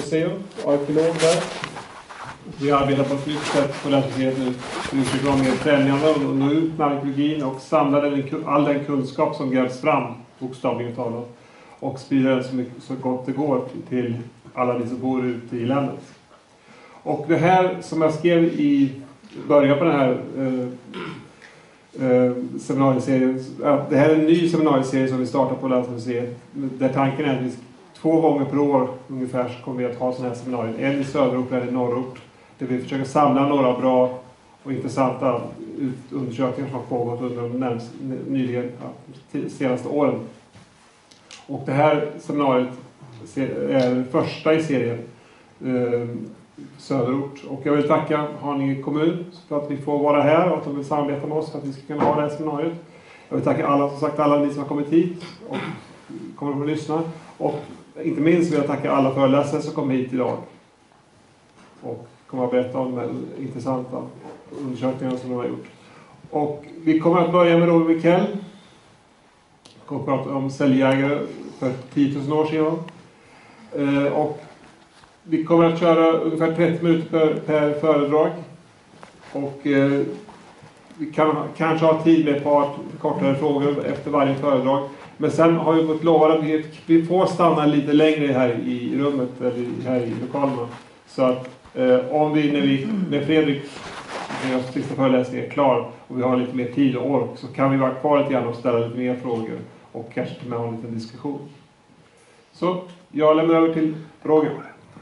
museum, arkeolog där. Vi arbetar på ett nytt sätt på länsmuseet nu. Vi försöker vara mer främjande och nå ut med arkeologin och samla all den kunskap som grävs fram, bokstavligen talat. Och sprida den så gott det går till alla de som bor ute i landet. Och det här som jag skrev i början på den här seminarieserien. Det här är en ny seminarieserie som vi startar på Länsmuseet. Där tanken är att vi 2 gånger per år ungefär så kommer vi att ha sådana här seminarier. En i söderort och en i norrort. Där vi försöker samla några bra och intressanta undersökningar som har pågått under de senaste åren. Och det här seminariet är det första i serien söderort. Och jag vill tacka Haninge kommun för att vi får vara här och att de vill samarbeta med oss för att vi ska kunna ha det här seminariet. Jag vill tacka alla ni som har kommit hit och kommer att lyssna. Och inte minst vill jag tacka alla föreläsare som kom hit idag. Och kommer att berätta om de intressanta undersökningarna som de har gjort. Och vi kommer att börja med Robert Wikell. Vi kommer att prata om cälljägare för 10 000 år sedan. Och vi kommer att köra ungefär 30 minuter per föredrag. Och vi kan kanske ha tid med ett par kortare frågor efter varje föredrag. Men sen har vi fått lova att vi får stanna lite längre här i rummet eller här i lokalerna. Så att om när Fredrik sista föreläsning är klar och vi har lite mer tid och ork så kan vi vara kvar lite grann och ställa lite mer frågor och kanske till och med ha en liten diskussion. Så jag lämnar över till Roger.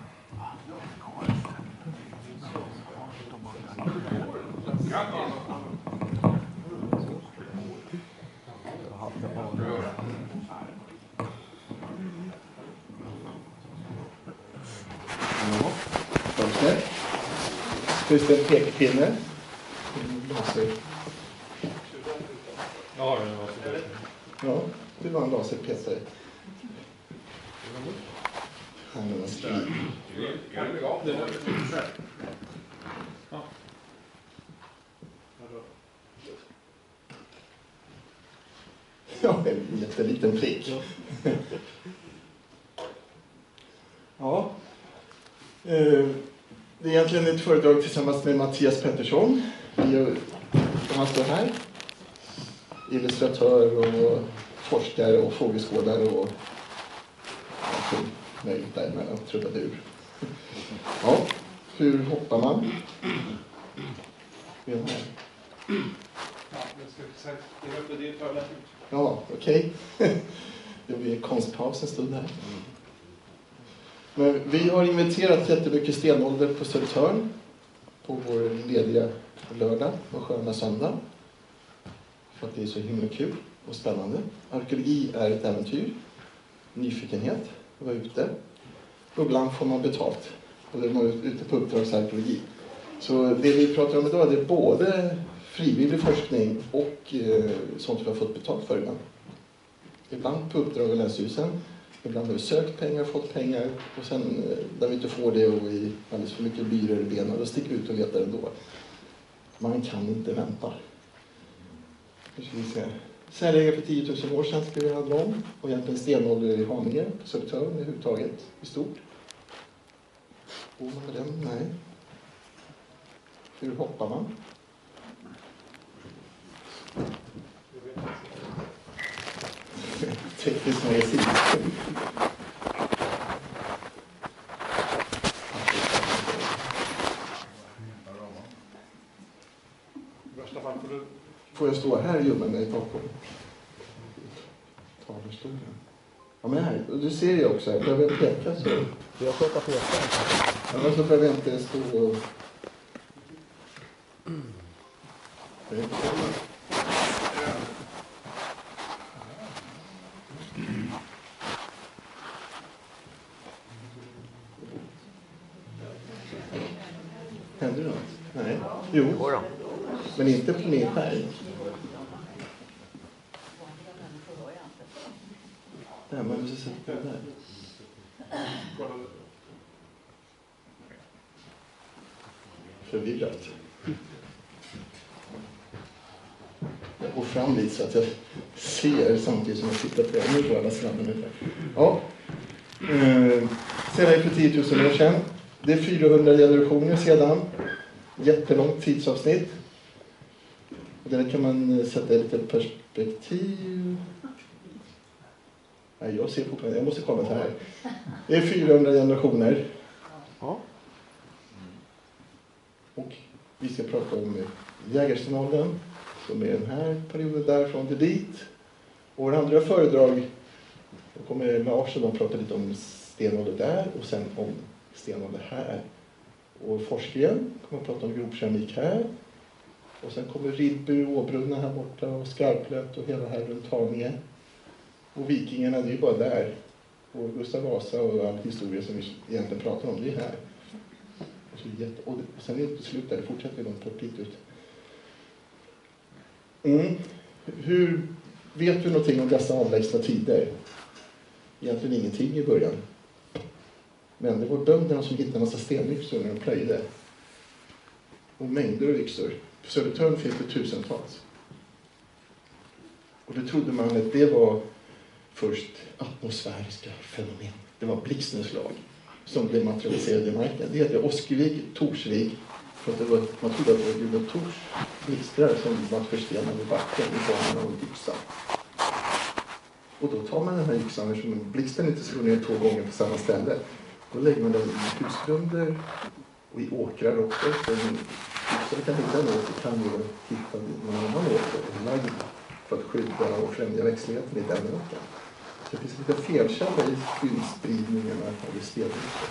Finns det en pekpinne? Ja, det var en laserpetare. Ja, en jätteliten prick. Ja. Det är egentligen ett föredrag tillsammans med Mattias Pettersson. Han står här. Illustratör och forskare och fågelskådare och allting möjligt däremellan, trubadur. Ja, hur hoppar man? Ja, okej. Det blir konstpaus en stund här. Men vi har inventerat jättemycket stenålder på Södertörn på vår lediga lördag och sköna söndag. För att det är så himla kul och spännande. Arkeologi är ett äventyr. Nyfikenhet. Att vara ute. Och ibland får man betalt. Och då är man ute på uppdragsarkeologi. Så det vi pratar om idag är både frivillig forskning och sånt vi har fått betalt för ibland. Ibland på uppdrag av Länsstyrelsen. Ibland har vi sökt pengar, fått pengar och sen när vi inte får det och vi alldeles för mycket byror i benen, då sticker vi ut och letar ändå. Man kan inte vänta. Nu ska vi se. Cälljägare för 10 000 år sedan skulle vi ha dem och egentligen stenålder i Haninge på Södertörn överhuvudtaget i stort. Går man med den? Nej. Hur hoppar man? Tekniskt magasin. Får jag stå här och gömma mig bakom talarstolen? Ja, men här. Du ser ju också, jag behöver peka så. Jag sköter peka. Ja, så behöver jag inte stå och... Händer det något? Nej. Jo. Men inte på min skärm. Där, man måste sätta det där. Förvirrat. Jag går fram lite så att jag ser samtidigt som jag tittar på. Nu får alla sladden ut där. Ja. Sedan för 10 000 år sedan. Det är 400 generationer sedan. Jättelångt tidsavsnitt. Och där kan man sätta lite perspektiv. Nej, jag ser på. Jag måste kolla så här. Det är 400 generationer. Och vi ska prata om jägarstenåldern. Som är den här perioden därifrån till dit. Och våra andra föredrag. Då kommer Lars och de prata lite om stenålder där. Och sen om stenålder här. Och Forsgren kommer att prata om grovkeramik här. Och sen kommer Riddby och Åbrunna här borta. Och Skarplätt och hela här runt Haninge. Och vikingarna, det är ju bara där. Och Gustav Vasa och all historia som vi egentligen pratar om, det är här. Och sen är det inte slut där, det fortsätter långt bort dit ut. Hur vet du någonting om dessa avlägsna tider? Egentligen ingenting i början. Men det var bönderna som hittade en massa stenyxor när de plöjde. Och mängder av yxor. På Södertörn finns det tusentals. Och det trodde man att det var först atmosfäriska fenomen. Det var blixtnedslag som blev materialiserade i marken. Det heter Oskevig, Torsvig. För att det var, man trodde att det var guden Tors blixtrar som var förstenade i backen i formen av en yxa. Och då tar man den här yxan, eftersom blixten inte slår ner 2 gånger på samma ställe. Då lägger man den i husgrunder och i åkrar också. Så yxan kan hitta något, det kan ju hitta någon annan åker för att skydda och främja växtligheten i den åkern. Det finns lite felkälla i fyndspridningarna av stenyxor.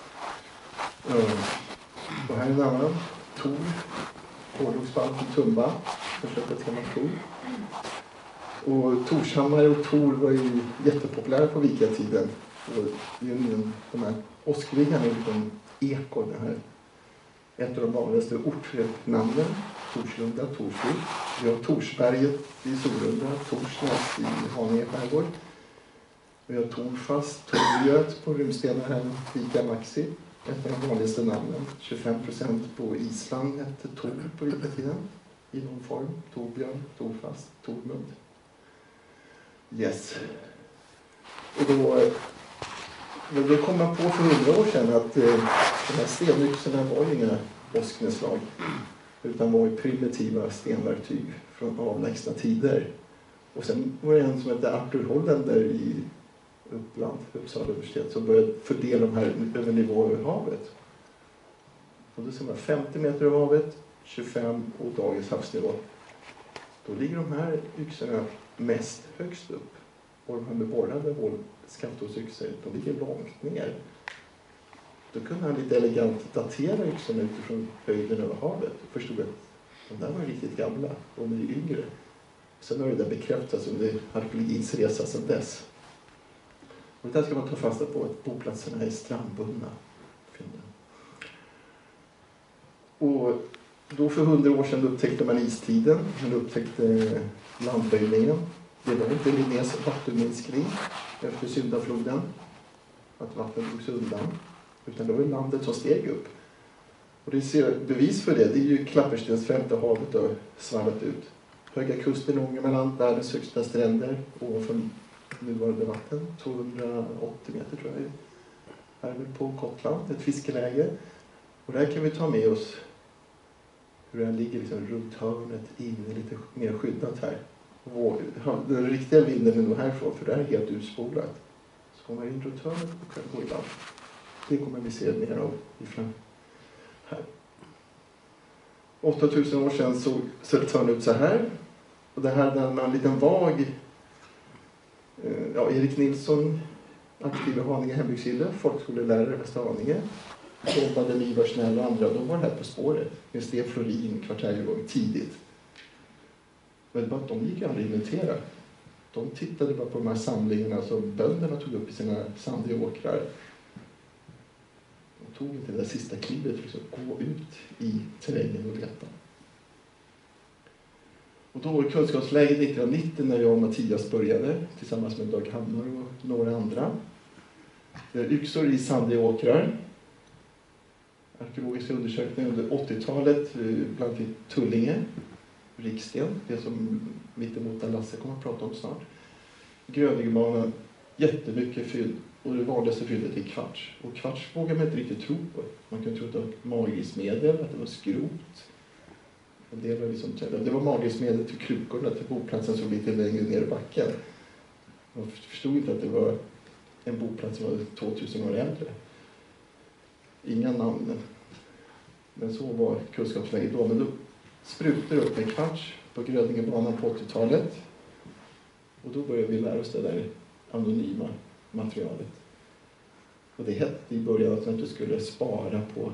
Och här är en annan. Tor. Hårdrocksband från Tumba. Försökte tema Tor. Och Torshammar och Tor var ju jättepopulära på vikingatiden. Och de här Oskvigarna är liksom ekor. Det här. Ett av de vanligaste ortnamnen. Torslunda, Torsvig. Vi har Torsberget i Solunda. Torsnäs i Haninge skärgård. Vi har Torfast, Torgöt på runstenar här. Vika Maxi. Ett av de vanligaste namnen. 25% på Island hette Tor på vikingatiden. I någon form. Torbjörn, Torfast, Tormund. Yes. Och då kom man på för 100 år sedan att de här stenyxorna var ju inga åsknedslag. Utan var ju primitiva stenverktyg från avlägsna tider. Och sen var det en som hette Arthur Hollander i Uppland, Uppsala universitet, som började fördela de här över nivå över havet. Och då ser man 50 meter över havet, 25 och dagens havsnivå. Då ligger de här yxorna mest högst upp. Och de här med borrade hål, skaftåsyxor, de ligger långt ner. Då kunde han lite elegant datera yxorna utifrån höjden över havet. Och förstod att de där var riktigt gamla, de är yngre. Sen har det där bekräftats under arkeologins resa sedan dess. Och det där ska man ta fasta på, att boplatserna är strandbundna. Och då för 100 år sedan upptäckte man istiden. Man upptäckte landhöjningen. Det var inte Linnés vattenminskning efter syndafloden. Att vattnet drogs undan. Utan det var landet som steg upp. Och det ser bevis för det. Det är ju Klapperstensfält där havet har svallat ut. Höga kusten i Ångermanland, världens högsta stränder ovanför nuvarande vatten. 280 meter tror jag. Här är vi på Gotland, ett fiskeläge. Och där kan vi ta med oss hur den ligger liksom runt hörnet, inne lite mer skyddat här. Och den riktiga vinden är nog härifrån, för det är helt utspolat. Så kommer in runt hörnet och kan gå i land. Det kommer vi se mer av ifrån här. 8000 år sedan såg Södertörn ut så här. Och det här är en liten vag. Erik Nilsson, aktiv i Haninge hembygdsgille, folkskolelärare i Västra Haninge. Jobbade med Ivar Snäll och andra, de var här på spåret. Med Sten Florin, kvartärgång, tidigt. Men de gick aldrig inventera. De tittade bara på de här samlingarna som bönderna tog upp i sina sandiga åkrar. De tog inte det där sista klivet för att gå ut i terrängen och leta. Och då var kunskapsläget 1990 när jag och Mattias började tillsammans med Dag Hammar och några andra. Yxor i sandiga åkrar. Arkeologiska undersökningar under 80-talet, bland annat i Tullinge, Riksten, det som mittemot Lasse kommer att prata om snart. Gröningebanan, jättemycket fynd. Och det vanligaste fyndet är kvarts. Och kvarts vågar man inte riktigt tro på. Man kan tro att det var magiskt medel, att det var skrot. Det var magiskt medel till krukorna, till boplatsen som lite längre ner i backen. Man förstod inte att det var en boplats som var 2000 år äldre. Inga namn. Men så var kunskapsläget då. Men då sprutade upp en kvarts på Grödingebanan på 80-talet. Och då började vi lära oss det där anonyma materialet. Och det hette i början att man inte skulle spara på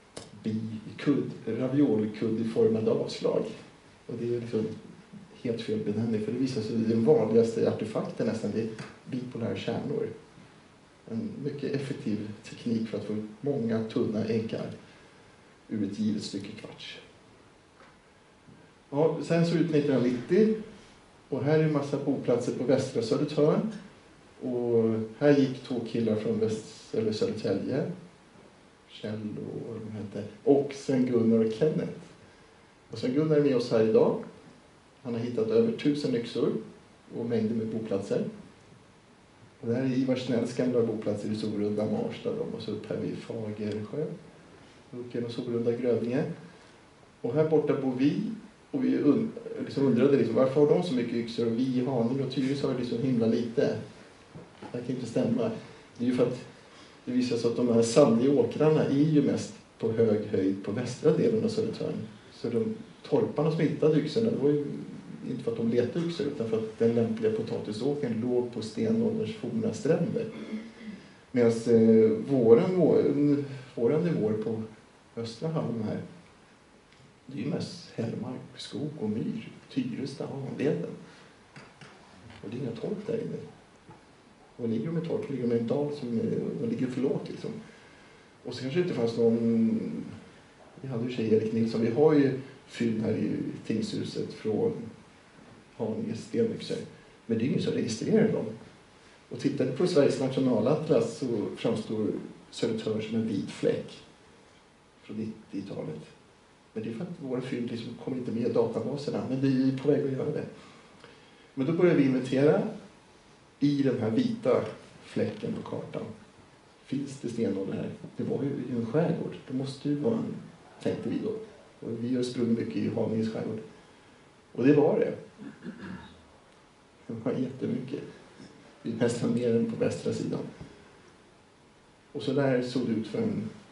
raviolikudd-formade avslag. Och det är liksom helt fel benämning, för det visar sig att den vanligaste artefakten nästan är bipolära kärnor. En mycket effektiv teknik för att få många tunna äggar ur ett givet stycke kvarts. Ja, sen så ut 1990 och här är en massa boplatser på västra Södertörn. Och här gick 2 killar från Södertälje, Kjell och vad de hette, och Sven-Gunnar och Kenneth. Och Sven-Gunnar är med oss här idag. Han har hittat över 1000 yxor och mängder med boplatser. Och det här är Ivar Snälls gamla boplatser i Solrunda, Marstad och så upp här vid Fagersjö. Och genom Solrunda, Grödinge. Och här borta bor vi. Och vi undrade varför har de så mycket yxor och vi i Haninge och Tyresö har liksom himla lite. Det kan inte stämma. Det är ju för att det visar sig att de här sandiga åkrarna är ju mest på hög höjd på västra delen av Södertörn. Så de torparna som hittade yxorna, det var ju inte för att de letade yxor utan för att den lämpliga potatisåkern låg på stenålderns forna stränder. Medan våran nivåer på östra halvan här, det är ju mest hällmark, skog och myr, Tyresta, Hanleden. Och det är inga torp där inne. Och ligger de i torp, ligger de i en dal som ligger för lågt liksom. Och så kanske inte fanns någon, vi hade ju Erik Nilsson, vi har ju fynd här i tingshuset från Haninge stenyxor. Men det är ingen som registrerar dem. Och tittar du på Sveriges nationalatlas så framstår Södertörn som en vit fläck från 90-talet. Men det är för att våra fynd liksom kommer inte med i databaserna, men vi är på väg att göra det. Men då börjar vi inventera i den här vita fläcken på kartan. Finns det stenålder här? Det var ju en skärgård. Det måste ju vara en, tänkte vi då. Och vi har sprungit mycket i Haninges skärgård. Och det var det. Det var jättemycket. Vi nästan mer än på västra sidan. Och så där såg det ut för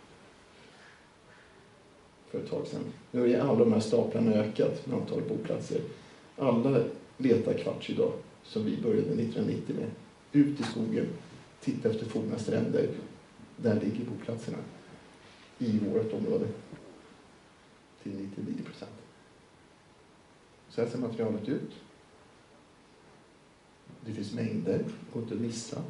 ett tag sedan. Nu är alla de här staplarna ökat med antal boplatser. Alla letar kvarts idag, som vi började 1990 med. Ut i skogen, titta efter forna stränder. Där ligger boplatserna i vårt område. Till 99%. Så här ser materialet ut. Det finns mängder, går inte att missa.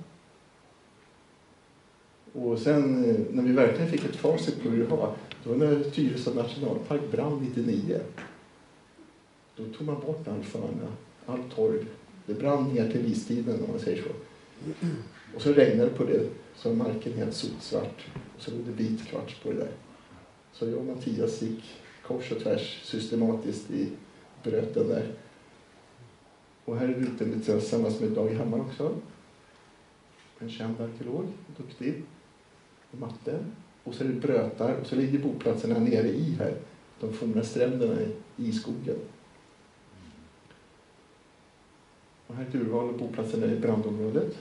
Och sen när vi verkligen fick ett facit på hur det var, då när Tyresö nationalpark brann 99. Då tog man bort all förna, all torv. Det brann ner till istiden om man säger så. Och så regnade på det, så marken helt sotsvart. Och så blev det vit kvarts på det där. Så jag och Mattias gick kors och tvärs systematiskt i bröten där. Och här är det ute tillsammans med Dag Hammar också. En känd arkeolog, duktig. Matte. Och så är det brötar och så ligger boplatserna nere i här. De forna stränderna i skogen. Och här är ett urval av boplatserna i brandområdet.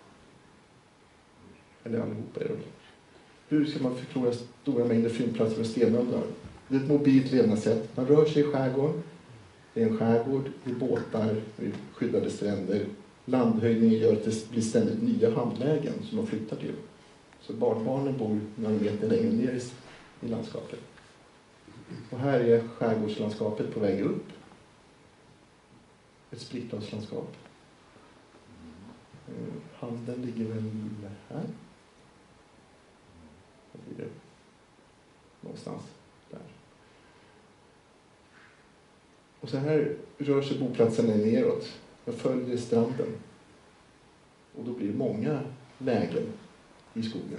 Eller allihopa är det. Hur ska man förklara stora mängder fyndplatser och stenåldrar? Det är ett mobilt levnadssätt. Man rör sig i skärgården. Det är en skärgård, det är båtar, det är skyddade stränder. Landhöjningen gör att det blir ständigt nya hamnlägen som man flyttar till. Så barnbarnen bor några meter längre ner i landskapet. Och här är skärgårdslandskapet på väg upp. Ett spricklandslandskap. Handen ligger väl här. Vad blir det? Någonstans där. Och så här rör sig boplatserna neråt. Jag följer stranden. Och då blir det många lägen i skogen.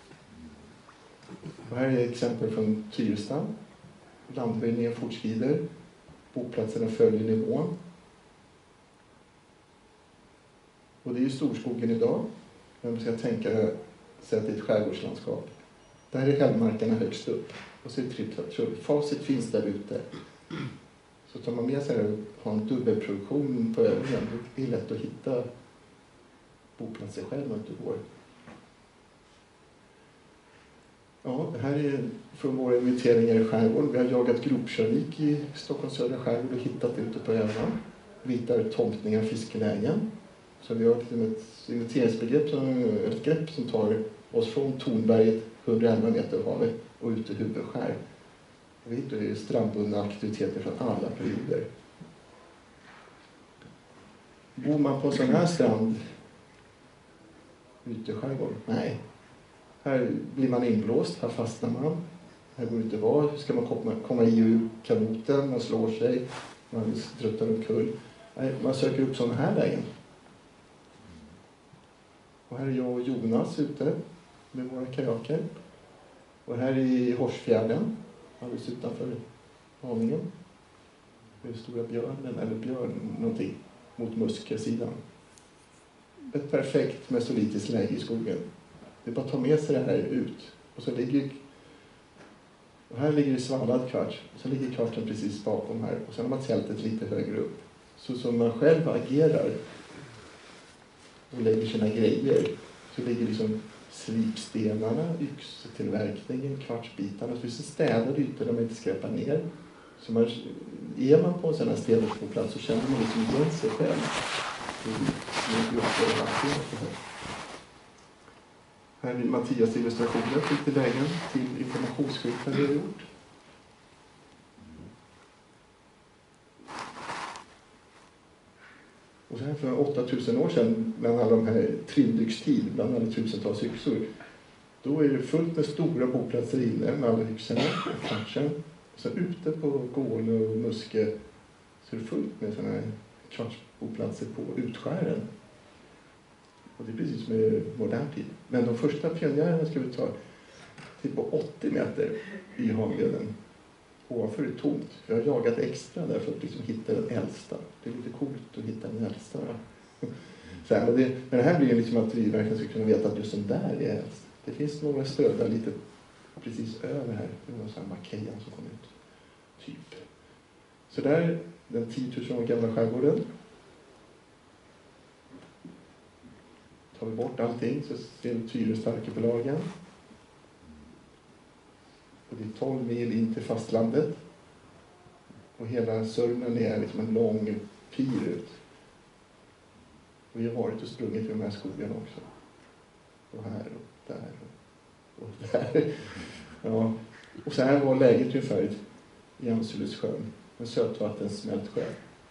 Och här är exempel från Tyrestam. Landhöjningen fortskrider. Boplatserna följer nivån. Och det är ju storskogen idag. Men man ska tänka sig att det är ett skärgårdslandskap. Där är hällmarkerna högst upp. Och så är det Tripp-trapp-trull. Facit finns där ute. Så tar man med sig det och har en dubbelproduktion på övningen. Det är lätt att hitta boplatser själv om det går. Ja, det här är från våra inventeringar i skärgården. Vi har jagat gropkörvik i Stockholms södra skärgård och hittat ute på öarna. Vi hittar tomtningar och fiskelägen. Så vi har ett inventeringsbegrepp, ett grepp som tar oss från Tornberget 111 meter över havet och ut till Huvudskär. Vi hittar strandbundna aktiviteter från alla perioder. Bor man på en sån här strand ute i skärgården? Nej. Här blir man inblåst, här fastnar man. Här går det inte vara. Hur ska man komma i ur kanoten? Man slår sig, man druttar omkull. Nej, man söker upp sådana här lägen. Och här är jag och Jonas ute med våra kajaker. Och här i Horsfjärden, alldeles utanför aningen. Det är stora björnen, eller björn någonting, mot Muskösidan. Ett perfekt mesolitiskt läge i skogen. Det är bara att ta med sig det här ut. Och så och här ligger det svallad kvarts. Och så ligger kvarten precis bakom här. Och sen har man tältet lite högre upp. Så som man själv agerar och lägger sina grejer, så ligger liksom slipstenarna, yxtillverkningen, kvartsbitarna. Så finns det städade ytor där man inte skräpar ner. Så är man på en sån här stenårsboplats så känner man liksom igen sig själv. Här är Mattias illustrationer till lägen till informationsskyltar vi har gjort. Och så här för 8000 år sedan, bland alla de här trimdyxtid, bland alla tusentals yxor, då är det fullt med stora boplatser inne med alla yxorna och kvartsen. Och så ute på Gåle och Muskö så är det fullt med sådana här kvartsboplatser på utskären. Och det är precis som i modern tid. Men de första pionjärerna ska vi ta till på 80 meter i Hagleden. Ovanför är det tomt. Jag har jagat extra där för att liksom hitta den äldsta. Det är lite coolt att hitta den äldsta. Så här, men det här blir liksom att vi verkligen ska kunna veta att just den där är äldst. Det finns några stödar lite precis över här. Det var så här Makejan som kom ut. Typ. Så där, den 10 000 år gamla skärgården. Tar vi bort allting så ser vi Tyresö-arkipelagen. Och det är 12 mil in till fastlandet. Och hela Sörmland är liksom en lång pir ut. Och vi har varit och sprungit i de här skogarna också. Och här och där och där. Ja. Och så här var läget ungefär i Amsulessjön. En sötvattensmält sjö.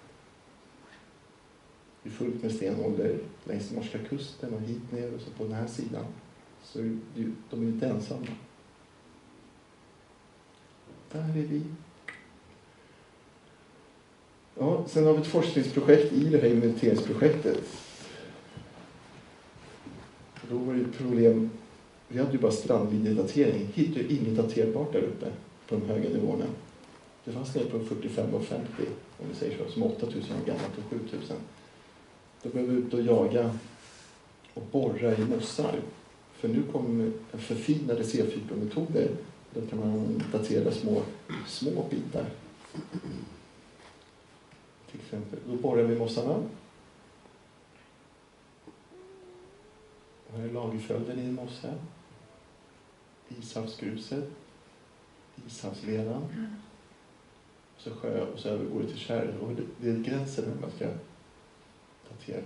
Det är fullt med stenålder längs norska kusten och hit ner och så på den här sidan. Så de är inte ensamma. Där är vi. Ja, sen har vi ett forskningsprojekt i det här inventeringsprojektet. Då var det ett problem. Vi hade ju bara strandlinjedatering. Hittade inget daterbart där uppe på de höga nivåerna. Det fanns ner på 45 och 50, om vi säger så, som 8000 år gammalt och 7000. Då behöver vi ut och jaga och borra i mossar. För nu kommer förfinade C4-metoder. Då kan man datera små bitar. Till exempel, då borrar vi mossarna. Här är lagerföljden i en mossa. Ishavsgruset. Ishavsledan. Så sjö och så övergår det till kärr. Och det är gränsen hur man ska datera.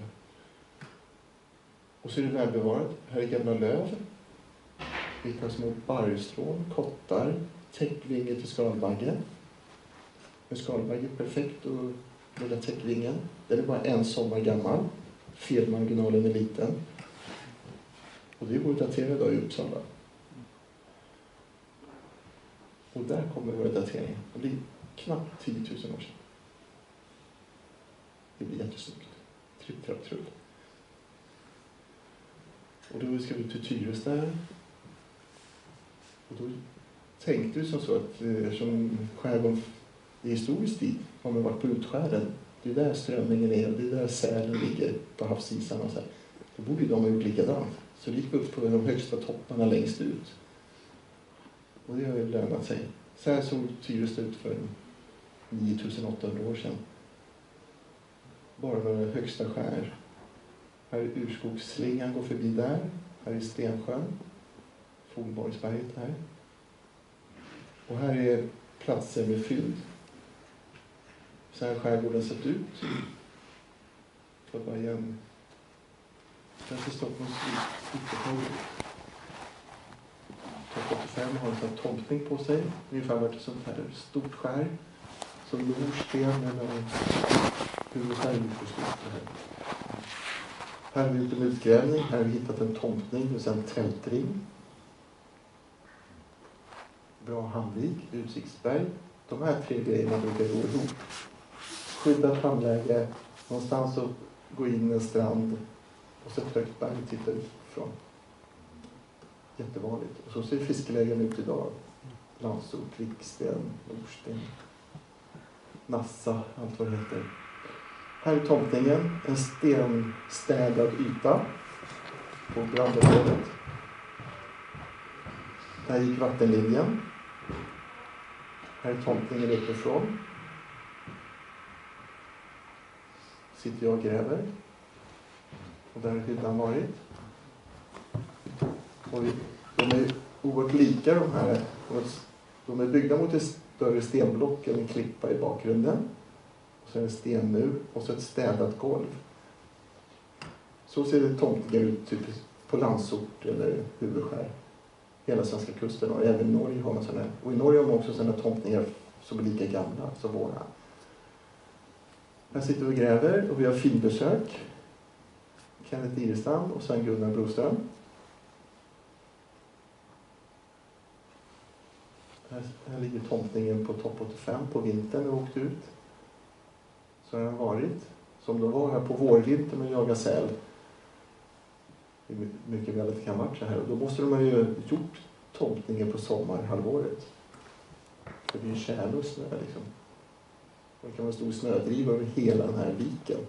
Och så är det välbevarat. Här är gamla löv. Vi har små barrstrån, kottar, täckvinge till skalbagge. En skalbagge är perfekt att lägga täckvingen. Den är bara en sommar gammal. Felmarginalen är liten. Och det går att datera idag i Uppsala. Och där kommer våra dateringar. Det blir knappt 10 000 år sedan. Det blir jättesnyggt. Tripp-trapp-trull. Och då ska vi till Tyresö där. Och då tänkte vi som så att som skärgården i historisk tid har man varit på utskären. Det är där strömmingen är och det är där sälen ligger på havsisarna. Och så här. Då borde de ha gjort likadant. Så gick vi upp på de högsta topparna längst ut. Och det har ju lönat sig. Så här såg Tyresta ut för 9800 år sedan. Bara några högsta skär. Här är Urskogsslingan, går förbi där. Här är Stensjön. Fogborgsberget här. Och här är platser med fynd. Så här skärgården sett ut. För bara igen. Där är Stockholms ytterhåll. Topp 85 har en sån tomtning på sig. Ungefär vart ett sånt här stort skär. Som Norsten eller huvudskär här. Här har vi gjort en utgrävning. Här har vi hittat en tomtning och sen tältring. Bra Hamvik, Utsiktsberg. De här 3 grejerna brukar gå ihop. Skyddat hamnläge, någonstans att gå in en strand och så ett högt berg och titta utifrån. Jättevanligt. Och så ser fiskelägen ut idag. Landsort, Viksten, Norsten, Nassa, allt vad det heter. Här är tomtningen, en stenstädad yta på brandområdet. Där gick vattenlinjen. Här är tomtningen uppifrån. Sitter jag och gräver. Och där har hyddan varit. Och de är oerhört lika de här. De är byggda mot ett större stenblock eller en klippa i bakgrunden. Och så är det stennur och så ett städat golv. Så ser det tomtningar ut typ på Landsort eller Huvudskär. Hela svenska kusten och även i Norge har man sådana. Och i Norge har man också sådana tomtningar som är lika gamla som våra. Här sitter vi och gräver och vi har finbesök. Kenneth Irestam och sen Gunnar Broström. Här ligger tomtningen på topp 85 på vintern och åkt ut. Så har den varit. Som de var här på vårvintern och jaga säl. Det är mycket väl att det kan vara så här. Och då måste de ha ju gjort tomtningen på sommarhalvåret. För det är ju tjäle och snö liksom. Det kan vara stor snödriva över hela den här viken.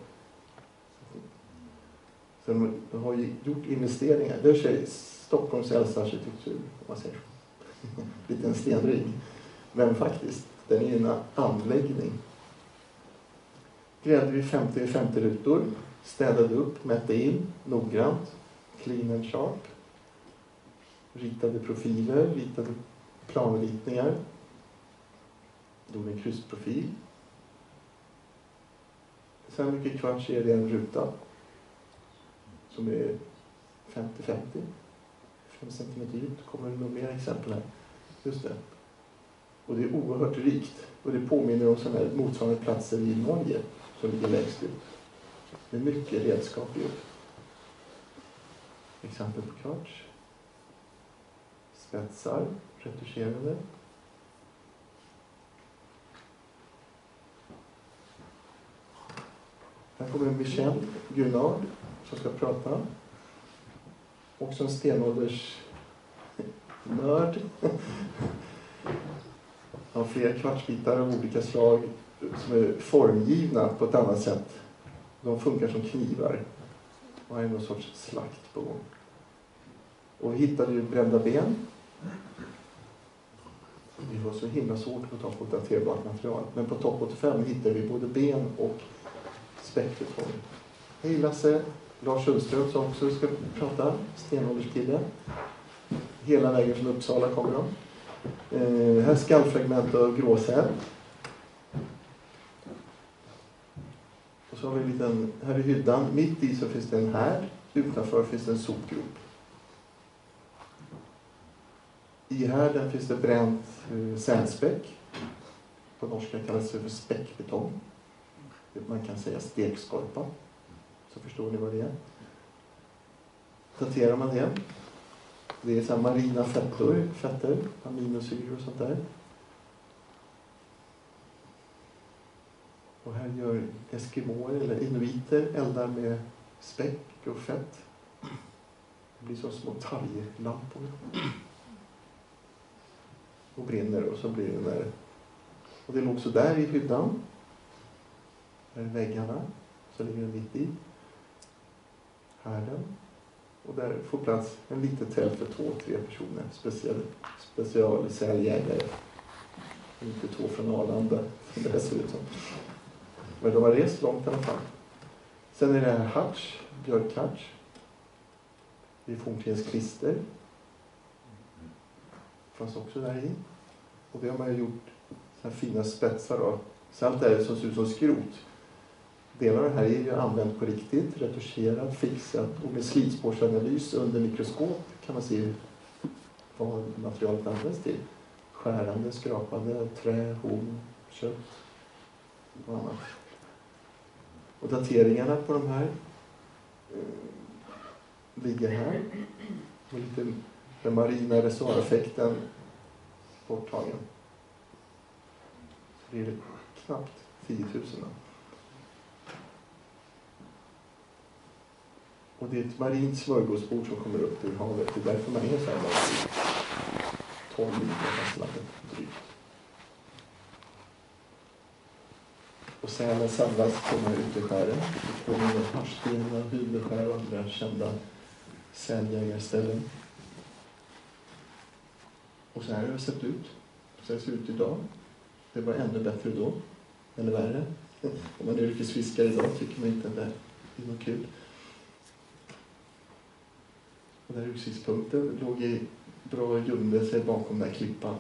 Så de har ju gjort investeringar. Det är Stockholms äldsta arkitektur, om man säger så. Liten stenring. Men faktiskt, den är ju en anläggning. Grävde vi 50 rutor. Städade upp, mätte in noggrant. Clean and sharp. Ritade profiler, ritade planritningar. Gjorde en kryssprofil. Sen mycket kvarts är det en ruta. Som är 50-50. 5 centimeter djupt. Kommer det några mer exempel här? Just det. Och det är oerhört rikt. Och det påminner om sådana här motsvarande platser i Norge. Som ligger längst ut. Med mycket redskap i. Exempel på kvarts. Spetsar. Retuscherade. Här kommer Michel Gunnar som ska prata. Också en stenålders nörd. Han har flera kvartsbitar av olika slag som är formgivna på ett annat sätt. De funkar som knivar. Och här är någon sorts slakt på gång. Och vi hittade ju brända ben. Det var så himla svårt att ta på daterbart material. Men på topp 85 hittade vi både ben och spektrum. Hej Lasse, Lars Sundström som också ska prata, stenålderskille. Hela vägen från Uppsala kommer de. Här skallfragment av gråsäl. Och så har vi en liten, här är hyddan. Mitt i så finns det en här. Utanför finns det en sopgrop. I härden finns det bränt sälspäck. På norska kallas det för späckbetong. Man kan säga stekskorpa. Så förstår ni vad det är. Daterar man det. Det är så här marina fetter, aminosyror och sånt där. Och här gör eskimoer eller inuiter eldar med späck och fett. Det blir så små talglampor. Och brinner och så blir det där. Och det låg så där i hyddan. Här är väggarna. Så ligger den mitt i. Härden. Och där får plats en litet tält för 2-3 personer. Specialsäljägare. Inte 2 från Arlanda, som det ser ut som. Men de har rest långt i alla fall. Sen är det här hatch, björkhatch. Det är forntidens klister. Fanns också där i. Och det har man ju gjort så här fina spetsar då. Så allt det här som ser ut som skrot. Delar av det här är ju använt på riktigt, retuscherat, fixat och med slitspårsanalys under mikroskop kan man se vad materialet används till. Skärande, skrapande, trä, horn, kött och annat. Och dateringarna på de här ligger här. Med lite den marina reserveffekten borttagen. Så det är knappt 10 000. Och det är ett marint smörgåsbord som kommer upp ur havet. Det är därför man är så här 12 mil från fastlandet drygt. Och Sälen samlas på de här uteskären. Det kommer Harstena, Huvudskär och andra kända säljägarställen. Och så här har det sett ut. Så här ser det ut idag. Det var ännu bättre då. Eller värre. Om man är yrkesfiskare idag tycker man inte att det är något kul. Och där utsiktspunkten låg i bra gömde sig bakom den här klippan.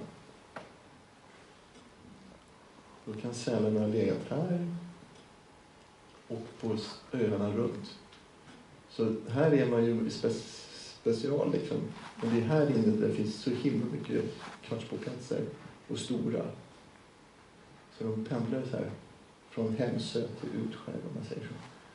Då kan sälarna ha legat här och på öarna runt. Så här är man ju special liksom. Men det är här inne där det finns så himla mycket kvartsboplatser och stora. Så de pendlar så här från Hemsö till Utskär om man säger så.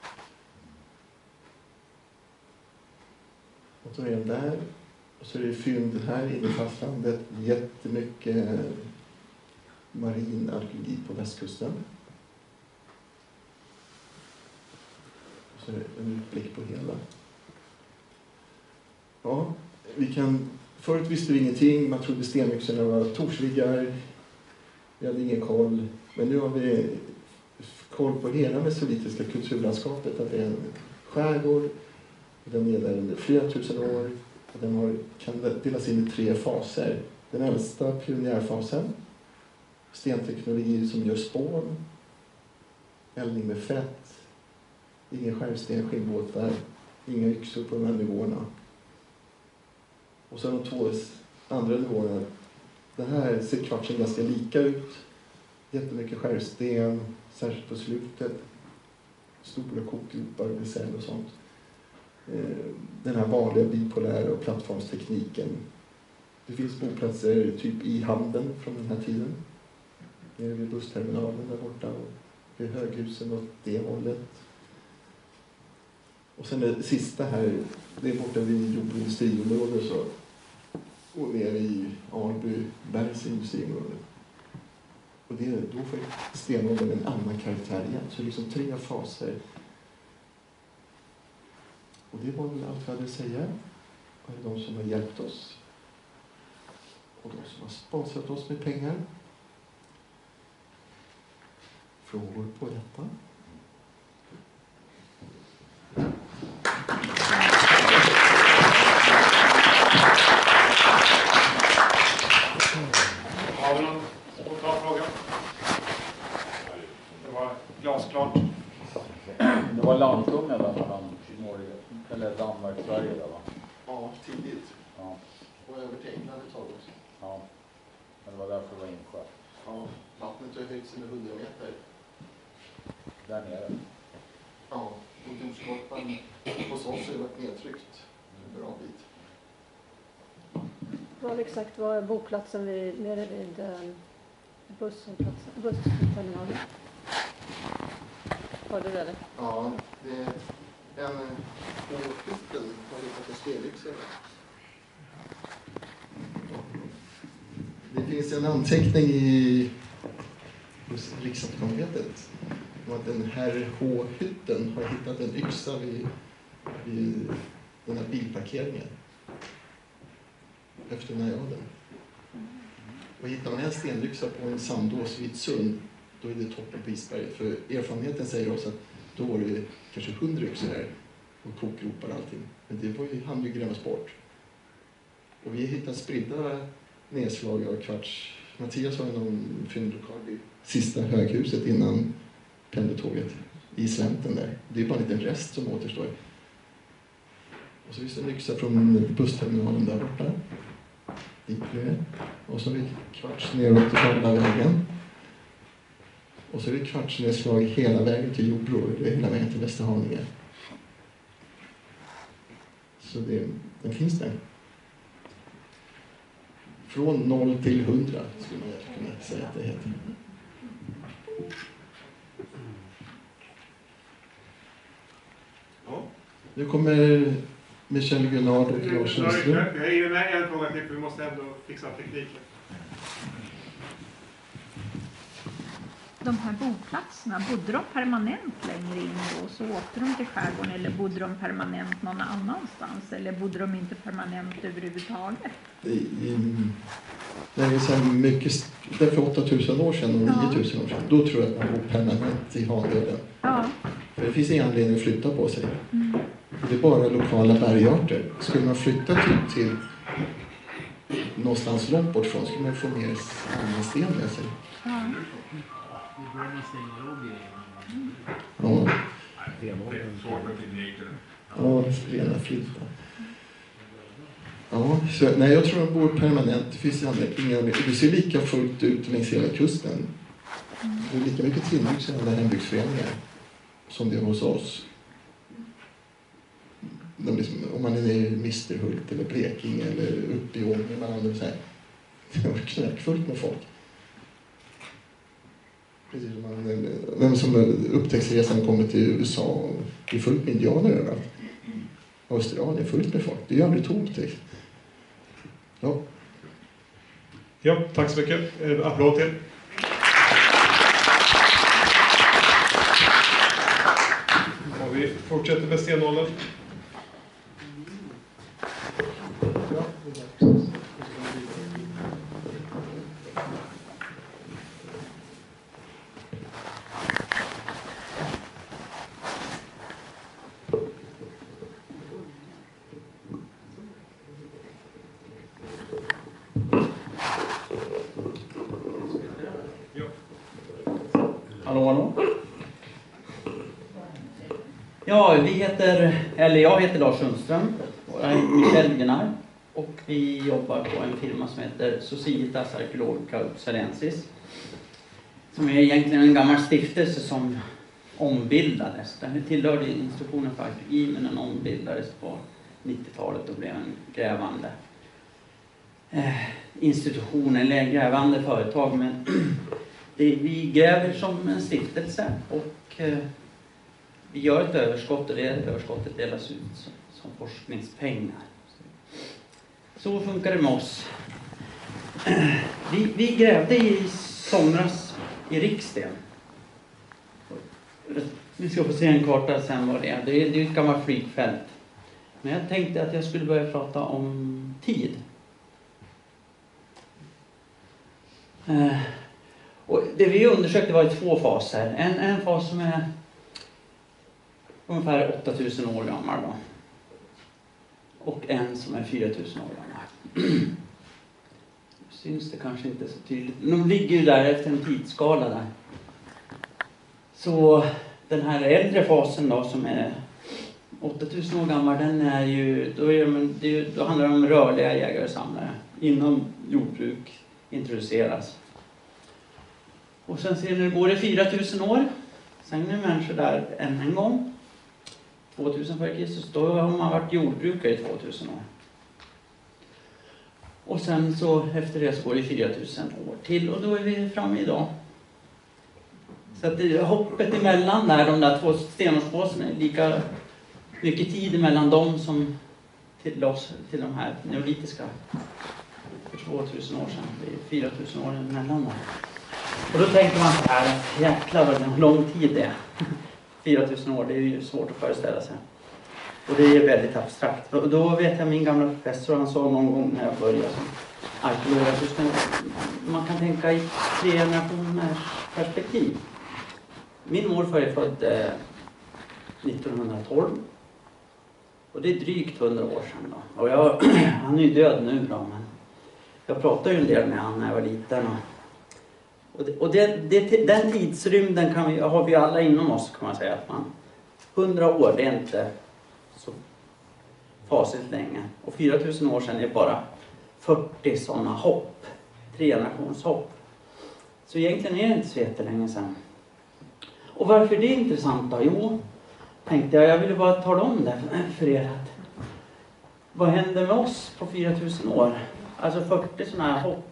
Och så är den där. Och så är det fynd här inne i fastlandet. Jättemycket marin arkeologi på västkusten. Och så är det en utblick på hela. Ja, förut visste vi ingenting. Man trodde stenbyxorna var torsviggar. Vi hade ingen koll. Men nu har vi koll på hela mesolitiska kulturlandskapet. Att det är en skärgård. Den är där under flera tusen år. Och den kan delas in i 3 faser. Den äldsta pionjärfasen. Stenteknologi som gör spån. Eldning med fett. Ingen skärvsten, skinnbåtar. Inga yxor på de här nivåerna. Och så de 2 andra nivåerna. Den här ser kvartsen ganska lika ut. Jättemycket skärvsten. Särskilt på slutet. Stora kokgropar med säl och sånt. Den här vanliga bipolära och plattformstekniken. Det finns boplatser typ i hamnen från den här tiden. Nere vid bussterminalen där borta och vid höghusen åt det hållet. Och sen det sista här, det är borta vid jord- och industriområdet så. Och nere i Alby, Bergs industriområde. Och då får stenåldern en annan karaktär igen. Så liksom 3 faser. Och det var väl allt vi hade att säga. Och det är de som har hjälpt oss. Och de som har sponsrat oss med pengar. Frågor på detta? Har vi någon spontan fråga? Det var glasklart. Det var landtunga där mellan Norge, eller Danmark och Sverige där va? Ja, tidigt. Ja. Och över till England ett tag också. Ja. Men det var därför det var insjö. Ja, vattnet har höjts med 100 meter. Där nere. Ja, och jordskorpan hos oss har varit nedtryckt en bra bit. Var exakt var boplatsen nere vid bussterminalen? Var det där? Ja, det är på hytten har hittat en stenlyxare. Det finns en anteckning hos Riksantikvarieämbetet om att den här H-hytten har hittat en yxa vid den här bilparkeringen efter najaden. Och hittar man en stenlyxa på en sandås vid ett sund, då är det toppen på isberget. För erfarenheten säger oss att då var det kanske 100 yxor där. och kokgropar och allting. Men det var ju, hann ju grävas bort. Och vi hittade spridda nedslag av kvarts. Mattias har ju någon fyndlokal vid sista höghuset innan pendeltåget i slänten där. Det är bara en liten rest som återstår. Och så finns det en yxa från bussterminalen där borta. Dit ner. Och så är det kvarts neråt till gamla vägen. Och så är det kvartsnedslag hela vägen till Jordbro, eller hela vägen till Västerhaninge. Så den finns där. Från 0 till 100 skulle man kunna säga att det heter. Ja. Nu kommer Michel Gunnard och Lars Sundström. Jag är med en fråga till, för vi måste ändå fixa tekniken. De här boplatserna, bodde de permanent längre in då, så åkte de till skärgården, eller bodde de permanent någon annanstans, eller bodde de inte permanent överhuvudtaget? När det är så mycket, därför 8000 år sedan och 9000 år sedan, då tror jag att man bor permanent i Hanöden. Ja. För det finns ingen anledning att flytta på sig. Det är bara lokala bergarter. Skulle man flytta till någonstans långt bort från, skulle man få mer sten med sig. Ja. Ja. Ja, rena flytta. Ja, så, nej, jag tror de bor permanent. Det finns inga, det ser lika fullt ut längs hela kusten. Det är lika mycket tillbyggs i alla hembygdsföreningar som det är hos oss. Om man är i Misterhult eller Blekinge eller uppe i Ångermanland, så här. Det var knäckfullt med folk. Precis som vem som upptäcktsresan kommer till USA och det är fullt med indianer överallt. Australien är fullt med folk. Det är ju aldrig tomt. Ja. Ja, tack så mycket. Applåd till. Och vi fortsätter med stenåldern. Ja, jag heter Lars Sundström och jag är Michel Gunnard och vi jobbar på en firma som heter Societas Archeologica Uppsalensis, som är egentligen en gammal stiftelse som ombildades. Den tillhörde institutionen för arkeologi, men den ombildades på 90-talet och blev en grävande institution eller grävande företag. Men vi gräver som en stiftelse och vi gör ett överskott och det överskottet delas ut som forskningspengar. Så funkar det med oss. Vi grävde i somras i Riksten. Vi ska få se en karta sen vad det är. Det är ett gammalt flygfält. Men jag tänkte att jag skulle börja prata om tid. Och det vi undersökte var i 2 faser. En fas som är ungefär 8000 år gammal då. Och en som är 4000 år gammal. Syns det kanske inte så tydligt. De ligger ju där efter en tidsskala där. Så den här äldre fasen då som är 8000 år gammal, den är ju, då handlar det om rörliga jägare och samlare. Inom jordbruk introduceras. Och sen ser ni, går det 4000 år. Sen är människor där än en gång. 2000 före Kristus, då har man varit jordbrukare i 2000 år. Och sen så efter det så går det 4000 år till och då är vi framme idag. Så att det, hoppet emellan där, de där 2 stenårsfaserna är lika mycket tid emellan dem som till de här neolitiska för 2000 år sedan. Det är 4000 år emellan där. Och då tänker man så här, jäklar vad lång tid det är. 4000 år, det är ju svårt att föreställa sig. Och det är väldigt abstrakt. Och då vet jag min gamla professor, han sa någon gång när jag började som arkeolog, att man kan tänka i 3 generationers perspektiv. Min morfar är född 1912. Och det är drygt 100 år sedan då. Och han är ju död nu då, men jag pratade ju en del med han när jag var liten. Och den tidsrymden har vi alla inom oss, kan man säga. Att 100 år, det är inte så fasligt länge. Och 4000 år sedan är bara 40 sådana hopp. 3 generationshopp. Så egentligen är det inte så jättelänge sedan. Och varför det är intressant då? Jo, tänkte jag ville bara tala om det för er. Att vad händer med oss på 4000 år? Alltså 40 sådana här hopp.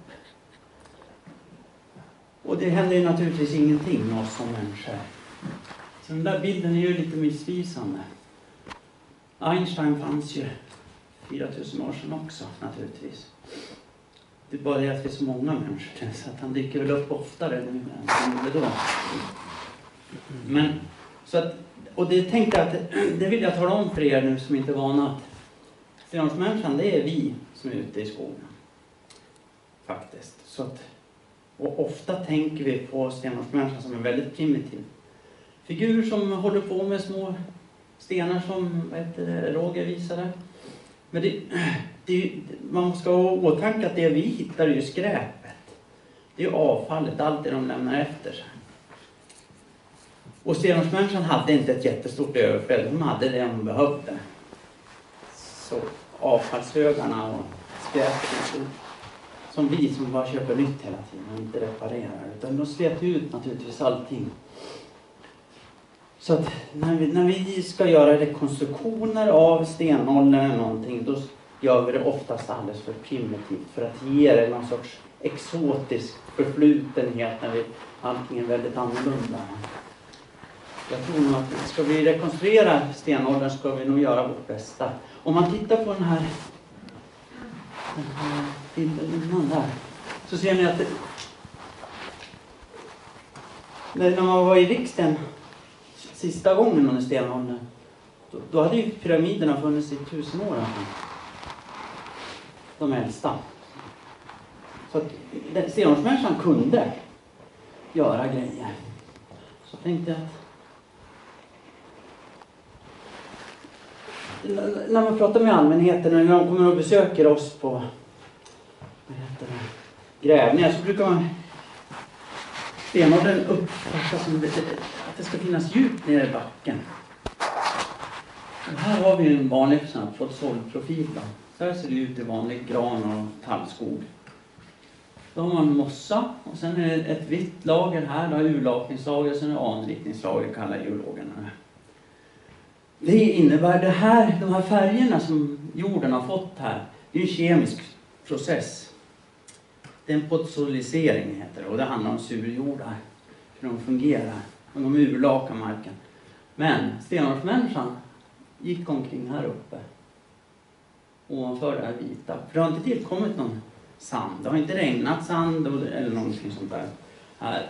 Och det händer ju naturligtvis ingenting med oss som människor. Så den där bilden är ju lite missvisande. Einstein fanns ju 4000 år sedan också naturligtvis. Det är bara det att vi är så många människor så att han dyker väl upp oftare nu än han gjorde då. Men, så att, och det tänkte jag att det vill jag tala om för er nu som inte är vana att stenåldersmänniskan, det är vi som är ute i skogen. Faktiskt. Så att, och ofta tänker vi på stenåldersmänniskan som en väldigt primitiv figur som håller på med små stenar som Roger visade. Men man ska ha åtanke att det vi hittar är ju skräpet. Det är ju avfallet, allt det de lämnar efter sig. Och stenåldersmänniskan hade inte ett jättestort överflöd, de hade det de behövde. Så avfallshögarna och skräpet som vi som bara köper nytt hela tiden och inte reparerar. Utan de slet ut naturligtvis allting. Så att när vi ska göra rekonstruktioner av stenåldern eller någonting, då gör vi det oftast alldeles för primitivt. För att ge det någon sorts exotisk förflutenhet när allting är väldigt annorlunda. Jag tror nog att ska vi rekonstruera stenåldern ska vi nog göra vårt bästa. Om man tittar på den här bilden innan där, så ser ni att när man var i riksdagen sista gången under stenåldern, då hade ju pyramiderna funnits i 1000 år. De äldsta. Så att stenåldersmänniskan kunde göra grejer. Så tänkte jag att när man pratar med allmänheten och när de kommer och besöker oss på grävningar, så brukar man stenåldern uppfattas som att det ska finnas djup nere i backen. Och här har vi en vanlig fotsolprofil. Så här ser det ut i vanlig gran och tallskog. Då har man mossa och sen är det ett vitt lager här, då har urlakningslager och sen är det anrikningslager, kallar geologerna. Det innebär de här färgerna som jorden har fått här, det är en kemisk process. Det är en podsolisering heter det, och det handlar om surjordar, hur de fungerar, och de urlakar marken. Men stenåldersmänniskan gick omkring här uppe, ovanför det här vita. För det har inte tillkommit någon sand, det har inte regnat sand eller någonting sånt där här.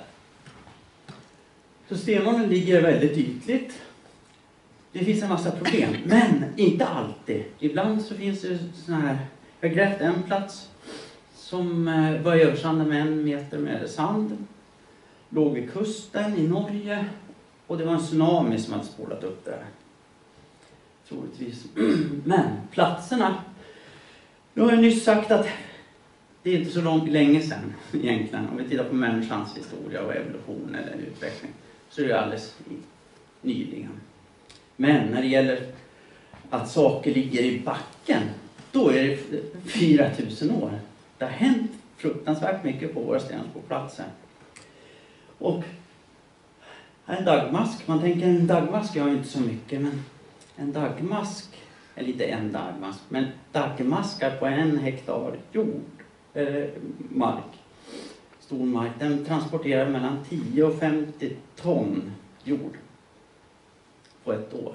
Så stenåldern ligger väldigt ytligt. Det finns en massa problem, men inte alltid. Ibland så finns det såna här, jag har grävt en plats som var översandad med 1 meter med sand. Låg vid kusten i Norge. Och det var en tsunami som hade spolat upp där. Troligtvis. Men platserna. Nu har jag nyss sagt att det är inte så länge sedan egentligen. Om vi tittar på människans historia och evolution eller utveckling. Så är det alldeles nyligen. Men när det gäller att saker ligger i backen. Då är det 4000 år. Det har hänt fruktansvärt mycket på våra stenåldersplatser. Och en dagmask, man tänker en dagmask gör inte så mycket, men en dagmask är lite en dagmask, men dagmaskar på 1 hektar jord, mark, stor mark, den transporterar mellan 10 och 50 ton jord på ett år.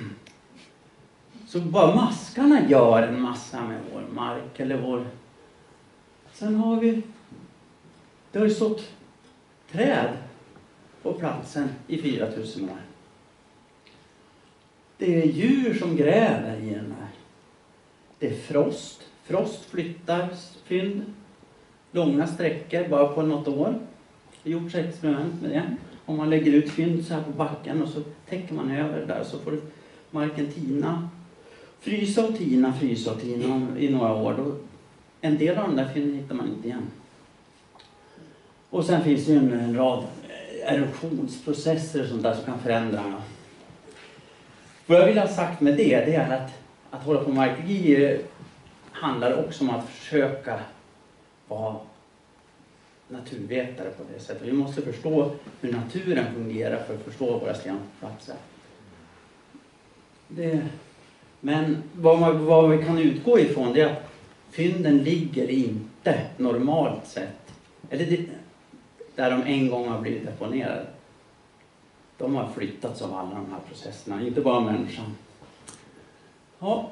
Så bara maskarna gör en massa med vår mark eller vår. Sen har vi, det har ju stått träd på platsen i 4000 år. Det är djur som gräver i den här. Det är frost. Frost flyttar fynd långa sträckor bara på något år. Det har gjorts experiment med det. Om man lägger ut fynd så här på backen och så täcker man över det där så får marken tina. frysa och tina i några år. Då, en del av de där fynden hittar man inte igen. Och sen finns det ju en rad erosionsprocesser och sånt där som kan förändra. Vad jag vill ha sagt med det är att hålla på med arkeologi handlar också om att försöka vara naturvetare på det sättet. Vi måste förstå hur naturen fungerar för att förstå våra stenplatser. Men vad vi kan utgå ifrån det är att fynden ligger inte normalt sett. Eller där de en gång har blivit deponerade. De har flyttats av alla de här processerna, inte bara människan. Ja.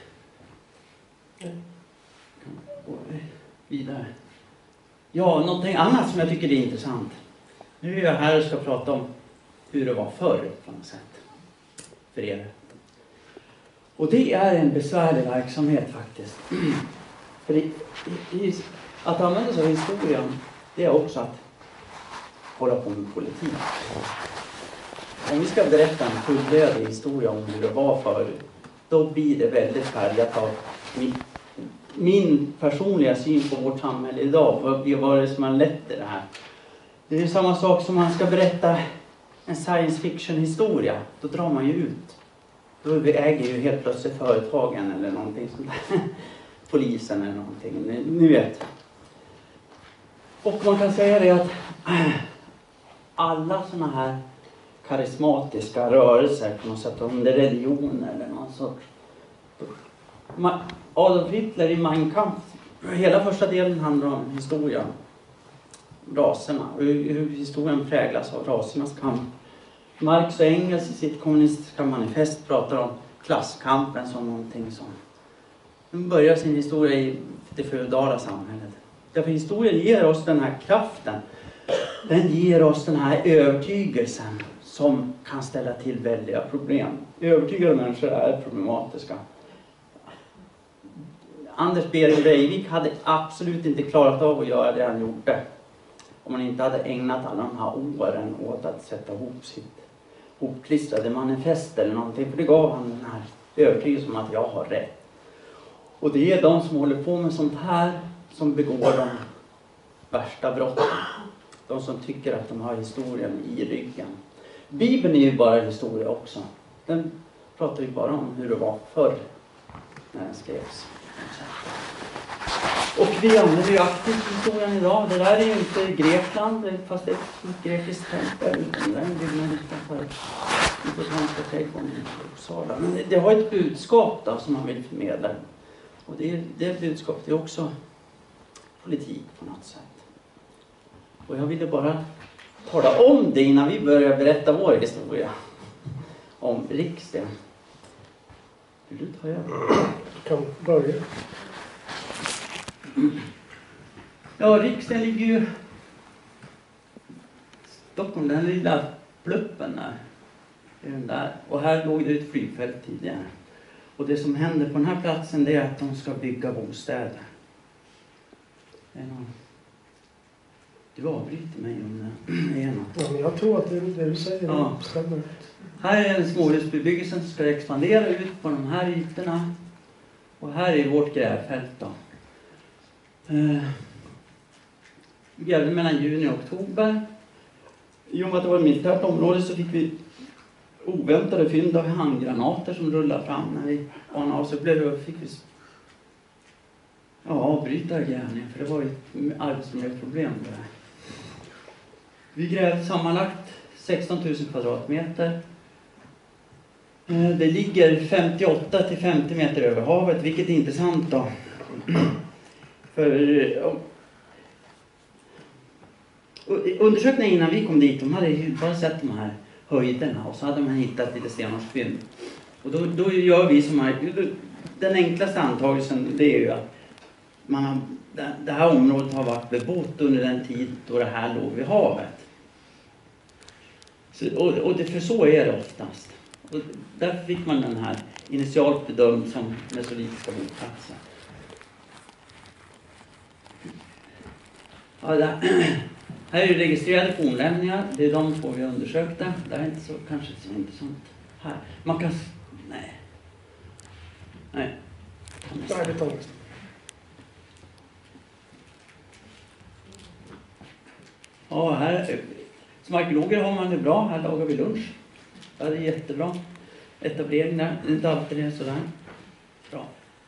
Vidare. Ja, någonting annat som jag tycker är intressant. Nu är jag här och ska prata om hur det var förr på något sätt. För er. Och det är en besvärlig verksamhet faktiskt. För att använda sig av historien, det är också att hålla på med politik. Om vi ska berätta en fullödig historia om hur det var förut, då blir det väldigt färgat av min personliga syn på vårt samhälle idag. Vad är det som har lett till det här? Det är samma sak som man ska berätta en science fiction historia. Då drar man ju ut. Då äger ju helt plötsligt företagen eller någonting sånt där. Polisen eller någonting. Ni vet. Och man kan säga det att alla såna här karismatiska rörelser på något sätt, om det är religion eller något sorts. Adolf Hitler i Mein Kampf, hela första delen handlar om historien. Raserna och hur historien präglas av rasernas kamp. Marx och Engels i sitt kommunistiska manifest pratar om klasskampen som någonting som de börjar sin historia i det feodala samhället. Därför historien ger oss den här kraften. Den ger oss den här övertygelsen som kan ställa till väldiga problem. Övertygade människor är problematiska. Anders Behring Breivik hade absolut inte klarat av att göra det han gjorde. Om man inte hade ägnat alla de här åren åt att sätta ihop sitt hopklistrade manifest eller någonting. För det gav han den här övertygelsen om att jag har rätt. Och det är de som håller på med sånt här som begår de värsta brotten. De som tycker att de har historien i ryggen. Bibeln är ju bara historia också. Den pratar ju bara om hur det var förr när den skrevs. Och vi använder ju aktivt historien idag. Det där är ju inte Grekland, fast det är ett grekiskt tempel. Utan det är en byggnad utanför Botaniska trädgården i Uppsala. Men det har ett budskap då som man vill förmedla. Och det budskapet är också politik på något sätt. Och jag ville bara tala om det innan vi börjar berätta vår historia om Riksten. Vill du ta över? Du kan börja. Ja, Riksten ligger ju Stockholm, den lilla pluppen där. Den där. Och här låg det ett flygfält tidigare. Och det som händer på den här platsen det är att de ska bygga bostäder. Du avbryter mig om det är något. Ja, men jag tror att det du säger stämmer. Här är en småhusbebyggelse som ska expandera ut på de här ytorna. Och här är vårt grävfält då. Vi grävde mellan juni och oktober. I och med att det var ett militärt område så fick vi oväntade fynd av handgranater som rullade fram när vi anade oss. Så fick vi avbryta grävningen för det var ett arbetsmiljöproblem där. Vi grävde sammanlagt 16 000 kvadratmeter. Det ligger 58 till 50 meter över havet, vilket är intressant då. För undersökningen innan vi kom dit, de hade ju bara sett de här höjderna och så hade man hittat lite stenårsfynd. Och då gör vi som här, den enklaste antagelsen det är ju att det här området har varit bebott under den tid då det här låg vid havet. För så är det oftast. Och därför fick man den här initialt bedömd som mesolitiska boplatser. Ja, här är ju registrerade fornlämningar. Det är de två vi undersökte. Det är inte så, kanske så intressant här. Man kan... Nej. Nej. Nej, det tar vi. Ja, här, som arkeologer har man det bra. Här lagar vi lunch. Ja, det är jättebra. Etablering där. Det är inte alltid det är sådär. Bra.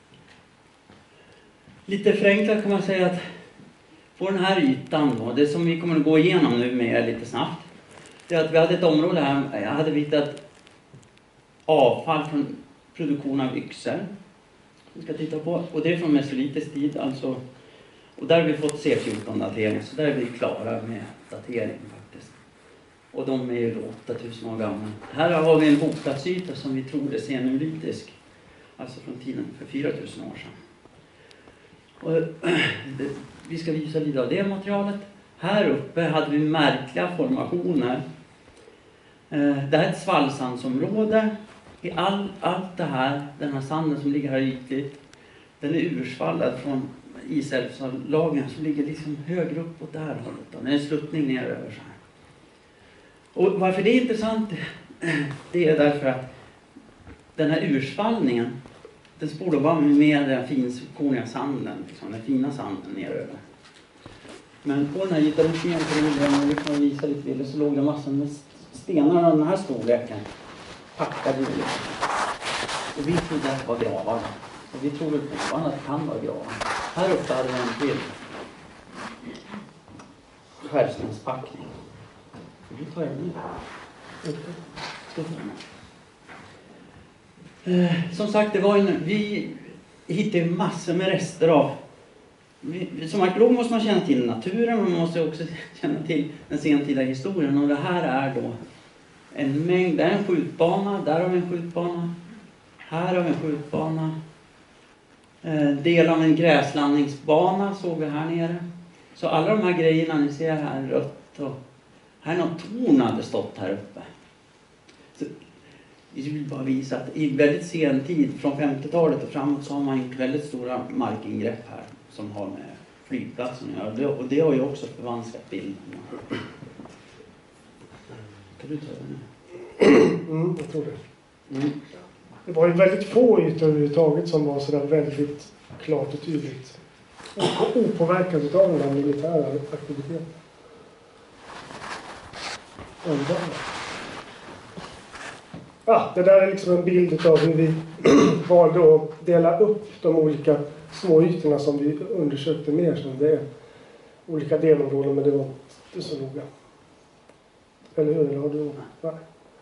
Lite förenklat kan man säga att på den här ytan då, det som vi kommer att gå igenom nu med lite snabbt, det är att vi hade ett område här, jag hade hittat avfall från produktion av yxor. Vi ska titta på, och det är från mesolitisk tid alltså. Och där har vi fått C14-datering, så där är vi klara med datering faktiskt. Och de är ju då 8000 år gamla. Här har vi en boplatsyta som vi tror är senolitisk. Alltså från tiden för 4000 år sedan. Och vi ska visa lite av det materialet. Här uppe hade vi märkliga formationer. Det här är ett svallsandsområde. I allt det här, den här sanden som ligger här ytligt, den är ursvallad från isälvslagen som ligger liksom högre upp åt det här hållet. Det är en sluttning ner över så här. Och varför det är intressant, det är därför att den här ursvallningen, den spår då bara med den finkorniga sanden, liksom, den fina sanden neröver. Men på den här ytan, vi kan visa lite bilder, så låg det massor med stenar av den här storleken packade i. Och vi trodde att det var gravar. Och vi tror väl fortfarande att det kan vara gravar. Här uppe hade vi en till skärstenspackning. Vi tar den nu. Som sagt, det var vi hittade massor med rester av. Som arkeolog måste man känna till naturen, men man måste också känna till den sentida historien. Och det här är då en mängd, där är en skjutbana, där har vi en skjutbana, här har vi en skjutbana. Del av en gräslandningsbana såg vi här nere. Så alla de här grejerna ni ser här, rött och här är något torn hade stått här uppe. Så vi vill bara visa att i väldigt sen tid, från 50-talet och framåt, så har man gjort väldigt stora markingrepp här som har med flygplatsen att göra. Och det har ju också förvanskat bilden. Kan du ta den? Jag tror det. Det var ju väldigt få ytor överhuvudtaget som var sådär väldigt klart och tydligt opåverkad av den militära aktiviteten. Det där är liksom en bild av hur vi valde att dela upp de olika små ytorna som vi undersökte mer som det är olika delområden, men det var inte så noga. Eller hur? Eller har du? Nej.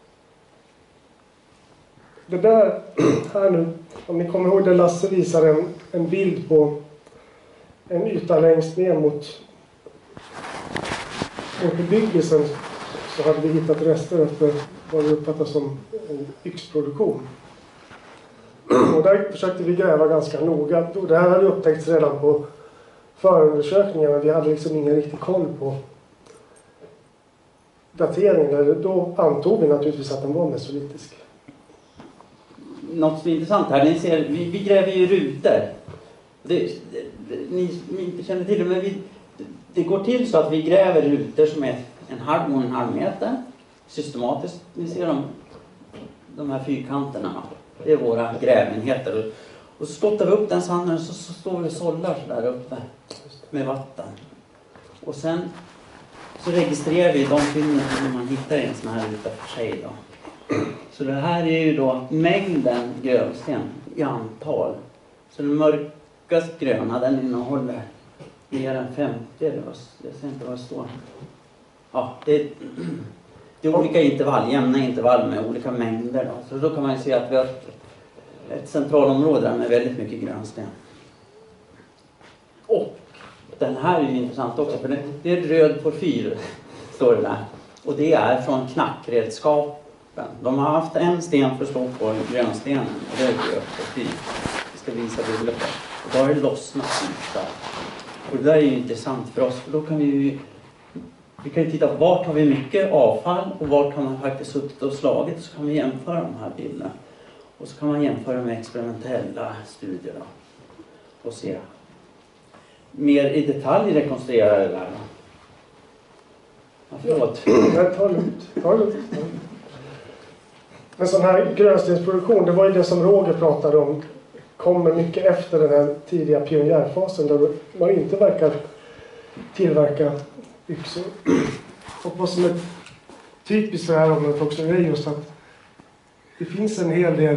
Det där här nu, om ni kommer ihåg det, Lasse visar en bild på en yta längst ner mot bebyggelsen, så hade vi hittat rester efter vad vi uppfattar som en yxproduktion. Och där försökte vi gräva ganska noga. Det här hade upptäckts redan på förundersökningarna, men vi hade liksom ingen riktig koll på dateringen. Då antog vi naturligtvis att den var mesolitisk. Något som är intressant här, ni ser, vi gräver ju rutor. Ni inte känner till det, men det går till så att vi gräver rutor som är 1,5 x 1,5 meter. Systematiskt, ni ser de här fyrkanterna. Det är våra grävenheter. Och så skottar vi upp den sanden och så står vi och sållar så där uppe med vatten. Och sen så registrerar vi de fynden som man hittar i en sån här ruta för sig då. Så det här är ju då mängden grönsten i antal. Så den mörkast gröna, den innehåller mer än 50. Jag ser inte vad det står. Ja, det är olika intervall, jämna intervall med olika mängder då. Så då kan man ju se att vi har ett centralområde där med väldigt mycket grönsten. Och den här är ju intressant också, för det är röd porfyr, står det där. Och det är från knackredskapen. De har haft en sten för att slå på grönstenen, och det är röd porfyr. Vi ska visa bilder på. Och då har det lossnat där. Och det där är ju intressant för oss, för då kan vi kan ju titta på vart har vi mycket avfall och vart har man faktiskt suttit och slagit, så kan vi jämföra de här bilderna. Och så kan man jämföra med experimentella studier då, och se mer i detalj rekonstruera det där. Ja, förlåt. Ta lugnt. En sån här grönstensproduktion, det var ju det som Roger pratade om kommer mycket efter den här tidiga pionjärfasen där man inte verkar tillverka yxor. Och vad som är typiskt för det här området också är just att det finns en hel del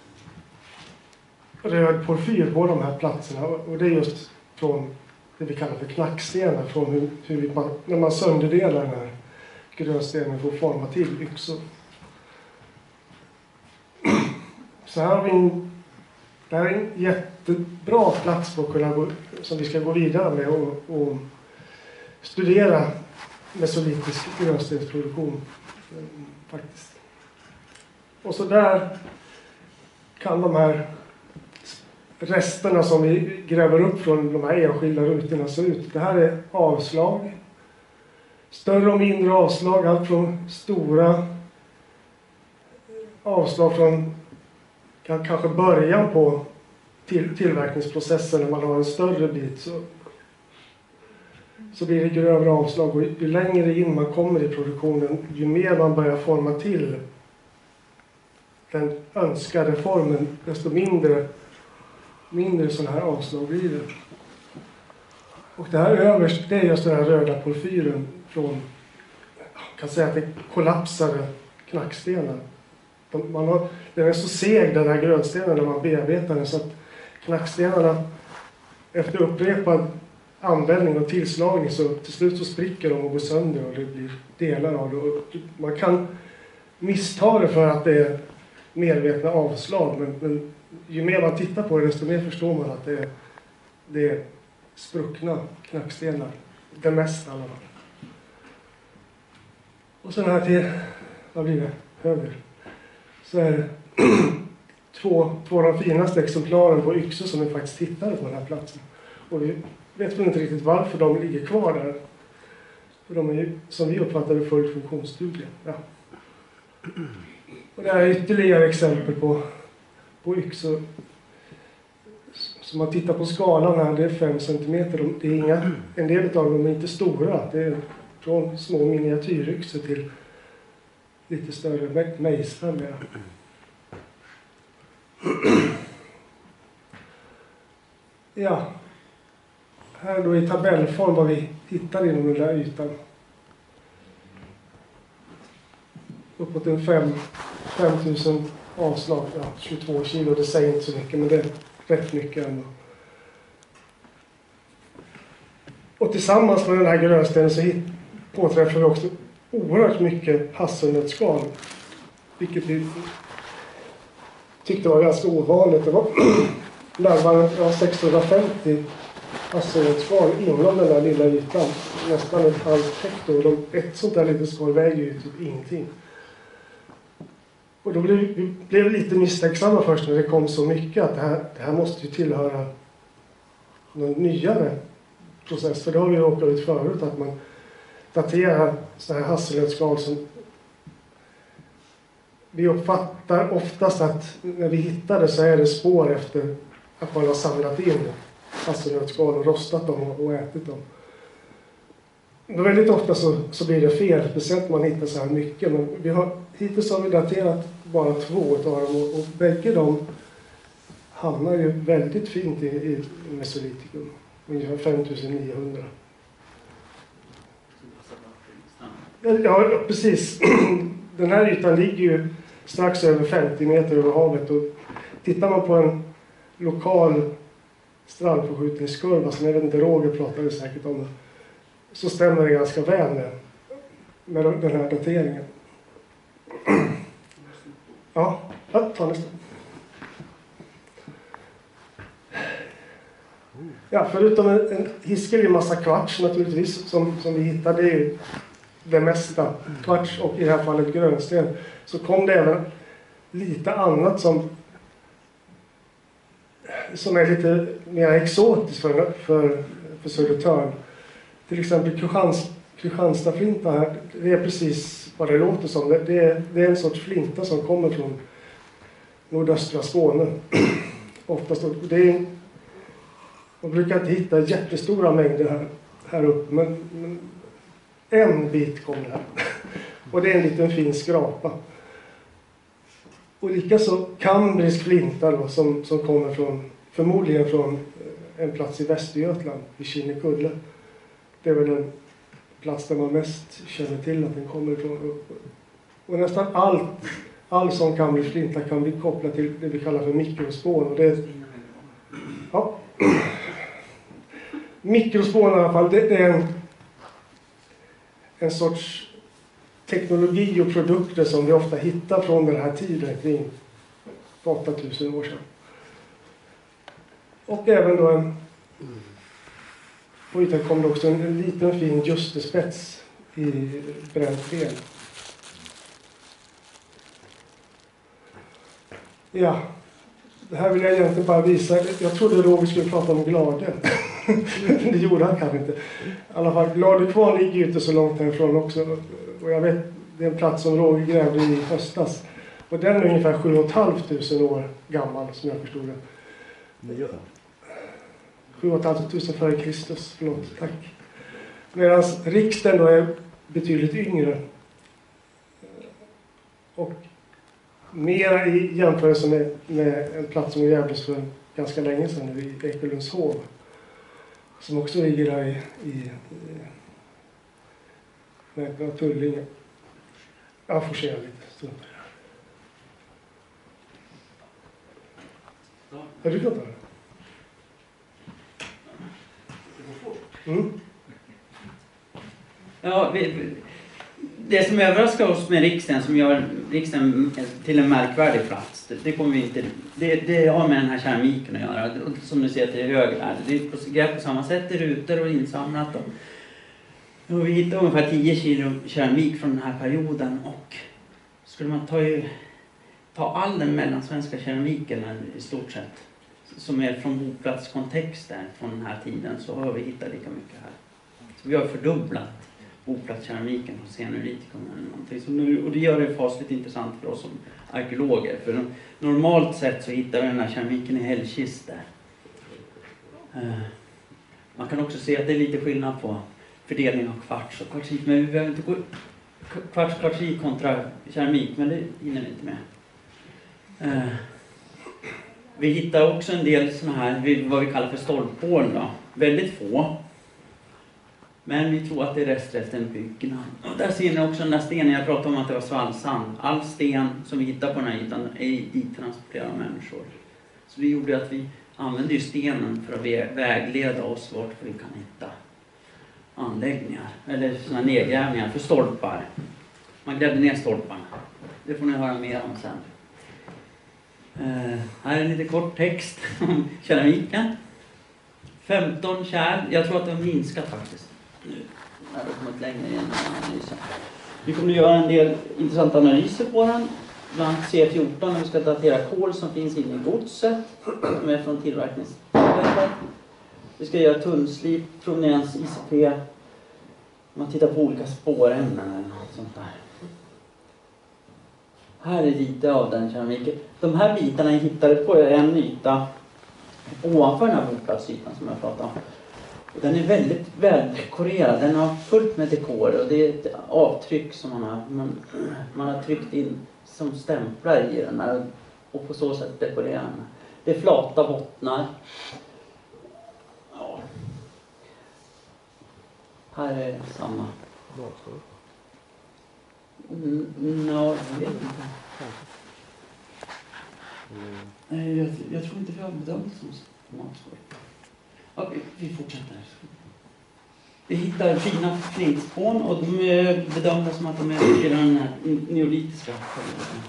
röd porfyr på de här platserna. Och det är just från det vi kallar för knackstenar. Från när man sönderdelar den här grönstenen för att forma till yxor. Så här har vi det här är en jättebra plats på att kunna som vi ska gå vidare med och studera mesolitisk grönstensproduktion faktiskt. Och så där kan de här resterna som vi gräver upp från de här enskilda rutorna se ut. Det här är avslag. Större och mindre avslag, allt från stora avslag från kanske början på tillverkningsprocessen när man har en större bit så blir det grövre avslag. Och ju längre in man kommer i produktionen, ju mer man börjar forma till den önskade formen, desto mindre sådana här avslag blir det. Och det här överst, det är just den här röda porfyren från, jag kan säga att det kollapsade knackstenar. Den är så seg den här grönstenen när man bearbetar den så att knackstenarna efter upprepad användning och tillslagning så till slut så spricker de och går sönder och det blir delar av det. Och man kan missta det för att det är medvetna avslag men ju mer man tittar på det desto mer förstår man att det är spruckna knackstenar. Det mesta i alla fall. Och sen här till, vad blir det? Höger. Så är det två av de finaste exemplaren på yxor som vi faktiskt hittade på den här platsen. Och vi vet väl inte riktigt varför de ligger kvar där. För de är ju, som vi uppfattade, fullt funktionsdugliga. Ja. Och det här är ytterligare exempel på yxor. Så man tittar på skalan här, det är 5 cm. Det är en del av dem är inte stora. Det är från små miniatyryxor till lite större mejslar med. Ja, här då i tabellform vad vi hittar inom den där ytan. Uppåt en 5000 avslag, 22 kilo, det säger inte så mycket men det är rätt mycket ändå. Och tillsammans med den här grönstenen så påträffar vi också oerhört mycket hasselnötsskal. Vilket vi tyckte var ganska ovanligt. Det var närmare 650 hasselnötsskal inom den där lilla ytan. Nästan ett halvt hektar. Ett sånt där litet skal väger ju typ ingenting. Och då blev vi lite misstänksamma först när det kom så mycket att det här måste ju tillhöra någon nyare process. För det har vi råkat ut förut att man daterar sådana här hasselnötsskal som vi uppfattar oftast att när vi hittar det så är det spår efter att man har samlat in hasselnötsskal och rostat dem och ätit dem. Men väldigt ofta så blir det fel, speciellt när man hittar så här mycket. Men hittills har vi daterat bara 2 av dem och bägge de hamnar ju väldigt fint i Mesolitikum. Ungefär 5900. Ja, precis. Den här ytan ligger ju strax över 50 meter över havet. Och tittar man på en lokal strandförskjutningskurva, som jag vet inte, Roger pratade säkert om det, så stämmer det ganska väl med den här dateringen. Ja, ta nästa. Ja, förutom en hiskelig massa kvarts naturligtvis som vi hittade i det mesta, kvarts och i det här fallet grönsten, så kom det även lite annat som är lite mer exotiskt för Södertörn. Till exempel Kristianstadflinta här, det är precis vad det låter som. Det är en sorts flinta som kommer från nordöstra Skåne. Oftast, man brukar inte hitta jättestora mängder här uppe, men en bit kommer här. Och det är en liten fin skrapa. Och likaså kambrisk flinta då, som kommer förmodligen från en plats i Västergötland, i Kinnekulle. Det är väl den plats där man mest känner till att den kommer ifrån. Och nästan all sån kambrisk flinta kan vi koppla till det vi kallar för mikrospån. Och det, ja. Mikrospån i alla fall, det är en sorts teknologi och produkter som vi ofta hittar från den här tiden kring 8000 år sedan. Och även då på ytan kom det också en liten fin justespets i bränt ben. Ja, det här vill jag egentligen bara visa. Jag trodde Roger skulle prata om Glade. Det gjorde han kanske inte. I alla fall, Glade kvar ligger ju inte så långt härifrån också. Och jag vet, det är en plats som Roger grävde i höstas. Och den är ungefär 7 500 år gammal, som jag förstod det. 7 500 före Kristus, förlåt, tack. Medan Riksten då är betydligt yngre. Och mera i jämförelse med en plats som grävdes för ganska länge sedan vid Ekelundshov. Som också ligger där i Tullinge. Jag får se lite stund. Har du klart det? Mm. Ja, det som överraskar oss med Riksten, som gör Riksten till en märkvärdig plats, det kommer vi inte... Det har med den här keramiken att göra. Som du ser till höger, det är på samma sätt i rutor och insamlat. Och vi hittar ungefär 10 kilo keramik från den här perioden, och skulle man ta all den mellansvenska keramiken i stort sett, som är från boplatskontexter från den här tiden, så har vi hittat lika mycket här. Så vi har fördubblat boplatskeramiken hos Senuritikum eller någonting. Och det gör det fasligt intressant för oss som arkeologer. För normalt sett så hittar vi den här keramiken i hällkister. Man kan också se att det är lite skillnad på fördelning av kvarts och kvartsit. Men vi behöver inte gå kvartsit kontra keramik, men det hinner vi inte med. Vi hittar också en del såna här, vad vi kallar för stolphål då. Väldigt få. Men vi tror att det är rester efter en byggnad. Och där ser ni också den där stenen, jag pratade om att det var svallsand. All sten som vi hittar på den här ytan är dit transporterade av människor. Så det gjorde att vi använde ju stenen för att vägleda oss vart vi kan hitta anläggningar. Eller sådana nedgrävningar för stolpar. Man grävde ner stolparna. Det får ni höra mer om sen. Här är en lite kort text om keramiken. 15 kärl. Jag tror att det har minskat faktiskt. Nu har det kommit längre igen med analysen. Vi kommer att göra en del intressanta analyser på den. Bland annat C14 när vi ska datera kol som finns inne i godset. Som är från tillverkningsstället. Vi ska göra tunnslip, proveniens, ICP. Man tittar på olika spårämnen eller något sånt där. Här är lite av den keramiken. De här bitarna är hittade på en yta ovanför den här boplatsytan som jag pratade om. Och den är väldigt väldekorerad. Den har fullt med dekor och det är ett avtryck som man har tryckt in som stämplar i den här och på så sätt dekorerar den. Det är flata bottnar. Ja. Här är samma. Jag vet inte. Jag tror inte vi har bedömt det som matskor. Ja, vi fortsätter. Vi hittar fina flintspån och de är bedömda som att de är i den här neolitiska perioden.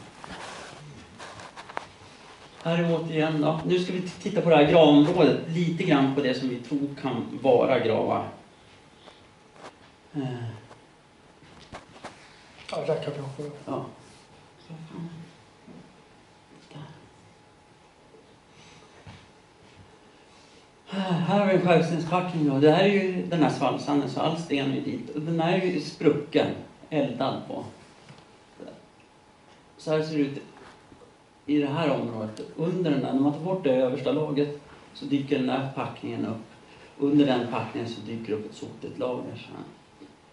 Här är återigen då. Nu ska vi titta på det här gravområdet. Lite grann på det som vi tror kan vara gravar. Ja, där kan vi hoppa. Ja. Här har vi en skärgstenspackning då. Det här är ju den här svalsanden, så all sten är dit. Och den här är ju sprucken, eldad på. Så här ser det ut i det här området. Under den där, när man tar bort det översta laget så dyker den där packningen upp. Under den packningen så dyker upp ett sotigt lager. Så här.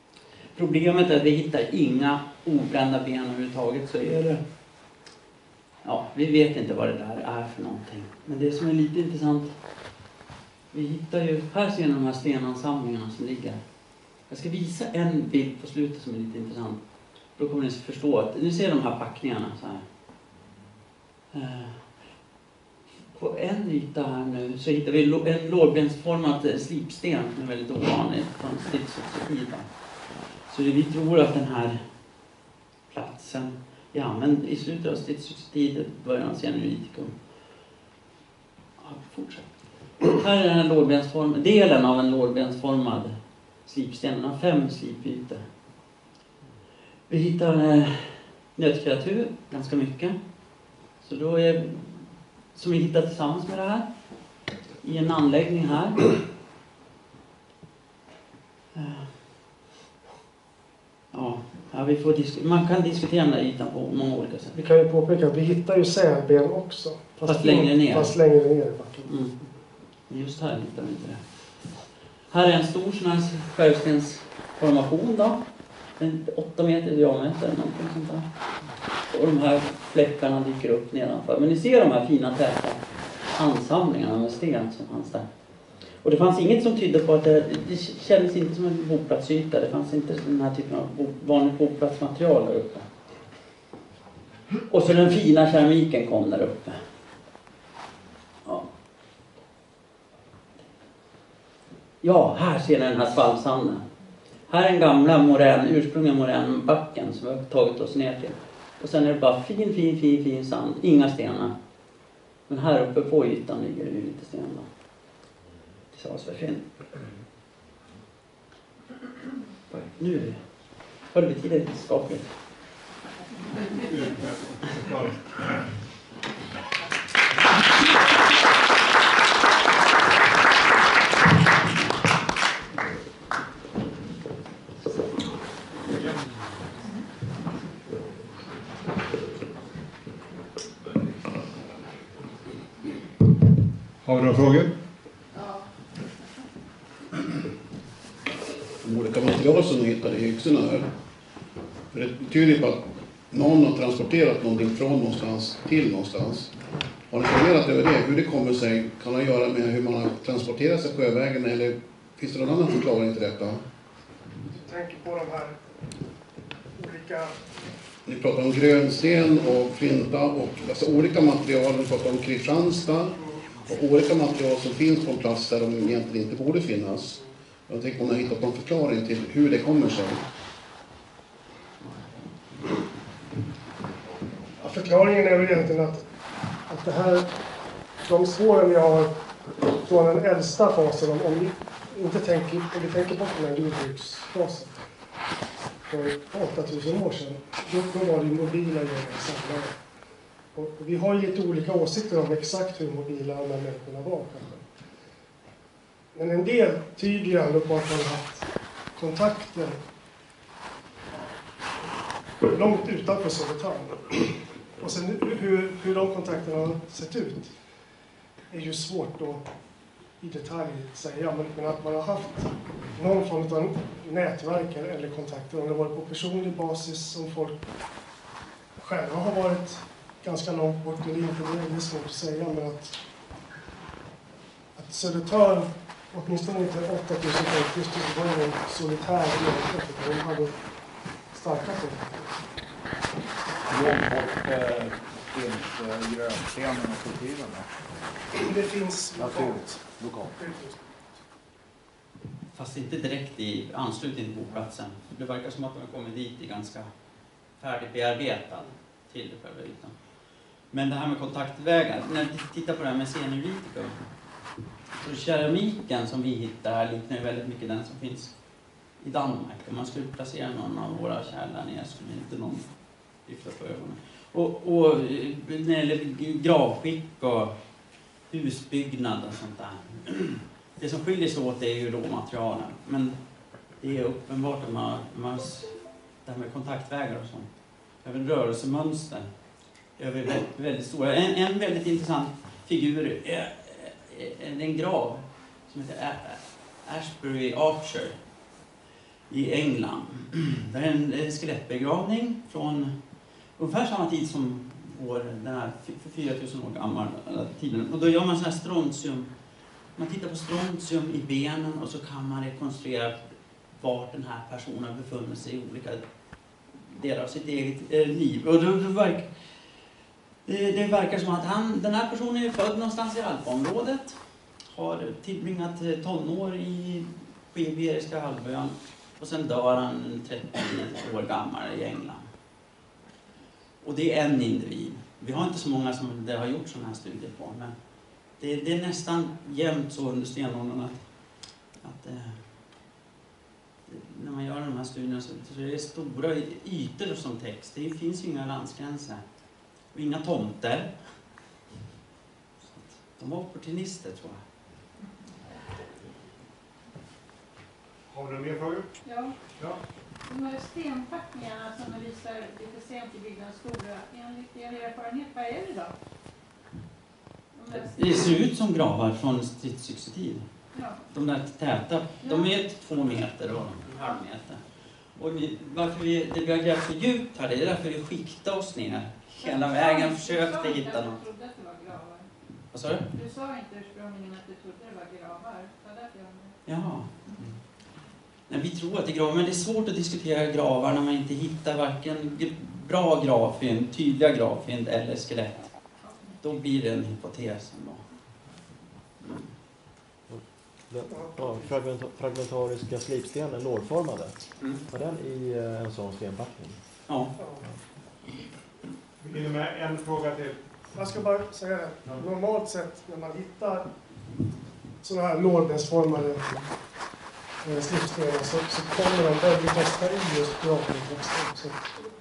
Problemet är att vi hittar inga obrända ben överhuvudtaget, så är det Ja, vi vet inte vad det där är för någonting. Men det som är lite intressant, vi hittar ju, här ser ni de här stenansamlingarna som ligger. Jag ska visa en bild på slutet som är lite intressant. Då kommer ni förstå att, ni ser de här packningarna så här. På en yta här nu så hittar vi en lårbensformad slipsten som är väldigt ovanlig från stridsupptiden. Så vi tror att den här platsen, ja men i slutet av stridsupptiden, början av Senioriticum. Ja, fortsätt. Här är den delen av en lårbensformad slipsten. Den har 5 slipytor. Vi hittar nötkreatur, ganska mycket. Så då är, som vi hittar tillsammans med det här, i en anläggning här. Ja, vi får man kan diskutera den här ytan på många olika sätt. Vi kan ju påpeka att vi hittar ju sälben också. Fast längre ner. Fast längre ner i backen. Mm. Just här hittar vi inte det. Här är en stor sån här skärvstensformation då. 8 meter i diameter, någonting sånt där. Och de här fläckarna dyker upp nedanför. Men ni ser de här fina täta ansamlingarna med sten som fanns där. Och det fanns inget som tydde på att det kändes inte som en boplatsyta. Det fanns inte den här typen av vanligt boplatsmaterial där uppe. Och så den fina keramiken kom där uppe. Ja, här ser ni den här svalvsanden. Här är den gamla ursprungliga moränbacken som vi har tagit oss ner till. Och sen är det bara fin sand. Inga stenar. Men här uppe på ytan ligger det lite stenar. Tillsammans med fin. Nu har det betyder lite skapligt. Har vi några frågor? De olika material som de hittade i yxorna här. För det tyder på att någon har transporterat någonting från någonstans till någonstans. Har ni funderat över det? Hur det kommer sig? Kan det göra med hur man har transporterat sig sjövägen? Eller finns det någon annan förklaring till detta? Jag tänker på de här olika... Ni pratar om grönsten och flinta och alltså olika material. Ni pratar om Kristianstad och olika material som finns på en plats där de egentligen inte borde finnas. Jag tänker om ni har hittat en förklaring till hur det kommer sig. Ja, förklaringen är väl egentligen att det här, de spåren vi har från den äldsta fasen, om vi tänker bort den här jordbruksfasen för 8000 år sedan, då var det mobila jägare. Och vi har ju lite olika åsikter om exakt hur mobila de här människorna var kanske. Men en del tyder ju ändå på att man har haft kontakter långt utanför Södertörn. Och sen hur de kontakterna har sett ut är ju svårt att i detalj säga. Men att man har haft någon form av nätverk eller kontakter, om det varit på personlig basis som folk själva har varit ganska långt bort eller inte, det är svårt att säga. Men att Södertörn åtminstone inte 8000 just det var en solitär enhet, utan de hade starka kontakter. Långt bort finns grönstenen och kultiverna. Det finns lokalt. Fast inte direkt i anslutning till boplatsen. Det verkar som att de har kommit dit i ganska färdigbearbetad till själva ytan. Men det här med kontaktvägar, när vi tittar på det här med Senioriticum, så keramiken som vi hittar här liknar ju väldigt mycket den som finns i Danmark. Om man skulle placera någon av våra kärl där nere skulle inte någon lyfta på ögonen. Och när det gäller gravskick och husbyggnad och sånt där. Det som skiljer sig åt är ju råmaterialen. Men det är uppenbart att det här med kontaktvägar och sånt. Även rörelsemönster. Över väldigt stora. En väldigt intressant figur är en grav som heter Ashbury Archer i England. Det är en skelettbegravning från ungefär samma tid som år, den här för 4000 år gammal tiden. Och då gör man så här strontium. Man tittar på strontium i benen och så kan man rekonstruera vart den här personen befunnit sig i olika delar av sitt eget liv. Och det verkar som att den här personen är född någonstans i Alpområdet. Har tillbringat tonår på Iberiska halvön. Och sen dör han 30 år gammal i England. Och det är en individ. Vi har inte så många som det har gjort sådana här studier på. Men det är nästan jämnt så under stenåldern att när man gör de här studierna så är det stora ytor som text. Det finns ju inga landsgränser. Och inga tomter. Så de var opportunister, tror jag. Har du några mer frågor? Ja. Ja. De här stenpackningarna som visar lite sent i byggnadens skola, enligt er erfarenhet, vad är det då? Det ser ut som gravar från stridsyxetid. Ja. De där täta, de är 2 meter och en halv meter. Och varför vi har grävt så djupt här, det är därför vi skiktade oss ner hela vägen, försökte hitta något. Du trodde att det var gravar. Vad sa du? Du sa inte ursprungligen att du trodde det var gravar. Det var därför jag Jaha. Nej, vi tror att det är gravar, men det är svårt att diskutera gravar när man inte hittar varken bra gravfynd, tydliga gravfynd eller skelett. Då blir det en hypotes ändå. Ja, fragmentariska slipstenen, lårformade. Var den i en sån stenpackning? Ja. Vi hinner med en fråga till. Jag ska bara säga det. Normalt sett när man hittar sådana här lårbensformade slipstenar så kommer de väldigt ofta i just gravkontexten.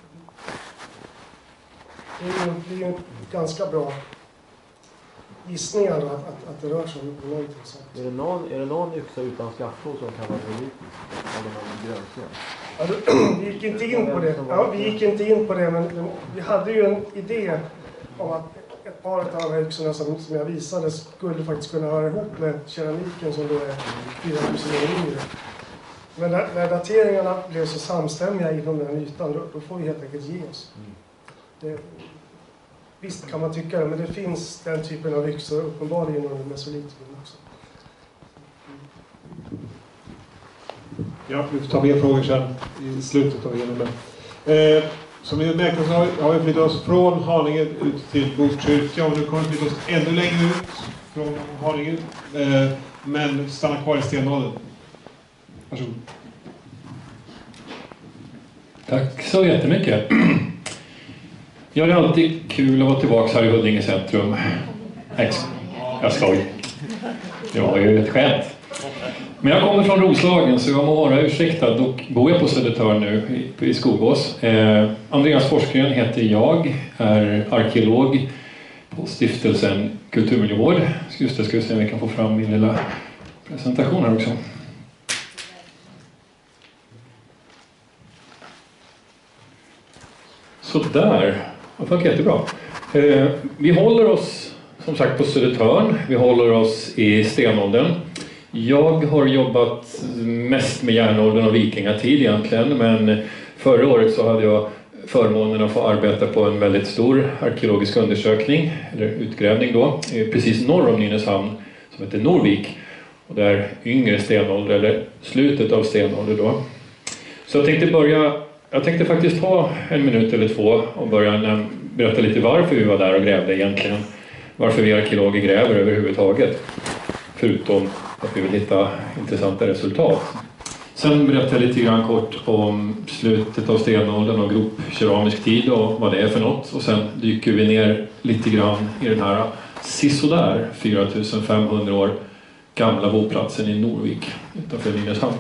Det är ju en ganska bra gissning att det rör sig om någonting sånt. Är det någon yxa utan skaffhål som kan vara politisk? Eller någon grönsten? Ja, vi gick inte in på det. Ja, vi gick inte in på det, men vi hade ju en idé om att ett par av de här yxorna som jag visade skulle faktiskt kunna höra ihop med keramiken som då är 4000 år yngre. Men när dateringarna blev så samstämmiga inom den här ytan, då får vi helt enkelt ge oss. Visst kan man tycka det, men det finns den typen av yxor uppenbarligen under mesolitiden också. Ja, vi får ta mer frågor sen i slutet av genom det. Som ni märkte så har vi flyttat oss från Haninge ut till Botkyrka och nu kommer vi flytta oss ännu längre ut från Haninge. Men stanna kvar i stenåldern. Varsågod. Tack så jättemycket. Ja, det är alltid kul att vara tillbaka här i Huddinge centrum. Jag skoj. Det var ju ett skämt. Men jag kommer från Roslagen så jag må vara ursäktad. Dock bor jag på Södertörn nu i Skogås. Andreas Forsgren heter jag. Är arkeolog på stiftelsen Kulturmiljövård. Just det, ska vi se om vi kan få fram min lilla presentation här också. Så där. Det funkar jättebra. Vi håller oss som sagt på Södertörn. Vi håller oss i stenåldern. Jag har jobbat mest med järnåldern och vikingatid egentligen. Men förra året så hade jag förmånen att få arbeta på en väldigt stor arkeologisk undersökning. Eller utgrävning då. Precis norr om Nynäshamn som heter Norvik. Och där yngre stenålder eller slutet av stenålder då. Så jag tänkte faktiskt ta 1 minut eller 2 och börja berätta lite varför vi var där och grävde egentligen. Varför vi arkeologer gräver överhuvudtaget. Förutom att vi vill hitta intressanta resultat. Sen berättar jag lite grann kort om slutet av stenåldern och gropkeramisk tid och vad det är för något. Och sen dyker vi ner lite grann i den här sisådär 4500 år gamla boplatsen i Norvik utanför Nynäshamn.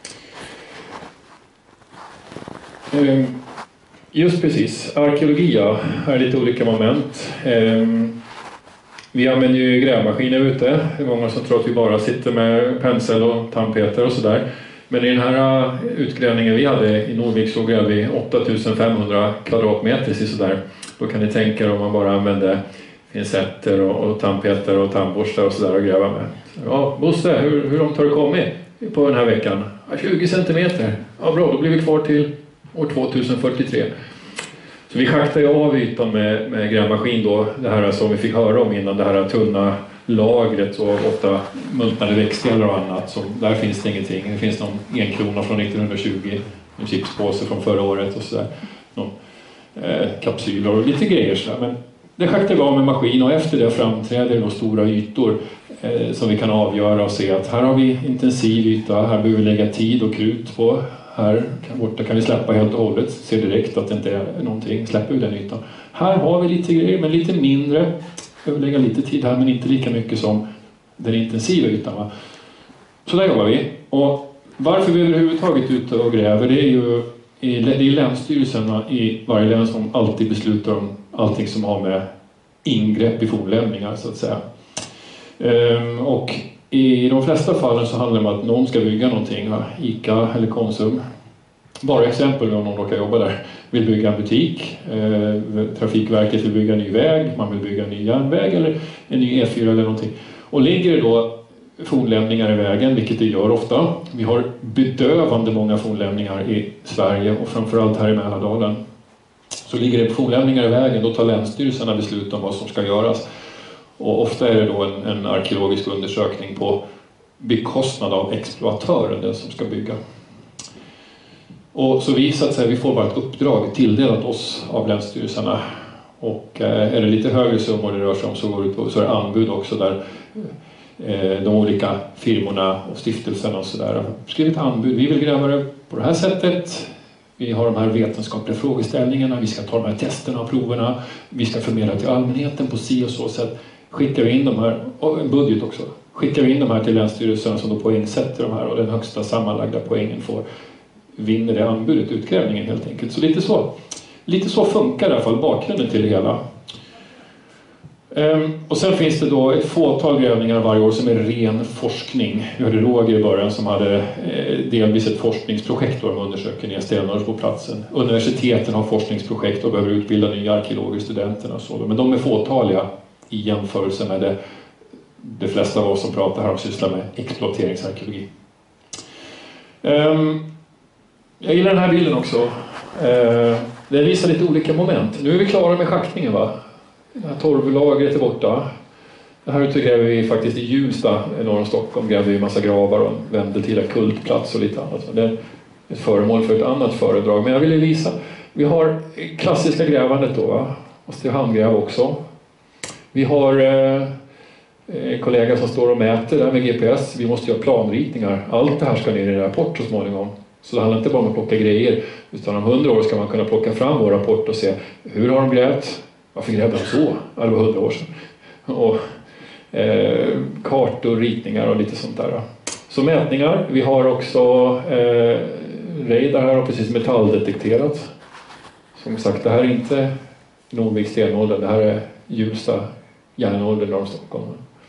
Just precis, arkeologi är lite olika moment. Vi använder ju grävmaskiner ute. Det är många som tror att vi bara sitter med pensel och tandpeter och sådär. Men i den här utgrävningen vi hade i Norvik så grävde vi 8500 kvadratmeter sådär. Då kan ni tänka er om man bara använde pincetter och tandpeter och tandborstar och sådär att gräva med. Ja, Bosse, hur långt har du kommit på den här veckan? 20 centimeter. Ja, bra, då blir vi kvar till år 2043. Så vi schaktar ju av ytan med grävmaskin då, det här som vi fick höra om innan, det här tunna lagret och ofta multnade växtdelar och annat. Så där finns det ingenting. Det finns någon 1 krona från 1920, en chipspåse från förra året och sådär. Någon kapsyler och lite grejer sådär. Men det schaktar vi av med maskin och efter det framträder då stora ytor som vi kan avgöra och se att här har vi intensiv yta, här behöver vi lägga tid och krut på. Här borta kan vi släppa helt och hållet, ser direkt att det inte är någonting, släpper vi den ytan. Här har vi lite grejer men lite mindre, behöver lägga lite tid här men inte lika mycket som den intensiva ytan. Va? Så där jobbar vi. Och varför vi överhuvudtaget ute och gräver, det är ju det är länsstyrelserna i varje län som alltid beslutar om allting som har med ingrepp i fornlämningar så att säga. Och i de flesta fallen så handlar det om att någon ska bygga någonting, ICA eller Konsum. Bara exempel om någon råkar jobba där. Vill bygga en butik, Trafikverket vill bygga en ny väg, man vill bygga en ny järnväg eller en ny E4 eller någonting. Och ligger det då fornlämningar i vägen, vilket det gör ofta. Vi har bedövande många fornlämningar i Sverige och framförallt här i Mälardalen. Så ligger det fornlämningar i vägen, då tar länsstyrelserna beslut om vad som ska göras. Och ofta är det då en arkeologisk undersökning på bekostnad av exploatören, den som ska bygga. Och så visar sig, vi får bara ett uppdrag tilldelat oss av länsstyrelserna. Och är det lite högre summor det rör sig om så går det på, så är det anbud också där de olika firmorna och stiftelserna och sådär skrivit anbud. Vi vill gräva det på det här sättet. Vi har de här vetenskapliga frågeställningarna. Vi ska ta de här testerna och proverna. Vi ska förmedla till allmänheten på si och så sätt. Skickar vi in de här, och en budget också. Skickar vi in de här till länsstyrelsen som då poängsätter de här och den högsta sammanlagda poängen vinner det anbudet, utgrävningen helt enkelt. Så lite så funkar i alla fall bakgrunden till det hela. Och sen finns det då ett fåtal grävningar varje år som är ren forskning. Vi hörde Roger i början som hade delvis ett forskningsprojekt där de undersöker ner stenar på platsen. Universiteten har forskningsprojekt och behöver utbilda nya arkeologer, studenterna och så. Men de är fåtaliga i jämförelse med det flesta av oss som pratar här och sysslar med exploateringsarkeologi. Jag gillar den här bilden också. Den visar lite olika moment. Nu är vi klara med schaktningen, va? Det här torvlagret är borta. Det här ute gräver vi faktiskt i Hjulsta, norr om Stockholm. Gräver vi en massa gravar och vände till en kultplats och lite annat. Det är ett föremål för ett annat föredrag. Men jag ville visa. Vi har klassiska grävandet då, va? Måste handgräva också. Vi har en kollega som står och mäter där med GPS. Vi måste göra planritningar. Allt det här ska ner i en rapport så småningom. Så det handlar inte bara om att plocka grejer. Utan om 100 år ska man kunna plocka fram vår rapport och se hur har de grävt? Varför grävde de så? Det var 100 år sedan. Och kartor, ritningar och lite sånt där. Så mätningar. Vi har också radar här och precis metalldetekterat. Som sagt, det här är inte Norvik stenålder. Det här är Hjulsta järnålder norr om Stockholm.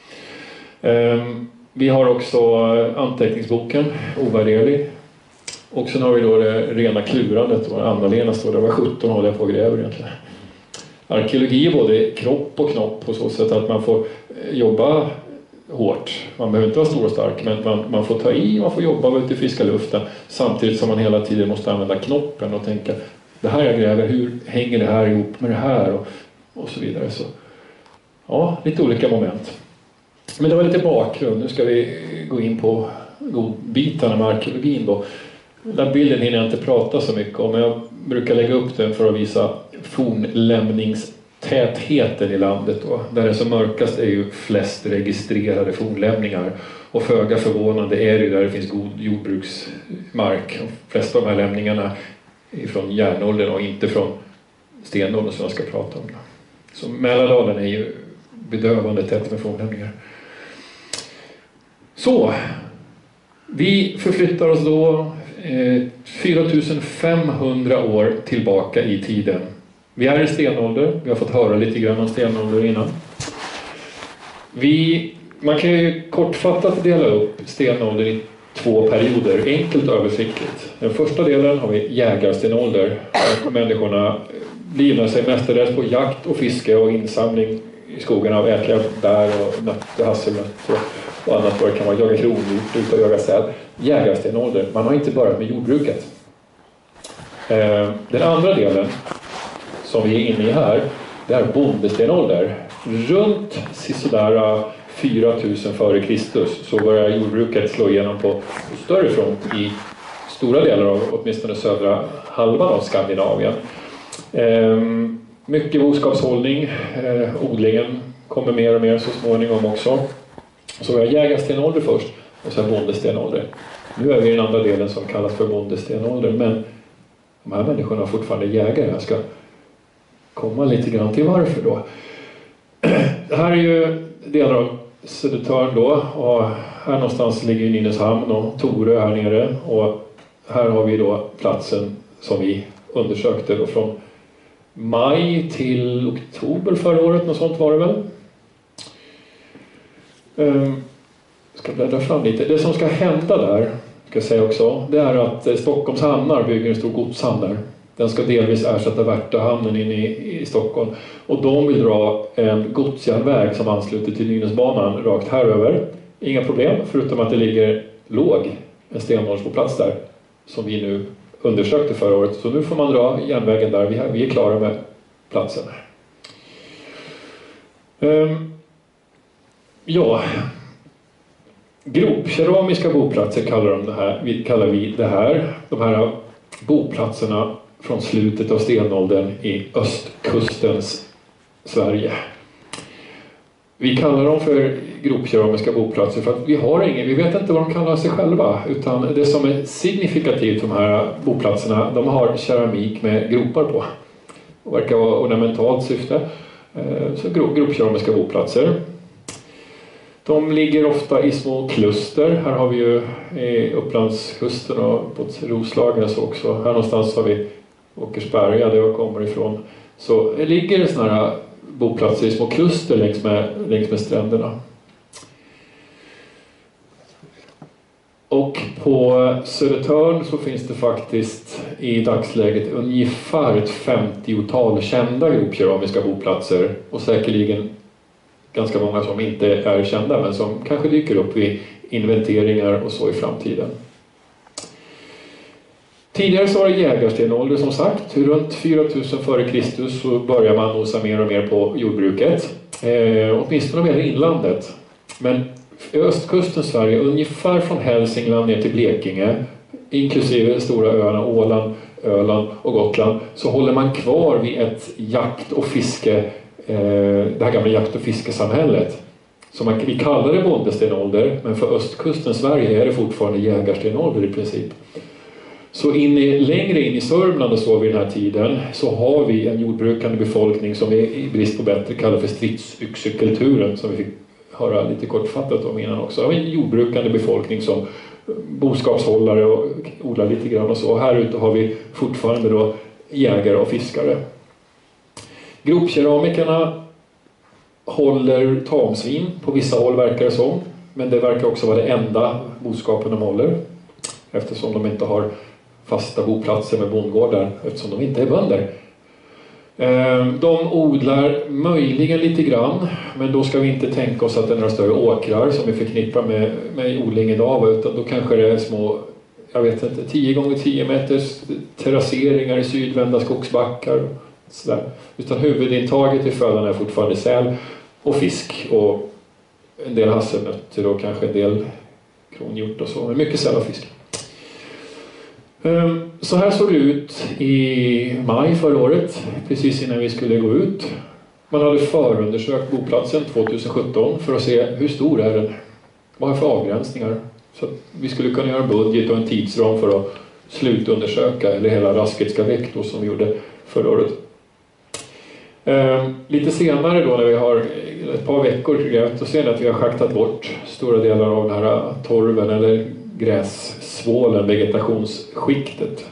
Vi har också anteckningsboken, ovärderlig. Och sen har vi då det rena klurandet. Och Anna-Lena står där, var 17 håller jag på och gräver egentligen. Arkeologi är både kropp och knopp på så sätt att man får jobba hårt. Man behöver inte vara stor och stark, men man får ta i, man får jobba ute i friska luften. Samtidigt som man hela tiden måste använda knoppen och tänka, det här jag gräver, hur hänger det här ihop med det här? Och så vidare. Så, ja, lite olika moment. Men det var lite bakgrund. Nu ska vi gå in på godbitarna med arkeologin då. Den där bilden hinner jag inte prata så mycket om, men jag brukar lägga upp den för att visa fornlämningstätheten i landet. Då. Där det är som mörkast är ju flest registrerade fornlämningar. Och föga förvånande är det ju där det finns god jordbruksmark. De flesta av de här lämningarna är från järnåldern och inte från stenåldern som jag ska prata om. Så Mälardalen är ju bedövande tätt med fornlämningar. Så, vi förflyttar oss då 4500 år tillbaka i tiden. Vi är i stenålder, vi har fått höra lite grann om stenålder innan. Man kan ju kortfattat dela upp stenålder i 2 perioder, enkelt och översiktligt. Den första delen har vi jägarstenålder. Människorna livnar sig mestadels på jakt och fiske och insamling i skogen av ätliga bär och nötter, hasselnötter och annat vad det kan vara. Jaga kronhjort, ut och jaga säl. Jägarstenålder. Man har inte börjat med jordbruket. Den andra delen som vi är inne i här, det är bondestenålder. Runt sådär 4000 före Kristus så börjar jordbruket slå igenom på större front i stora delar av åtminstone södra halvan av Skandinavien. Mycket boskapshållning, odlingen kommer mer och mer så småningom också. Så vi har jägarstenålder först och sen bondestenålder. Nu är vi i den andra delen som kallas för bondestenålder, men de här människorna har fortfarande jägare. Jag ska komma lite grann till varför då. Det här är ju delar av Södertörn då, och här någonstans ligger Nynäshamn och Torö här nere, och här har vi då platsen som vi undersökte då från maj till oktober förra året, något sånt var det väl. Ska bläddra fram lite. Det som ska hända där, ska jag säga också, det är att Stockholms hamnar bygger en stor godshamn där. Den ska delvis ersätta Värtahamnen inne i Stockholm. Och de vill dra en godsjärnväg som ansluter till Nynäsbanan rakt här över. Inga problem, förutom att det ligger en stenåldersplats där som vi nu undersökte förra året. Så nu får man dra järnvägen där. Vi är klara med platsen. Gropkeramiska boplatser kallar vi det här. De här boplatserna från slutet av stenåldern i östkustens Sverige. Vi kallar dem för gropkeramiska boplatser för att vi vet inte vad de kallar sig själva, utan det som är signifikativt för de här boplatserna, de har keramik med gropar på. Det verkar vara ornamentalt syfte. Så gropkeramiska boplatser. De ligger ofta i små kluster. Här har vi ju i Upplandskusten och på Roslagen så också. Här någonstans har vi Åkersberga där jag kommer ifrån. Så det ligger sådana här boplatser i små kluster längs med stränderna. Och på Södertörn så finns det faktiskt i dagsläget ungefär ett 50-tal kända gropkeramiska boplatser, och säkerligen ganska många som inte är kända men som kanske dyker upp vid inventeringar och så i framtiden. Tidigare så var det jägarstenålder som sagt. Runt 4000 före Kristus så börjar man nosa mer och mer på jordbruket. Åtminstone med inlandet. Men i östkusten Sverige, ungefär från Hälsingland ner till Blekinge, inklusive de stora öarna Åland, Öland och Gotland, så håller man kvar vid ett jakt- och fiske, det här gamla jakt- och fiskesamhället. Så vi kallar det bondestenålder, men för östkusten Sverige är det fortfarande jägarstenålder i princip. Så längre in i Sörmland och så vid den här tiden så har vi en jordbrukande befolkning som vi i brist på bättre kallar för stridsyxekulturen, som vi fick höra lite kortfattat om innan också. En jordbrukande befolkning som boskapshållare och odlar lite grann och så. Och här ute har vi fortfarande då jägare och fiskare. Gropkeramikerna håller tamsvin på vissa håll verkar det som. Men det verkar också vara det enda boskapen de håller. Eftersom de inte har fasta boplatser med bondgårdar. Eftersom de inte är bönder. De odlar möjligen lite grann. Men då ska vi inte tänka oss att det är några större åkrar som vi förknippar med odling idag. Utan då kanske det är små, 10 gånger 10 meters terrasseringar i sydvända skogsbackar. Sådär. Utan huvudintaget i födan är fortfarande säl och fisk och en del hasselnötter och kanske en del kronhjort och så. Men mycket säl och fisk. Så här såg det ut i maj förra året, precis innan vi skulle gå ut. Man hade förundersökt boplatsen 2017 för att se hur stor är den. Vad är för avgränsningar? Så att vi skulle kunna göra en budget och en tidsram för att slutundersöka, eller hela Rasketska väck då, som vi gjorde förra året. Lite senare då när vi har ett par veckor grävt, så ser vi att vi har schaktat bort stora delar av den här torven eller grässvålen, vegetationsskiktet.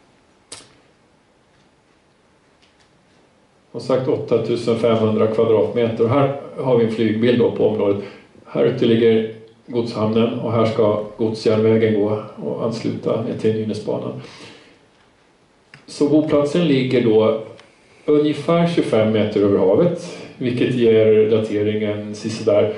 Som sagt 8500 kvadratmeter. Och här har vi en flygbild då på området. Här ute ligger godshamnen och här ska godsjärnvägen gå och ansluta ner till Nynäsbanan. Så boplatsen ligger då ungefär 25 meter över havet, vilket ger dateringen sådär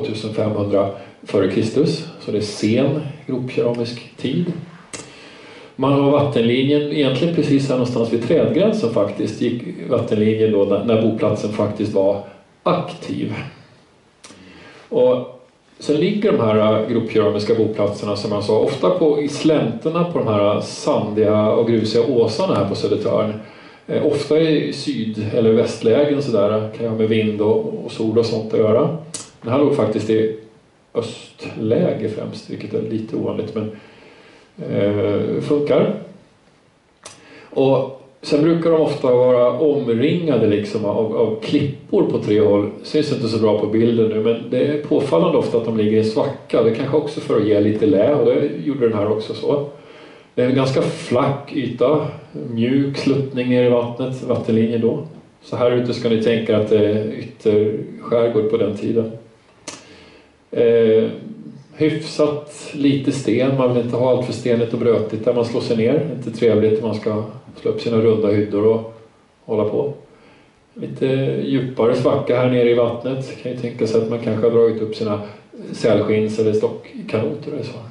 2500 före Kristus, så det är sen gropkeramisk tid. Man har vattenlinjen egentligen precis här någonstans vid trädgränsen faktiskt. Gick vattenlinjen då när boplatsen faktiskt var aktiv. Och sen ligger de här grovkeramiska boplatserna som jag sa ofta i slänterna på de här sandiga och grusiga åsarna här på Södertörn. Ofta i syd- eller västlägen sådär, kan jag ha med vind och sol och sånt att göra. Den här låg faktiskt i östläge främst, vilket är lite ovanligt, men funkar. Och sen brukar de ofta vara omringade liksom av klippor på 3 håll. Syns inte så bra på bilden nu, men det är påfallande ofta att de ligger i svacka. Det kanske också för att ge lite lä, och det gjorde den här också så. Det är en ganska flack yta, mjuk sluttning ner i vattnet, vattenlinjen då. Så här ute ska ni tänka att det är ytterskärgård på den tiden. Hyfsat lite sten, man vill inte ha allt för stenigt och brötigt där man slår sig ner. Inte trevligt om man ska slå upp sina runda hyddor och hålla på. Lite djupare svacka här nere i vattnet. Kan ju tänka sig att man kanske har dragit upp sina sälskins eller stockkanoter eller så.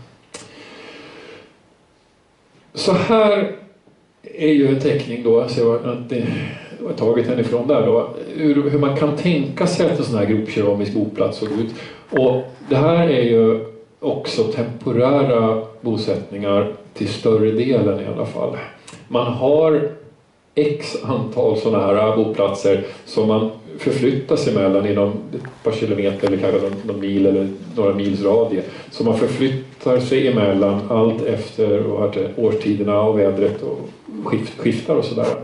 Så här är ju en teckning då, så att det var taget hennifrån där då, hur man kan tänka sig att en sån här grovkeramisk boplats såg ut. Och det här är ju också temporära bosättningar till större delen i alla fall. Man har x antal sådana här boplatser som man förflyttar sig mellan inom ett par kilometer eller kanske någon mil eller några mils radie. Så man förflyttar sig emellan allt efter årstiderna och vädret och skiftar och sådär.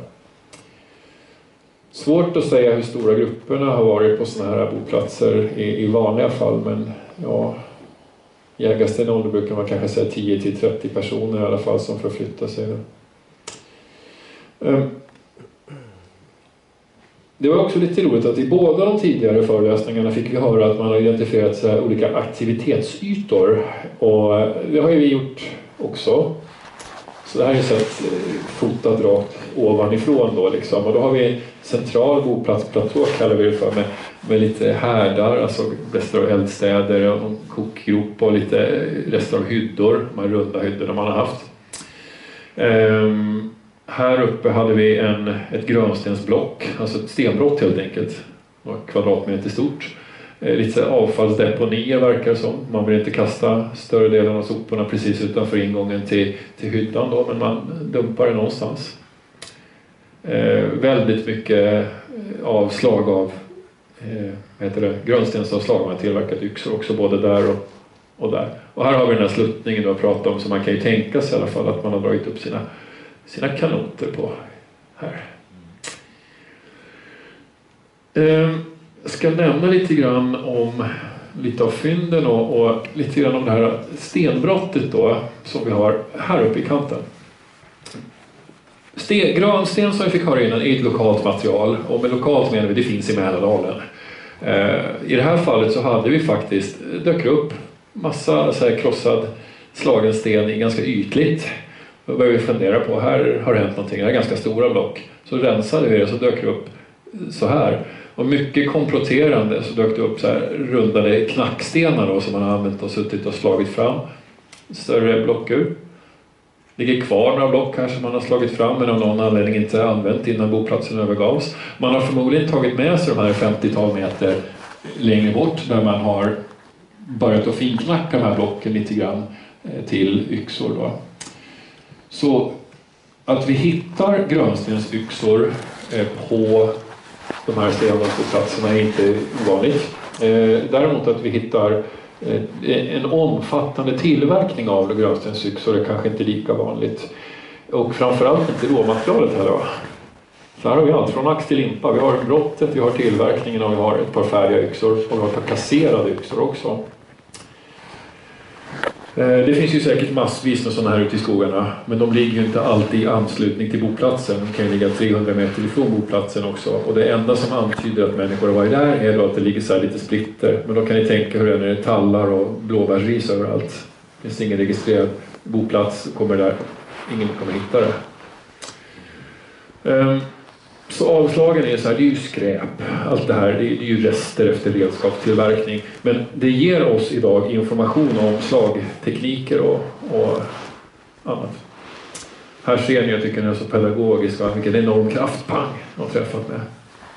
Svårt att säga hur stora grupperna har varit på sådana här boplatser i vanliga fall, men ja, jägarstenålder brukar man kanske säga 10-30 personer i alla fall som förflyttar sig. Det var också lite roligt att i båda de tidigare föreläsningarna fick vi höra att man har identifierat så här olika aktivitetsytor, och det har ju vi gjort också. Så det här är sett fotat rakt ovanifrån då liksom. Och då har vi central boplatsplatå kallar vi det för, med lite härdar, alltså rester av eldstäder och en kokgrop och lite rester av hyddor, de här runda hyddorna man har haft. Här uppe hade vi ett grönstensblock, alltså ett stenbrott helt enkelt, några kvadratmeter stort. Lite avfallsdeponier verkar som. Man vill inte kasta större delen av soporna precis utanför ingången till hyddan då, men man dumpar det någonstans. Väldigt mycket avslag av grönstensavslag. Man har tillverkat yxor också både där och där. Och här har vi den här sluttningen du har pratat om, så man kan ju tänka sig i alla fall att man har dragit upp sina kanoter på här. Jag ska nämna lite grann om lite av fynden och lite grann om det här stenbrottet då som vi har här uppe i kanten. Grönsten som vi fick höra innan är ett lokalt material, och med lokalt menar vi det finns i Mälardalen. I det här fallet så hade vi faktiskt dök upp massa så här krossad slagen sten i ganska ytligt. Då började vi fundera på, här har det hänt någonting, det är ganska stora block. Så rensade vi det och så dök det upp så här. Och mycket komproterande så dök det upp så här rundade knackstenar då, som man har använt och suttit och slagit fram större block ur. Det ligger kvar några block här som man har slagit fram men av någon anledning inte använt innan boplatsen övergavs. Man har förmodligen tagit med sig de här 50-tal meter längre bort där man har börjat att finknacka de här blocken lite grann till yxor då. Så att vi hittar grönstensyxor på de här stenblocksplatserna är inte ovanligt. Däremot att vi hittar en omfattande tillverkning av grönstensyxor är kanske inte lika vanligt. Och framförallt inte råmaterialet heller. Så här har vi allt från ax till limpa. Vi har brottet, vi har tillverkningen och vi har ett par färdiga yxor och vi har ett par kasserade yxor också. Det finns ju säkert massvis med sådana här ute i skogarna, men de ligger ju inte alltid i anslutning till boplatsen. De kan ju ligga 300 meter ifrån boplatsen också. Och det enda som antyder att människor har varit där är då att det ligger så här lite splitter. Men då kan ni tänka hur det är när det är tallar och blåbärsris överallt. Det finns ingen registrerad boplats, ingen kommer hitta det. Så avslagen är så här, det är ju skräp. Allt det här, det är ju rester efter redskapstillverkning. Men det ger oss idag information om slagtekniker och annat. Här ser ni, jag tycker den är så pedagogisk och vilken enorm kraftpang jag har träffat med.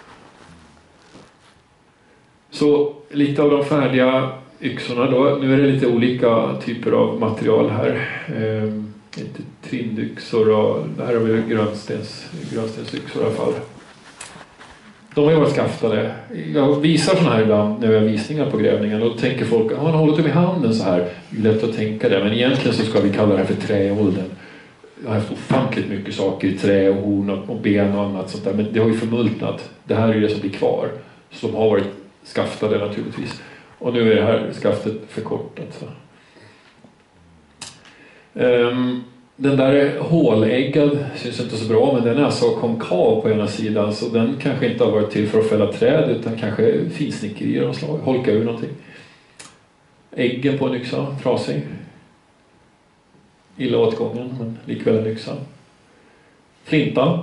Så lite av de färdiga yxorna då. Nu är det lite olika typer av material här. Lite trindyxor och det här har vi grönstensyxor i alla fall. De har ju varit skaftade. Jag visar sådana här ibland när vi har visningar på grävningen. Då tänker folk, han håller dem i handen så här. Det är lätt att tänka det. Men egentligen så ska vi kalla det här för träåldern. Jag har haft ofantligt mycket saker i trä och horn och ben och annat sånt där. Men det har ju förmultnat. Det här är det som blir kvar. Så de har varit skaftade naturligtvis. Och nu är det här skaftet förkortat. Så. Den där är håläggad, syns inte så bra, men den är alltså konkav på ena sidan. Så den kanske inte har varit till för att fälla träd utan kanske finsnickerier och slag. Holka ur någonting. Äggen på en yxa, trasig. Illa åtgången, men likväl en yxa. Flinta.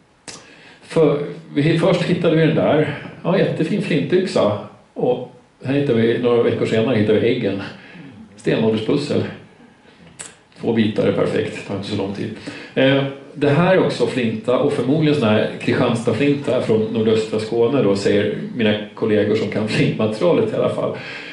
Först hittade vi den där. Ja, jättefin flintyxa. Och här hittade vi, några veckor senare hittade vi äggen. Stenålderspussel. 2 bitar är perfekt, det tar inte så lång tid. Det här är också flinta och förmodligen sån här Kristianstad-flinta från nordöstra Skåne då, säger mina kollegor som kan flintmaterialet i alla fall.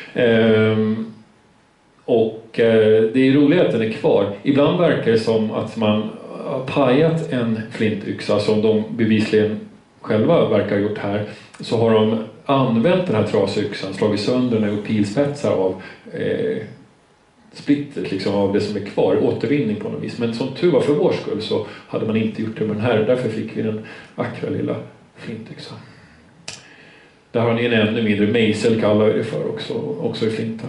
Det är roligt att den är kvar. Ibland verkar det som att man har pajat en flintyxa som de bevisligen själva verkar ha gjort här. Så har de använt den här trasyxan, slagit sönder den och pilspetsar av splittret liksom, av det som är kvar, återvinning på något vis. Men som tur var för vår skull så hade man inte gjort det med den här. Därför fick vi den vackra lilla flintyxan. Där har ni en ännu mindre mejsel, kallar vi det för också i flinta.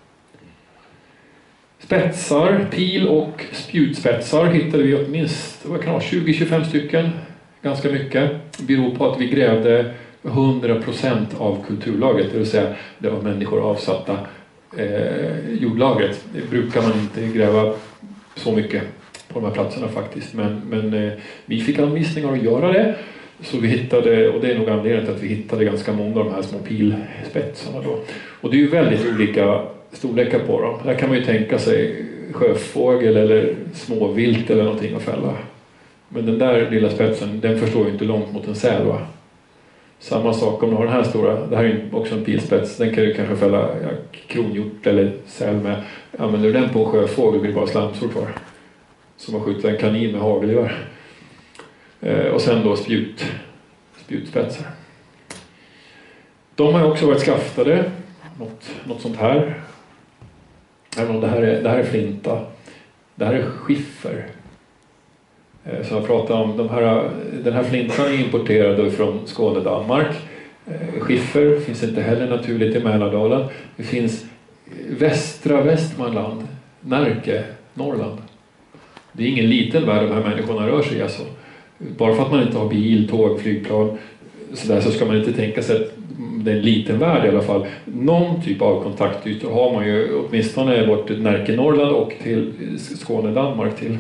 Spetsar, pil och spjutspetsar hittade vi åtminstone 20-25 stycken. Ganska mycket. Det beror på att vi grävde 100% av kulturlagret. Det vill säga det var människor avsatta jordlagret. Det brukar man inte gräva så mycket på de här platserna faktiskt. Men vi fick anvisningar att göra det. Så vi hittade, och det är nog anledningen till att vi hittade ganska många av de här små pilspetsarna då. Och det är ju väldigt olika storlekar på dem. Där kan man ju tänka sig sjöfågel eller småvilt eller någonting att fälla. Men den där lilla spetsen, den förstår ju inte långt mot en säl, va? Samma sak om du har den här stora, det här är ju också en pilspets, den kan du kanske fälla kronhjort eller säl med. Använder du den på en sjöfågel blir det bara slamsor kvar. Som att skjuta en kanin med hagelgevär. Och sen då spjutspetsar. De har också varit skaftade. Något sånt här. Även om det här är flinta. Det här är skiffer. Så jag pratar om den här flintan är importerad från Skåne, Danmark. Skiffer finns inte heller naturligt i Mälardalen. Det finns västra Västmanland, Närke, Norrland. Det är ingen liten värld de här människorna rör sig i alltså. Bara för att man inte har bil, tåg, flygplan så ska man inte tänka sig att det är en liten värld i alla fall. Någon typ av kontaktytor har man ju åtminstone bort till Närke, Norrland och till Skåne, Danmark till.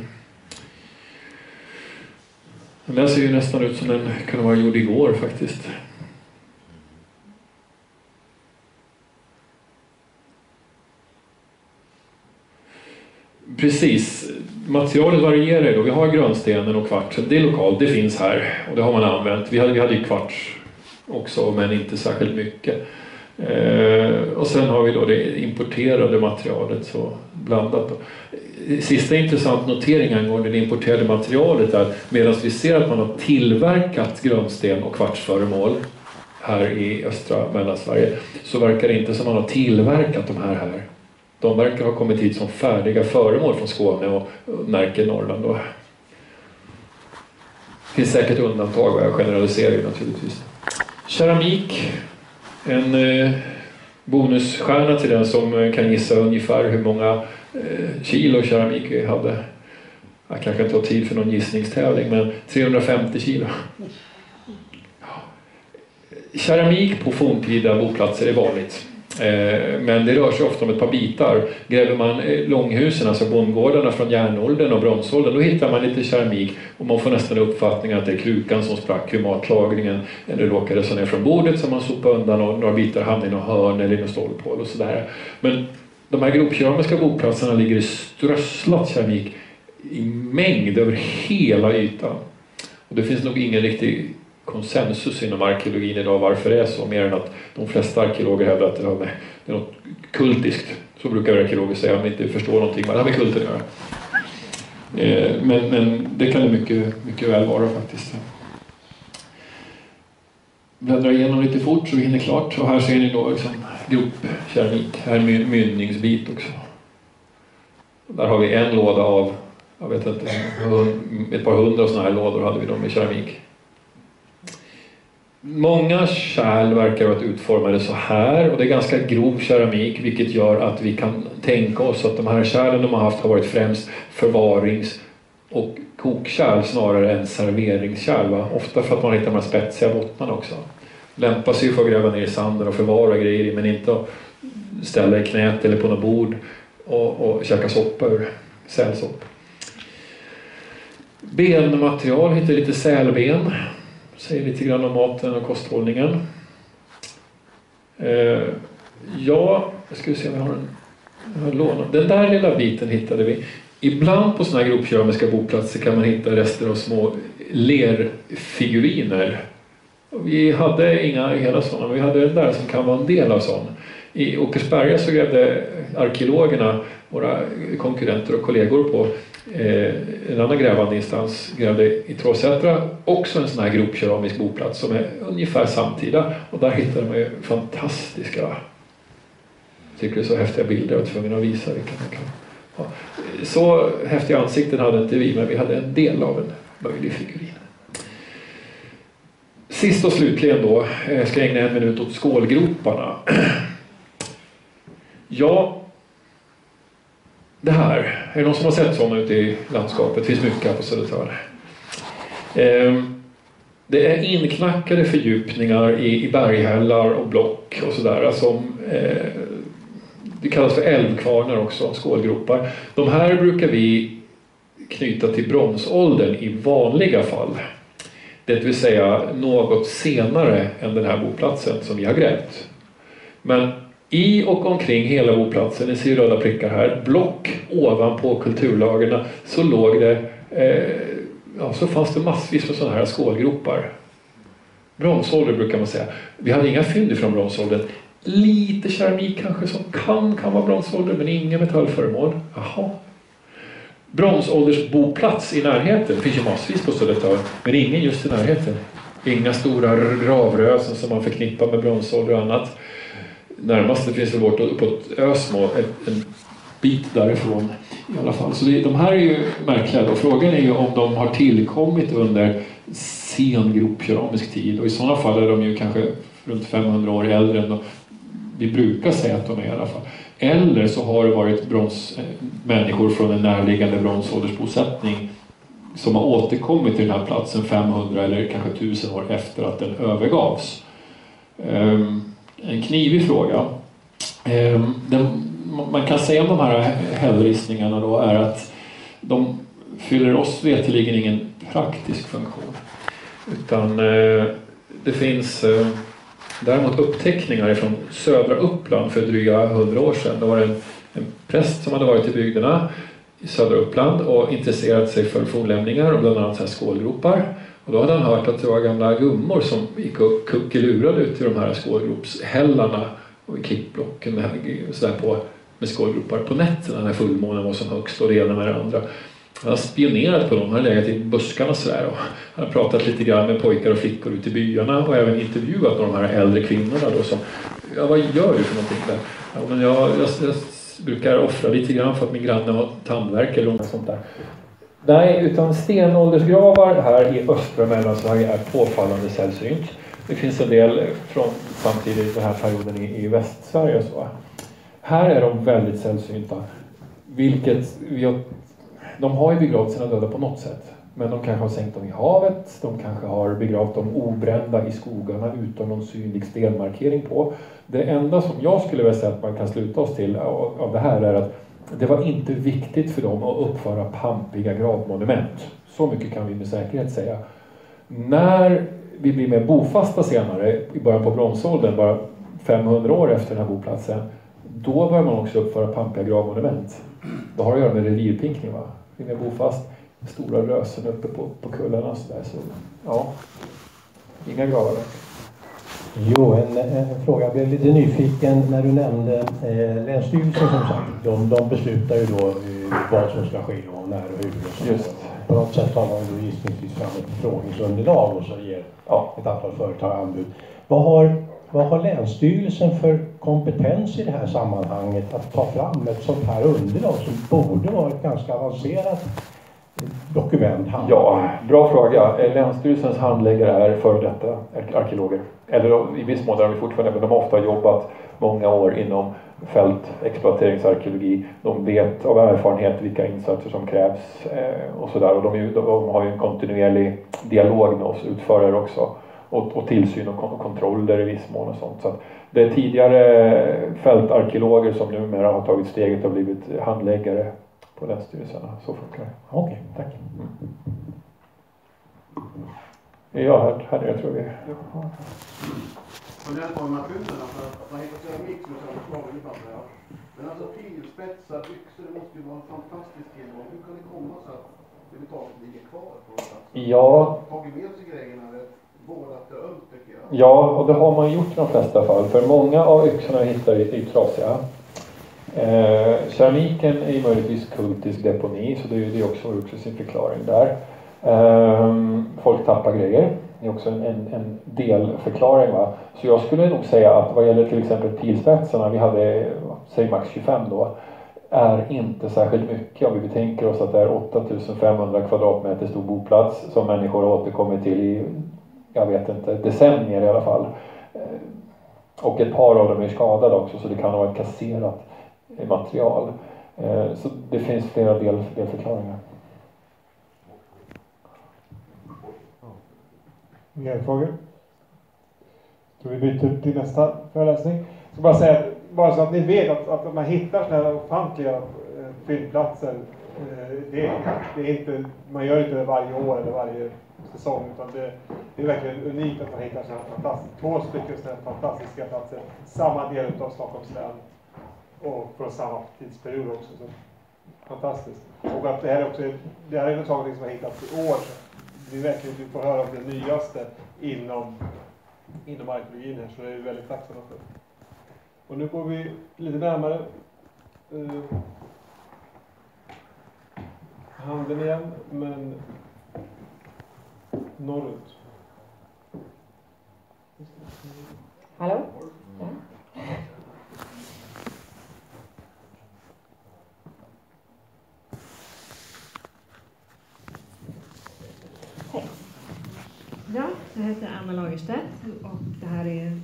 Den där ser ju nästan ut som den kunde vara gjord igår faktiskt. Precis. Materialet varierar då. Vi har grönstenen och kvartsen. Det är lokalt, det finns här. Och det har man använt. Vi hade ju kvarts också, men inte särskilt mycket. Och sen har vi då det importerade materialet så blandat. Sista intressant notering angående det importerade materialet är medan vi ser att man har tillverkat grönsten och kvartsföremål här i östra Mellansverige så verkar det inte som man har tillverkat de här. De verkar ha kommit hit som färdiga föremål från Skåne och Närke, Norrland. Det finns säkert undantag och jag generaliserar ju naturligtvis. Keramik. En bonusstjärna till den som kan gissa ungefär hur många kilo keramik vi hade. Jag kanske inte har tid för någon gissningstävling, men 350 kilo. Keramik på forntida boplatser är vanligt. Men det rör sig ofta om ett par bitar. Gräver man långhusen, alltså bondgårdarna från järnåldern och bronsåldern, då hittar man lite keramik och man får nästan uppfattningen att det är krukan som sprack vid matlagringen eller råkade så ner från bordet som man sopade undan och några bitar hamnade i någon hörn eller i någon stålpål och sådär. Men de här grovkeramiska boplatserna ligger i strösslat keramik i mängd över hela ytan. Och det finns nog ingen riktig konsensus inom arkeologin idag varför det är så, mer än att de flesta arkeologer hävdar att det är något kultiskt. Så brukar arkeologer säga om de inte förstår någonting, vad det har med kulten att göra. Men det kan det mycket väl vara faktiskt. Bläddrar igenom lite fort så vi hinner klart. Och här ser ni då liksom gropkeramik. Här är mynningsbit också. Där har vi en låda av, jag vet inte, ett par hundra sådana här lådor hade vi då med keramik. Många kärl verkar vara utformade så här, och det är ganska grov keramik, vilket gör att vi kan tänka oss att de här kärlen de har haft har varit främst förvarings- och kokkärl snarare än serveringskärl. Va? Ofta för att man hittar de här spetsiga bottnarna också. Lämpar sig för att gräva ner i sanden och förvara grejer i, men inte att ställa i knät eller på något bord och käka soppa ur sälsopp. Benmaterial hittar lite sälben. Säger lite grann om maten och kosthållningen. Jag ska se om jag har en lån. Den där lilla biten hittade vi. Ibland på sådana här gropkeramiska boplatser kan man hitta rester av små lerfiguriner. Vi hade inga hela sådana, men vi hade den där som kan vara en del av sån. I Åkersberga så grävde arkeologerna, våra konkurrenter och kollegor på en annan grävande instans, grävde i Tråsätra också en sån här gropkeramisk boplats som är ungefär samtida, och där hittade man ju fantastiska, jag tycker det är så häftiga bilder och tvungen att visa vilka man kan ha. Så häftiga ansikten hade inte vi, men vi hade en del av en möjlig figurin. Sist och slutligen då, jag ska ägna en minut åt skålgroparna. Ja, det här, är det någon som har sett sådana ute i landskapet? Det finns mycket här på Södertörn. Det är inknackade fördjupningar i berghällar och block och sådär som det kallas för älvkvarnar också, skålgropar. De här brukar vi knyta till bronsåldern i vanliga fall. Det vill säga något senare än den här boplatsen som vi har grävt. Men i och omkring hela boplatsen, ni ser röda prickar här, block ovanpå kulturlagerna, så låg det, så fanns det massvis med sådana här skålgropar. Bronsålder brukar man säga. Vi hade inga fynd från bronsåldern. Lite keramik kanske som kan vara bronsålder, men inga metallföremål. Jaha. Bronsåldersboplats i närheten, det finns ju massvis på Södertörn, men ingen just i närheten. Inga stora gravrösen som man förknippar med bronsålder och annat. Närmast det finns väl bort uppåt Ösmo, en bit därifrån i alla fall. Så de här är ju märkliga då. Frågan är ju om de har tillkommit under sen gropkeramisk tid, och i sådana fall är de ju kanske runt 500 år äldre än vi brukar säga att de är i alla fall. Eller så har det varit människor från en närliggande bronsåldersbosättning som har återkommit till den här platsen 500 eller kanske 1000 år efter att den övergavs. En knivig fråga. Man kan säga om de här hällristningarna då är att de fyller oss veteligen ingen praktisk funktion. Utan det finns däremot uppteckningar från södra Uppland för dryga 100 år sedan. Det var en präst som hade varit i bygderna i södra Uppland och intresserat sig för fornlämningar och bland annat så här skålgropar. Och då hade han hört att det var gamla gummor som gick och kuckelurade ut i de här skålgropshällarna och i klippblocken så där på med skålgropar på nätterna när fullmånen var som högst och det ena med det andra. Han har spionerat på dem, han har legat i buskarna sådär och han har pratat lite grann med pojkar och flickor ute i byarna och även intervjuat de här äldre kvinnorna då som, ja, vad gör du för någonting där? Ja, men jag brukar offra lite grann för att min granne har tandvärk eller något sånt där. Nej, utan stenåldersgravar här i östra Mellansverige är påfallande sällsynt. Det finns en del från samtidigt den här perioden i Västsverige och så. Här är de väldigt sällsynta. De har ju begravt sina döda på något sätt. Men de kanske har sänkt dem i havet. De kanske har begravt dem obrända i skogarna utan någon synlig stenmarkering på. Det enda som jag skulle vilja säga att man kan sluta oss till av det här är att det var inte viktigt för dem att uppföra pampiga gravmonument. Så mycket kan vi med säkerhet säga. När vi blir mer bofasta senare, i början på bronsåldern, bara 500 år efter den här boplatsen, då börjar man också uppföra pampiga gravmonument. Det har att göra med revirpinkning, va? vill jag bo fast. Stora rösen uppe på kullarna så där. Så ja, inga gravar. Jo, en fråga. Jag blev lite nyfiken när du nämnde Länsstyrelsen som sagt. De beslutar ju då vad som ska ske och när och hur. Och just. På något sätt tar man då gissningsvis fram ett förfrågningsunderlag och så ger ett antal företag anbud. Vad har Länsstyrelsen för kompetens i det här sammanhanget att ta fram ett sånt här underlag som borde vara ett ganska avancerat dokument? Ja, bra fråga. Länsstyrelsens handläggare är före detta arkeologer. Eller i viss mån har vi fortfarande, men de har ofta jobbat många år inom fältexploateringsarkeologi. De vet av erfarenhet vilka insatser som krävs och sådär. Och de har ju en kontinuerlig dialog med oss utförare också. Och tillsyn och kontroller i viss mån och sånt. Så att det är tidigare fältarkeologer som numera har tagit steget och blivit handläggare på länsstyrelserna. Så funkar det. Okej, tack. Ja, här jag tror vi. Och den formen av fynden, för att man hittar keramik som är så slagen fattar jag. Men alltså pilspetsar, yxor, det måste ju vara en fantastisk tillgång. Hur kan det komma så att det överhuvudtaget ligger kvar på något sätt? Ja. Tagit med sig grejerna rätt vårdat och ömt tycker jag. Ja, och det har man gjort i de flesta fall. För många av yxorna hittar i trasiga. Keramiken är ju möjligtvis kultisk deponi, så det är också sin förklaring där. Folk tappar grejer. Det är också en delförklaring. Va? Så jag skulle nog säga att vad gäller till exempel pilspetsarna, vi hade, säg max 25 då, är inte särskilt mycket om vi tänker oss att det är 8500 kvadratmeter stor boplats som människor har återkommit till i, jag vet inte, decennier i alla fall. Och ett par av dem är skadade också, så det kan vara ett kasserat material. Så det finns flera delförklaringar. Inga frågor? Tror vi byter till nästa föreläsning. Jag ska bara säga, bara så att ni vet att man hittar sådana här ofantliga fyndplatser. Det är inte, man gör inte det varje år eller varje säsong, utan det är verkligen unikt att man hittar sådana här 2 stycken sådana här fantastiska platser. Samma del av Stockholms län och från samma tidsperiod också. Så fantastiskt. Och att det här är något som har hittats i år. Det är verkligen att vi får höra om det nyaste inom arkeologin här, så det är väldigt tacksamma för. Och nu går vi lite närmare handen igen, men norrut. Hallå? Ja. Hej. Ja, jag heter Anna Lagerstedt och det här är...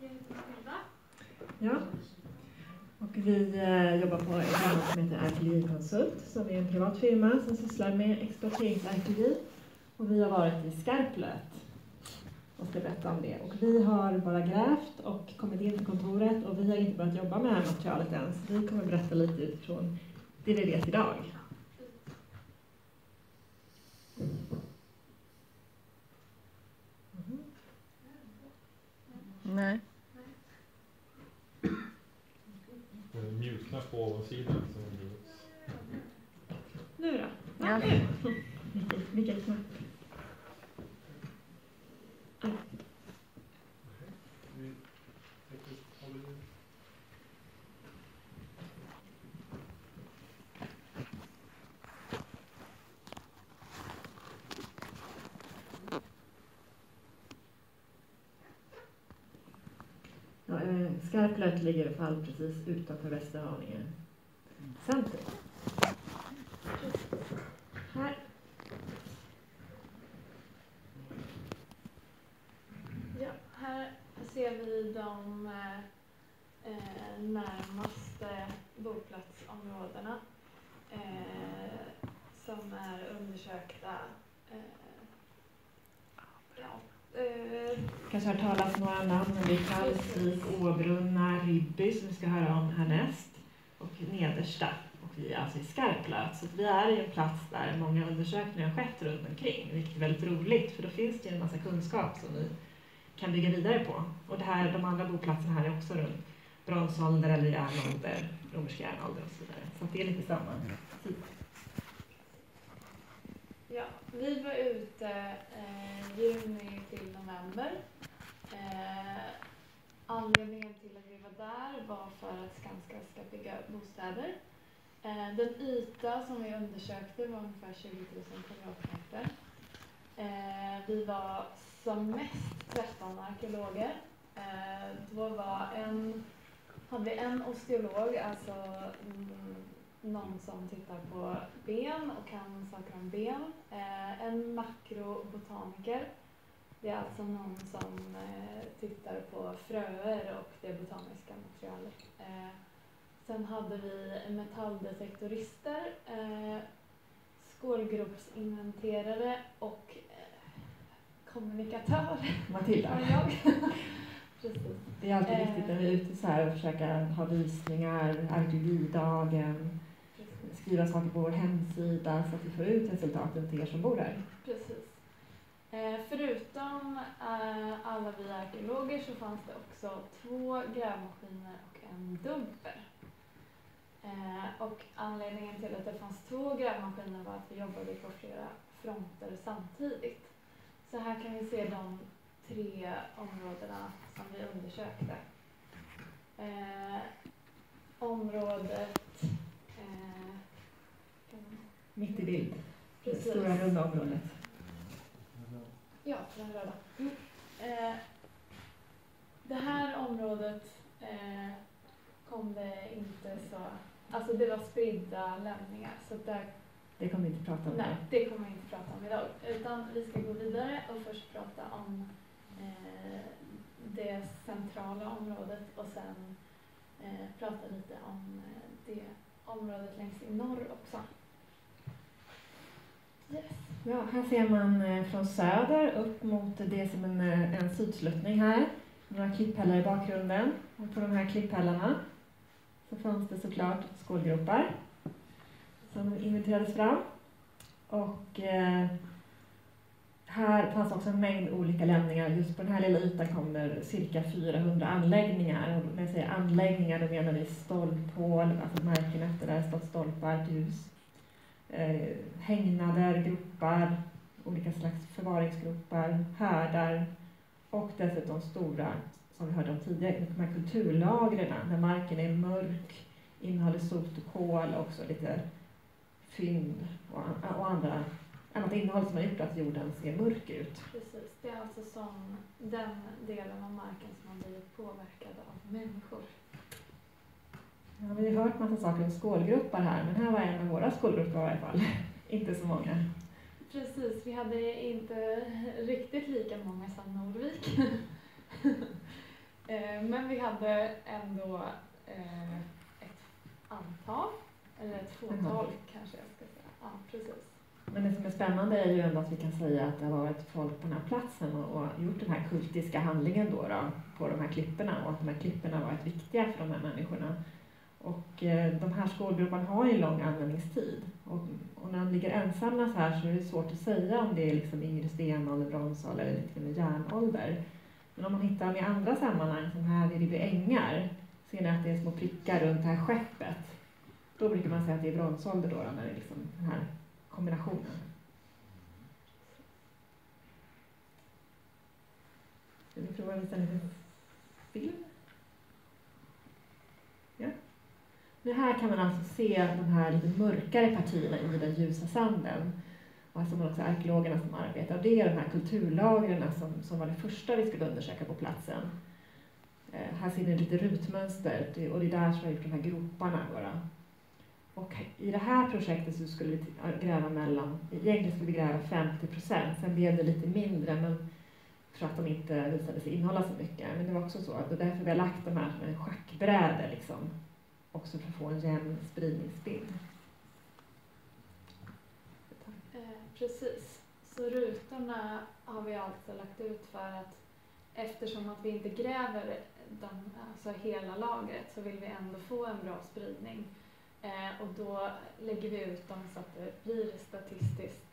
Ja. Och vi jobbar på ett företag som heter Arkeologikonsult, som är en privat firma som sysslar med exploateringsarkeologi. Och vi har varit i Skarplöt och ska berätta om det. Och vi har bara grävt och kommit in till kontoret och vi har inte börjat jobba med det här materialet än. Så vi kommer berätta lite utifrån det vi vet idag. Nej. Mjukna på sidan. Nu då? Ja. Vilken knapp? Skarplöt ligger i alla fall precis utanför Västerhaninge centrum. Här. Ja, här ser vi de närmaste boplatsområdena som är undersökta. Kanske har talat några namn, men det är Kalsvik, Åbrunna, Ribby som vi ska höra om härnäst och Nedersta. Och vi är alltså i Skarplöt, så vi är i en plats där många undersökningar har skett runt omkring, vilket är väldigt roligt för då finns det en massa kunskap som vi kan bygga vidare på. Och det här, de andra boplatserna här är också runt bronsålder eller järnålder, romersk järnålder och så vidare. Så det är lite samma tid. Ja, vi var ute juni till november. Anledningen till att vi var där var för att Skanska ska bygga bostäder. Den yta som vi undersökte var ungefär 20 000 kvadratmeter. Vi var som mest 13 arkeologer. Då hade vi en osteolog, alltså någon som tittar på ben och kan saker om ben. En makrobotaniker. Det är alltså någon som tittar på fröer och det botaniska materialet. Sen hade vi metalldetektorister, skålgropsinventerare och kommunikatör. Matilda. Precis. Det är alltid viktigt när vi är ute så här och försöka ha visningar, arkeologidagen, skriva saker på vår hemsida så att vi får ut resultaten till er som bor där. Precis. Förutom alla vi arkeologer så fanns det också 2 grävmaskiner och en dumper. Och anledningen till att det fanns 2 grävmaskiner var att vi jobbade på flera fronter samtidigt. Så här kan vi se de 3 områdena som vi undersökte. Området mitt i bild. Precis. Det stora runda området. Ja, den röda. Det här området kom det inte så... Alltså det var spridda lämningar. Så där, det kommer vi inte prata om. Nej, det kommer vi inte prata om idag. Utan vi ska gå vidare och först prata om det centrala området och sen prata lite om det området längst i norr också. Yes. Ja, här ser man från söder upp mot det som en sydsluttning här. Några klipphällar i bakgrunden. Och på de här klipphällarna så fanns det såklart skålgropar som inventerades fram. Och här fanns också en mängd olika lämningar. Just på den här lilla ytan kommer cirka 400 anläggningar. Och när jag säger anläggningar då menar vi stolphål, alltså marken efter där stått stolpar, ljus. Hängnader, gropar, olika slags förvaringsgropar, härdar och dessutom stora, som vi hörde om tidigare, de här kulturlagren där marken är mörk, innehåller sot och kol och också lite fynd och annat innehåll som har gjort att jorden ser mörk ut. Precis, det är alltså som den delen av marken som har blivit påverkad av människor. Ja, vi har hört massa saker om skålgropar här, men här var en av våra skålgropar i alla fall. Inte så många. Precis, vi hade inte riktigt lika många som Norvik. Men vi hade ändå ett antal, eller ett fåtal kanske jag ska säga. Ja, precis. Men det som är spännande är ju ändå att vi kan säga att det har varit folk på den här platsen och gjort den här kultiska handlingen då på de här klipporna och att de här klipporna har varit viktiga för de här människorna. Och de här skålgroparna har ju en lång användningstid. Och när de ligger ensamma så här så är det svårt att säga om det är liksom yngre stenålder, bronsålder eller lite mer järnålder. Men om man hittar dem i andra sammanhang, som här vid Ribe ängar, ser ni att det är små prickar runt det här skeppet. Då brukar man säga att det är bronsålder då, när det är liksom den här kombinationen. Ska vi prova att visa lite film? Ja. Nu här kan man alltså se de här lite mörkare partierna i den ljusa sanden. Och alltså man också arkeologerna som arbetar. Och det är de här kulturlagren som var det första vi skulle undersöka på platsen. Här ser ni lite rutmönster och det är där som vi har gjort de här groparna. Och i det här projektet så skulle vi gräva egentligen skulle vi gräva 50%. Sen blev det lite mindre men för att de inte visade sig innehålla så mycket. Men det var också så att det är därför vi har lagt de här som en schackbräde liksom. Också för att få en jämn spridningsbild. Precis. Så rutorna har vi alltså lagt ut för att eftersom att vi inte gräver alltså hela lagret så vill vi ändå få en bra spridning. Och då lägger vi ut dem så att det blir statistiskt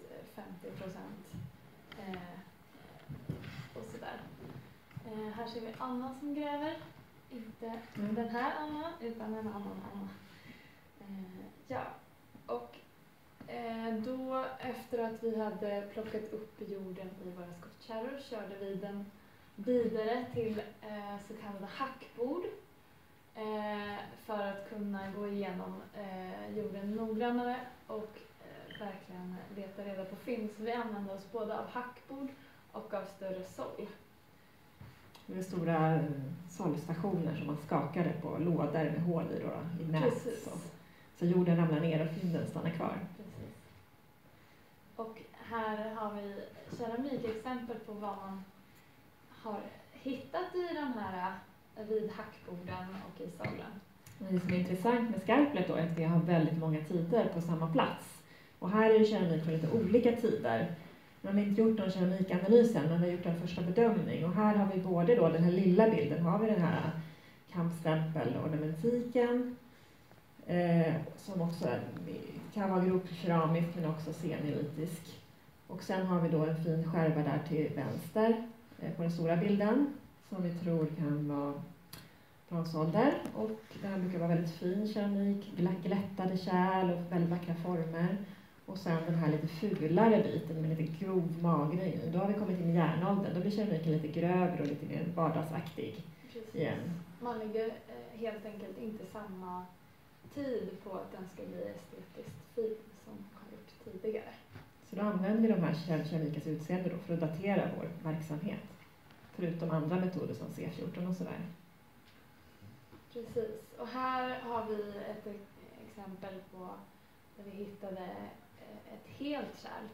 50%. Och sådär. Här ser vi Anna som gräver. Inte den här Anna, utan en annan Anna. Ja, och Då efter att vi hade plockat upp jorden i våra skottkärror körde vi den vidare till så kallade hackbord för att kunna gå igenom jorden noggrannare och verkligen leta reda på fynd. Så vi använde oss både av hackbord och av större såll. Det är stora sållstationer som man skakade på lådor med hål i, då, i nät. Så jorden ramlar ner och fynden stannar kvar. Precis. Och här har vi keramikexempel på vad man har hittat i de här vid hackborden och i sållen. Det som är intressant med Skarplet då är att vi har väldigt många tider på samma plats. Och här är det keramik från lite olika tider. Man har inte gjort någon keramikanalys än, men vi har gjort en första bedömning. Och här har vi både då den här lilla bilden, har vi den här kampstämpelornamentiken. Som också kan vara grovkeramisk men också senilitisk. Och sen har vi då en fin skärva där till vänster på den stora bilden som vi tror kan vara bronsålder. Och det här brukar vara väldigt fin keramik, glättade kärl och väldigt vackra former. Och sen den här lite fulare biten med lite grov magring. Då har vi kommit in i järnåldern, då blir keramiken lite grövre och lite mer vardagsaktig. Precis. Igen. Man lägger helt enkelt inte samma tid på att den ska bli estetiskt fin som har gjort tidigare. Så då använder vi de här keramikas utseende då för att datera vår verksamhet. Förutom andra metoder som C14 och sådär. Precis. Och här har vi ett exempel på där vi hittade ett helt kärl.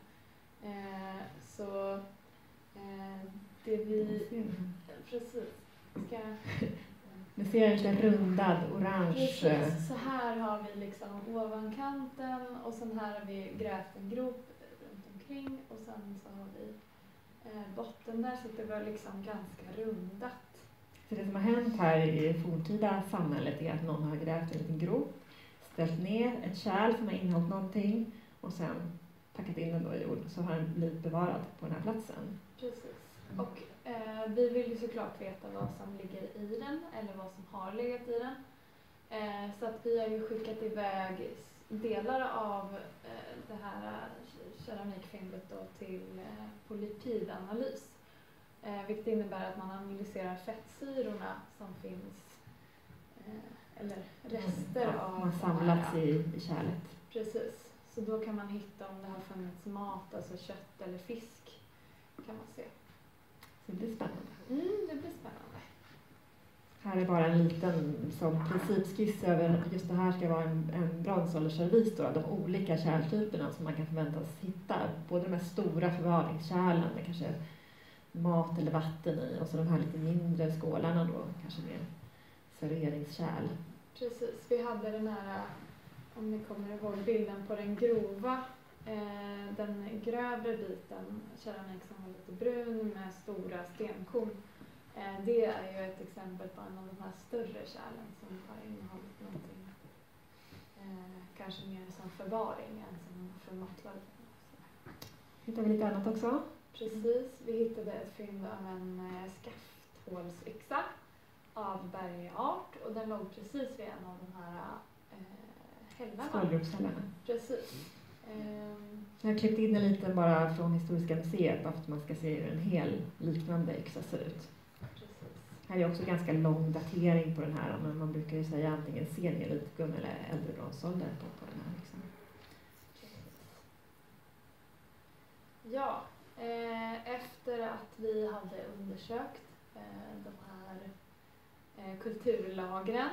Det vi... Precis. Vi ser en rundad orange. Precis. Så här har vi liksom ovankanten och sen här har vi grävt en grop runt omkring och sen så har vi botten där så att det var liksom ganska rundat. Så det som har hänt här i det forntida samhället är att någon har grävt en liten grop, ställt ner ett kärl som har innehållit någonting och sen packat in den då i jord, så har den blivit bevarad på den här platsen. Precis. Och vi vill ju såklart veta vad som ligger i den eller vad som har legat i den. Så att vi har ju skickat iväg delar av det här keramikfyndet då till polypidanalys. Vilket innebär att man analyserar fettsyrorna som finns eller rester av har samlats i kärlet. Precis. Så då kan man hitta om det har funnits mat, alltså kött eller fisk kan man se. Så det blir spännande. Det blir spännande. Här är bara en liten som principskiss över just det här ska vara en bronsåldersservis då, de olika kärltyperna som man kan förväntas hitta. Både de här stora förvaringskärlen med kanske mat eller vatten i och så de här lite mindre skålarna då, kanske mer serveringskärl. Precis, vi hade den här, om ni kommer ihåg bilden på den grova, den grövre biten keramik som var lite brun med stora stenkorn. Det är ju ett exempel på en av de här större kärlen som har innehållit någonting kanske mer som förvaring än som för matlagning. Hittar vi lite annat också? Precis, vi hittade ett fynd av en skafthålsyxa av bergart och den låg precis vid en av de här hällarna. Skålgropshällarna. Precis. Jag har klippt in en liten bara från Historiska museet för att man ska se hur en hel liknande yxa ser ut. Precis. Här är också ganska lång datering på den här, men man brukar ju säga antingen senelitgum eller äldre bronsålder på den här yxan. Ja, efter att vi hade undersökt de här kulturlagren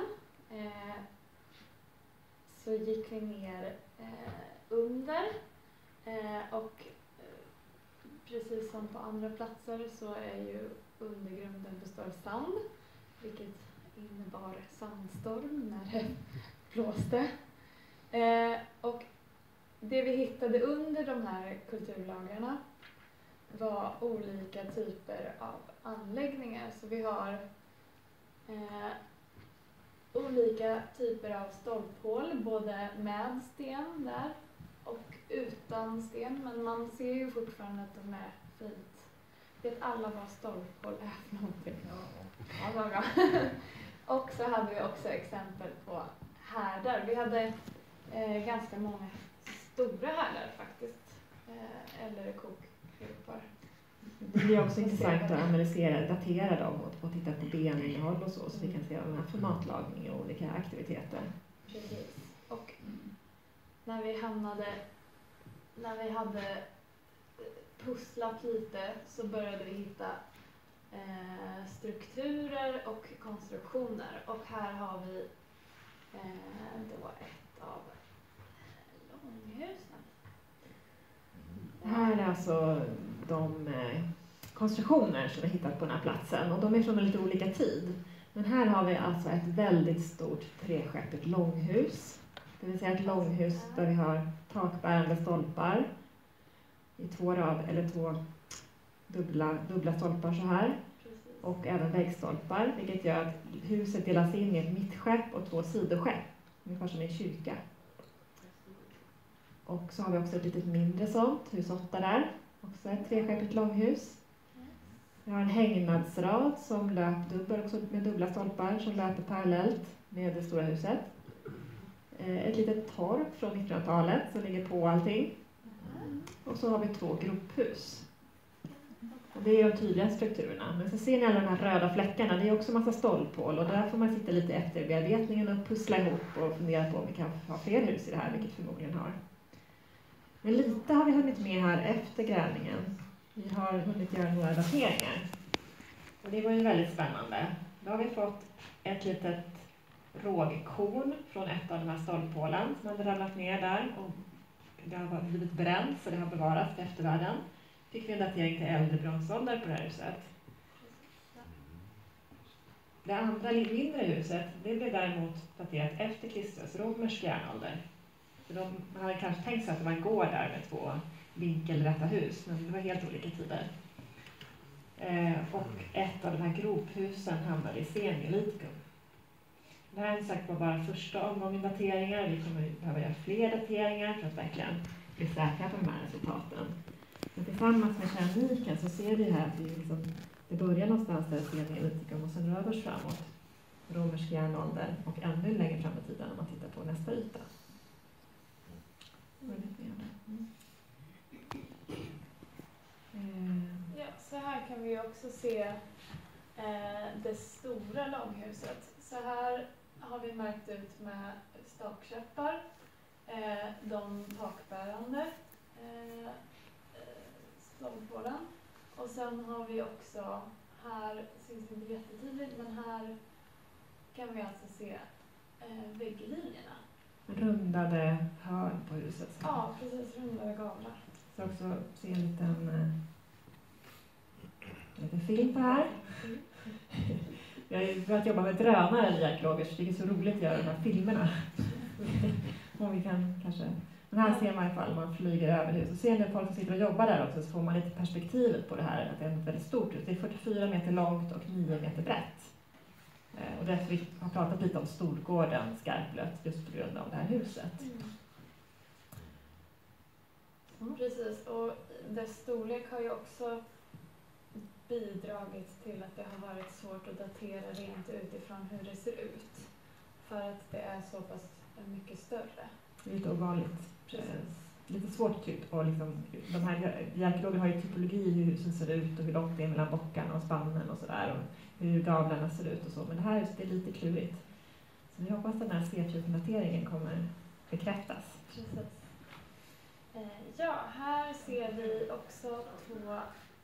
så gick vi ner under och precis som på andra platser så är ju undergrunden består av sand, vilket innebar sandstorm när det blåste. Och det vi hittade under de här kulturlagrarna var olika typer av anläggningar. Så vi har olika typer av stolphål, både med sten där och utan sten. Men man ser ju fortfarande att de är fint. Vet alla vad stolphål är för någonting? Ja, vad bra. Och så hade vi också exempel på härdar. Vi hade ganska många stora härdar faktiskt. Eller kokgropar. Det blir också intressant att analysera, datera dem och titta på beninnehåll och så vi kan se vad man har för matlagning och olika aktiviteter. Precis. Och när vi hade pusslat lite så började vi hitta strukturer och konstruktioner. Och här har vi då ett av långhusen. Det här är alltså de konstruktioner som vi hittat på den här platsen och de är från en lite olika tid. Men här har vi alltså ett väldigt stort treskeppigt långhus. Det vill säga ett långhus där vi har takbärande stolpar i två dubbla stolpar så här. Och även väggstolpar, vilket gör att huset delas in i ett mittskepp och 2 sidoskepp. Ungefär som en kyrka. Och så har vi också ett litet mindre sånt, hus 8 där. Också ett treskeppigt långhus. Vi har en hängnadsrad som löper också med dubbla stolpar som löper parallellt med det stora huset. Ett litet torp från 1900-talet som ligger på allting. Och så har vi 2 grophus. Och det är de tydliga strukturerna. Men så ser ni alla de här röda fläckarna. Det är också massa stolphål. Och där får man sitta lite efter bearbetningen och pussla ihop och fundera på om vi kan ha fler hus i det här, vilket förmodligen har. Men lite har vi hunnit med här efter grävningen. Vi har hunnit göra några dateringar. Och det var ju väldigt spännande. Då har vi fått ett litet rågkorn från ett av de här stolphålen som hade ramlat ner där. Och det har blivit bränt så det har bevarats till eftervärlden. Fick vi en datering till äldre bronsålder på det här huset. Det andra mindre huset, det blev däremot daterat efter Kristus, romersk järnålder. Så man hade kanske tänkt sig att det var en gård där med 2 vinkelrätta hus, men det var helt olika tider. Och ett av de här grophusen hamnade i senolitikum. Det här är sagt bara första omgången dateringar. Vi kommer behöva göra fler dateringar för att verkligen bli säkra på de här resultaten. Men tillsammans med keramiken så ser vi här att det börjar någonstans där senolitikum och sen rör vi oss framåt. Romersk järnålder och ännu längre fram i tiden om man tittar på nästa yta. Ja, så här kan vi också se det stora långhuset. Så här har vi märkt ut med stakkäppar, de takbärande stolphålen. Och sen har vi också, här syns inte jättetydligt, men här kan vi alltså se vägglinjerna. Rundade hörn på huset. Ja, precis. Rundade gavlar. Så också se en liten film på här. Jag har ju börjat jobba med drönare i arkeologer, så det är så roligt att göra de här filmerna. Om vi kan kanske... Men här ser man i alla fall när man flyger över huset. Och ser ni folk som sitter och jobbar där också så får man lite perspektivet på det här. Att det är ett väldigt stort hus. Det är 44 meter långt och 9 meter brett. Och därför vi har pratat lite om Storgården, Skarplöt, just på grund av det här huset. Precis, och dess storlek har ju också bidragit till att det har varit svårt att datera rent utifrån hur det ser ut. För att det är så pass mycket större. Det är lite ovanligt. Precis. Lite svårt typ. Och liksom, de här arkeologer har ju typologi i hur husen ser ut och hur långt det är mellan bockarna och spannen och sådär. Och hur gavlarna ser ut och så. Men det här är lite klurigt. Så vi hoppas att den här C14-dateringen kommer bekräftas. Precis. Ja, här ser vi också 2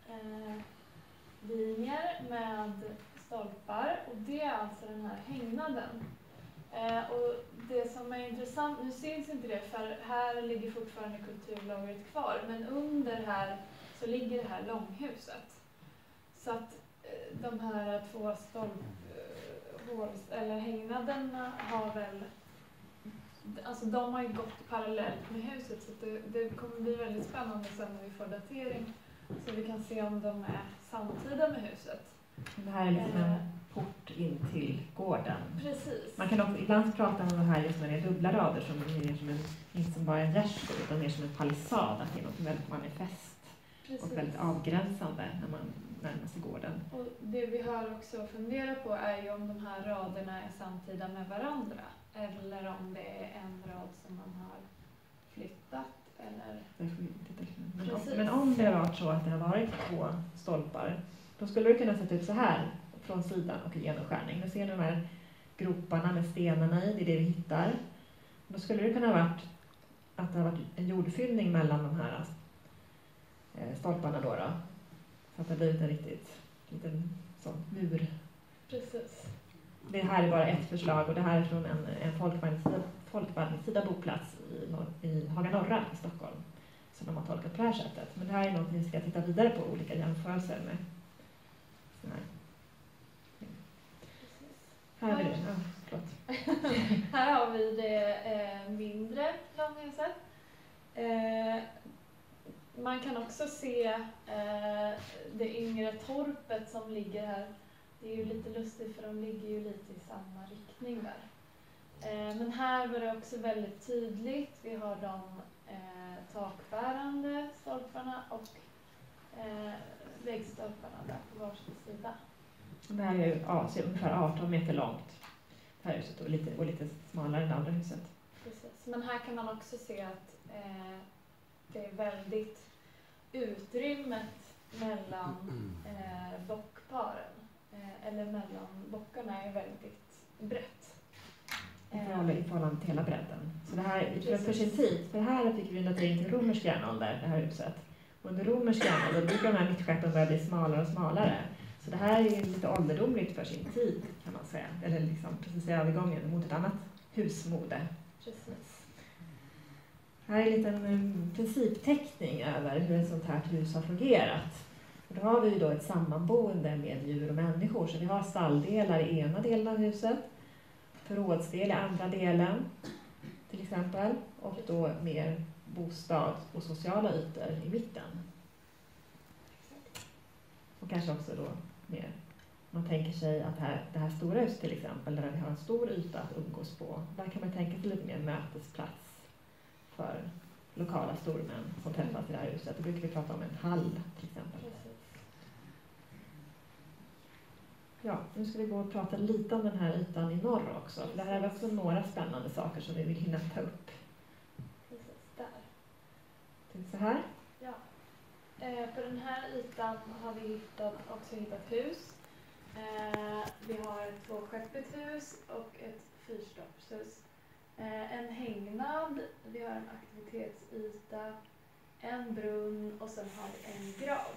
linjer med stolpar. Och det är alltså den här hängnaden. Och det som är intressant, nu syns inte det för här ligger fortfarande kulturlagret kvar, men under här så ligger det här långhuset. Så att de här 2 eller hängnaderna har väl, alltså de har ju gått parallellt med huset, så det kommer bli väldigt spännande sen när vi får datering, så vi kan se om de är samtida med huset. Det här är liksom en port in till gården. Precis. Man kan också ibland prata om det här just när det är dubbla rader som är mer som inte som bara en gärdsgård utan mer som en palissad, att det är något väldigt manifest. Precis. Och väldigt avgränsande när man närmar sig gården. Och det vi har också funderat på är ju om de här raderna är samtida med varandra eller om det är en rad som man har flyttat Precis. Men om det har varit så att det har varit 2 stolpar, då skulle det kunna se ut så här från sidan och i genomskärning. Nu ser ni de här groparna med stenarna i, det är det vi hittar. Då skulle det kunna ha varit att det har varit en jordfyllning mellan de här stolparna då. Så att det har blivit en riktigt liten sån mur. Precis. Det här är bara ett förslag och det här är från en folkvandringssida boplats i Haga Norra i Stockholm. Som de har tolkat på det här sättet. Men det här är något vi ska titta vidare på, olika jämförelser med. Så här. Här är det. Ja, förlåt. Här har vi det mindre landhuset. Man kan också se det yngre torpet som ligger här. Det är ju lite lustigt för de ligger ju lite i samma riktning där. Men här var det också väldigt tydligt. Vi har de takbärande stolparna och väggstolparna där på varsin sida. Det här är ju ungefär 18 meter långt. Det här huset och lite smalare än det andra huset. Precis. Men här kan man också se att det är väldigt utrymmet mellan bockparen. Eller mellan bockarna är väldigt brett. I förhållande till hela bredden. Så det här, för sin tid, för här fick vi en datering till romersk järnålder, det här huset. Och under romersk järnålder brukar de här mittskeppen börja bli smalare och smalare. Så det här är ju lite ålderdomligt för sin tid kan man säga. Eller liksom precis i övergången mot ett annat husmode. Precis. Här är en liten principteckning över hur ett sånt här hus har fungerat. Och då har vi ju då ett sammanboende med djur och människor. Så vi har stalldelar i ena delen av huset. Förrådsdel i andra delen till exempel. Och då mer bostad och sociala ytor i mitten. Och kanske också då mer. Man tänker sig att det här stora huset till exempel, där vi har en stor yta att umgås på. Där kan man tänka sig lite mer mötesplats för lokala stormän som träffas i det här huset. Då brukar vi prata om en hall till exempel. Ja, nu ska vi gå och prata lite om den här ytan i norr också. Det här är också några spännande saker som vi vill hinna ta upp. Precis, där. Så här. Ja. På den här ytan har vi också hittat hus. Vi har ett 2-skeppigt hus och ett 4-stoppshus. En hängnad, vi har en aktivitetsyta, en brunn och sen har vi en grav.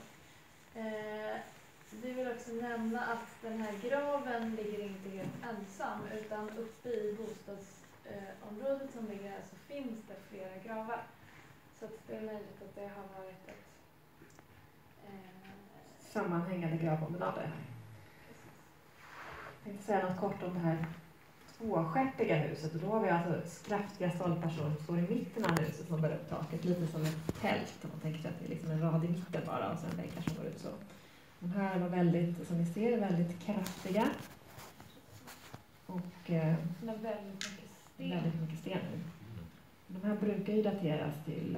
Vi vill också nämna att den här graven ligger inte helt ensam, utan uppe i bostadsområdet som ligger här så finns det flera gravar. Så att det är möjligt att det har varit ett sammanhängande gravområde. Jag tänkte säga något kort om det här 2-skeppiga huset. Och då har vi alltså kraftiga stolpar som står i mitten av huset som bär upp taket. Lite som ett tält. Om man tänker sig att det är liksom en rad i mitten bara och sen väggar som går ut så. De här var väldigt, som ni ser, väldigt kraftiga. Och väldigt mycket sten. De här brukar ju dateras till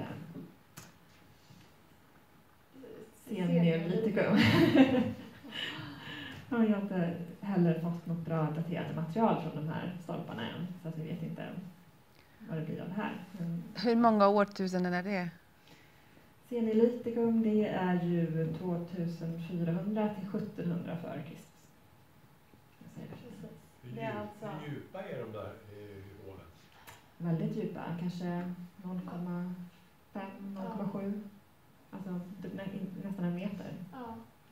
Seniolitikum. Jag har inte heller fått något bra daterande material från de här stolparna än. Så att vi vet inte vad det blir av det här. Hur många årtusenden är det? Seniolitikum, det är ju 2400 till 1700 före Kristus. Det är alltså hur djupa är de där hålen? Väldigt djupa, kanske 0,5, 0,7. Alltså nästan en meter. Ja.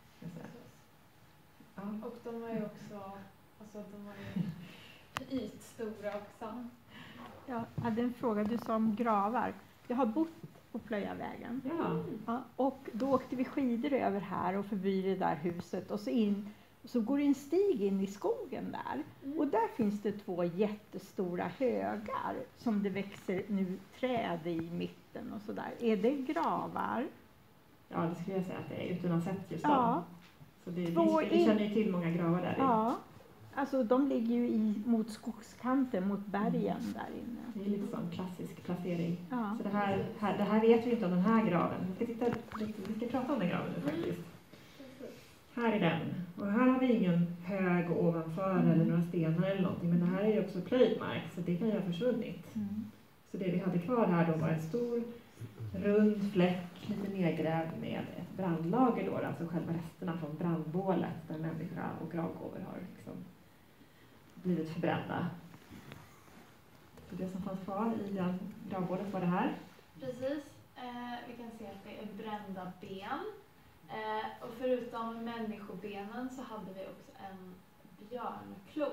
Ja. Och de var ju också, alltså de var ju ytstora också. Jag hade en fråga, du sa om gravar. Jag har bott på Plöjavägen. Ja. Ja, och då åkte vi skidor över här och förbi det där huset och så går det en stig in i skogen där. Och där finns det 2 jättestora högar som det växer nu träd i mitten och sådär. Är det gravar? Ja, det skulle jag säga att det är utan att ha sett just ja. Så vi känner ju till många gravar där. Ja, alltså de ligger ju mot skogskanten, mot bergen där inne. Det är lite sån klassisk placering. Ja. Så det här vet vi inte om den här graven. Vi ska prata om den graven nu faktiskt. Här är den. Och här har vi ingen hög ovanför eller några stenar eller någonting. Men det här är ju också plöjd mark så det kan ju ha försvunnit. Så det vi hade kvar här då var rund fläck, lite nedgrävd med ett brandlager då, alltså själva resterna från brandbålet där människor och gravgåvor har liksom blivit förbrända. Så det som fanns kvar i gravbålet var det här. Precis. Vi kan se att det är brända ben. Och förutom människobenen så hade vi också en björnklo.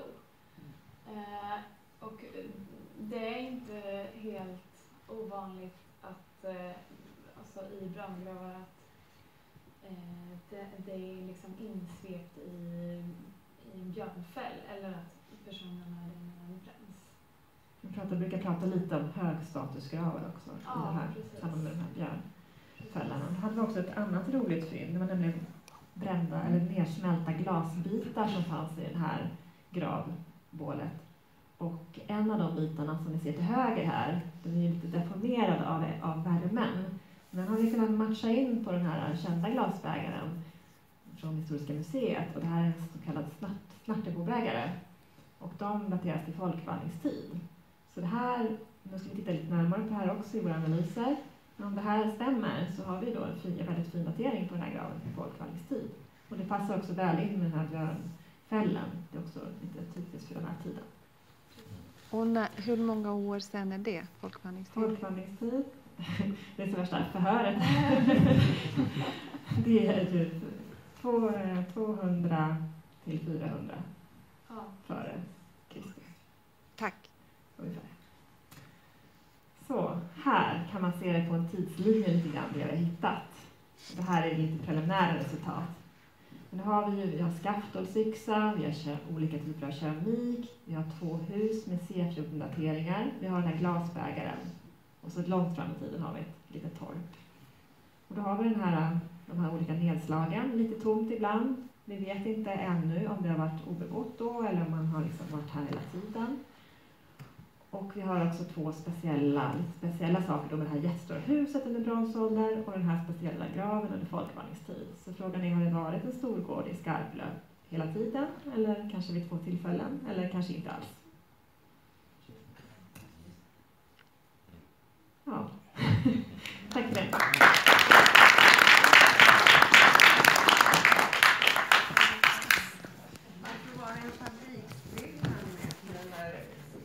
Och det är inte helt ovanligt att alltså i brandgravar att det är liksom insvept i en björnfäll eller att personerna bränns. Vi brukar prata lite om högstatusgravar också i det här, samband med de här björnfällarna. Det hade också ett annat roligt fynd. Det var nämligen brända eller nedsmälta glasbitar som fanns i det här gravbålet. Och en av de bitarna som ni ser till höger här, den är ju lite deformerad av värmen. Den har vi kunnat matcha in på den här kända glasbägaren från Historiska museet. Och det här är en så kallad snartebobägare. Och de dateras till folkvandringstid. Så det här, nu ska vi titta lite närmare på det här också i våra analyser. Men om det här stämmer så har vi då en väldigt fin datering på den här graven till folkvandringstid. Och det passar också väl in med den här björnfällen. Det är också lite typiskt för den här tiden. Och hur många år sedan är det, folkvandringstid? Folkvandringstid? Det är så värsta förhöret. Det är typ 200 till 400 före Kristus. Tack. Ungefär. Så, här kan man se det på en tidslinje lite grann det vi har hittat. Det här är lite preliminära resultat. Men nu har vi har skaftålsyxa, vi har olika typer av keramik, vi har 2 hus med C14-dateringar, vi har den här glasbägaren och så långt fram i tiden har vi ett litet torp. Och då har vi de här olika nedslagen, lite tomt ibland. Vi vet inte ännu om det har varit obebott då eller om man har liksom varit här hela tiden. Och vi har också 2 speciella saker då med det här jättestora huset under bronsålder och den här speciella graven under folkvandringstid. Så frågan är, har det varit en stor gård i Skarplö hela tiden eller kanske vid 2 tillfällen eller kanske inte alls? Ja, tack för det. Varför var det en fabriksbyggnad med den här?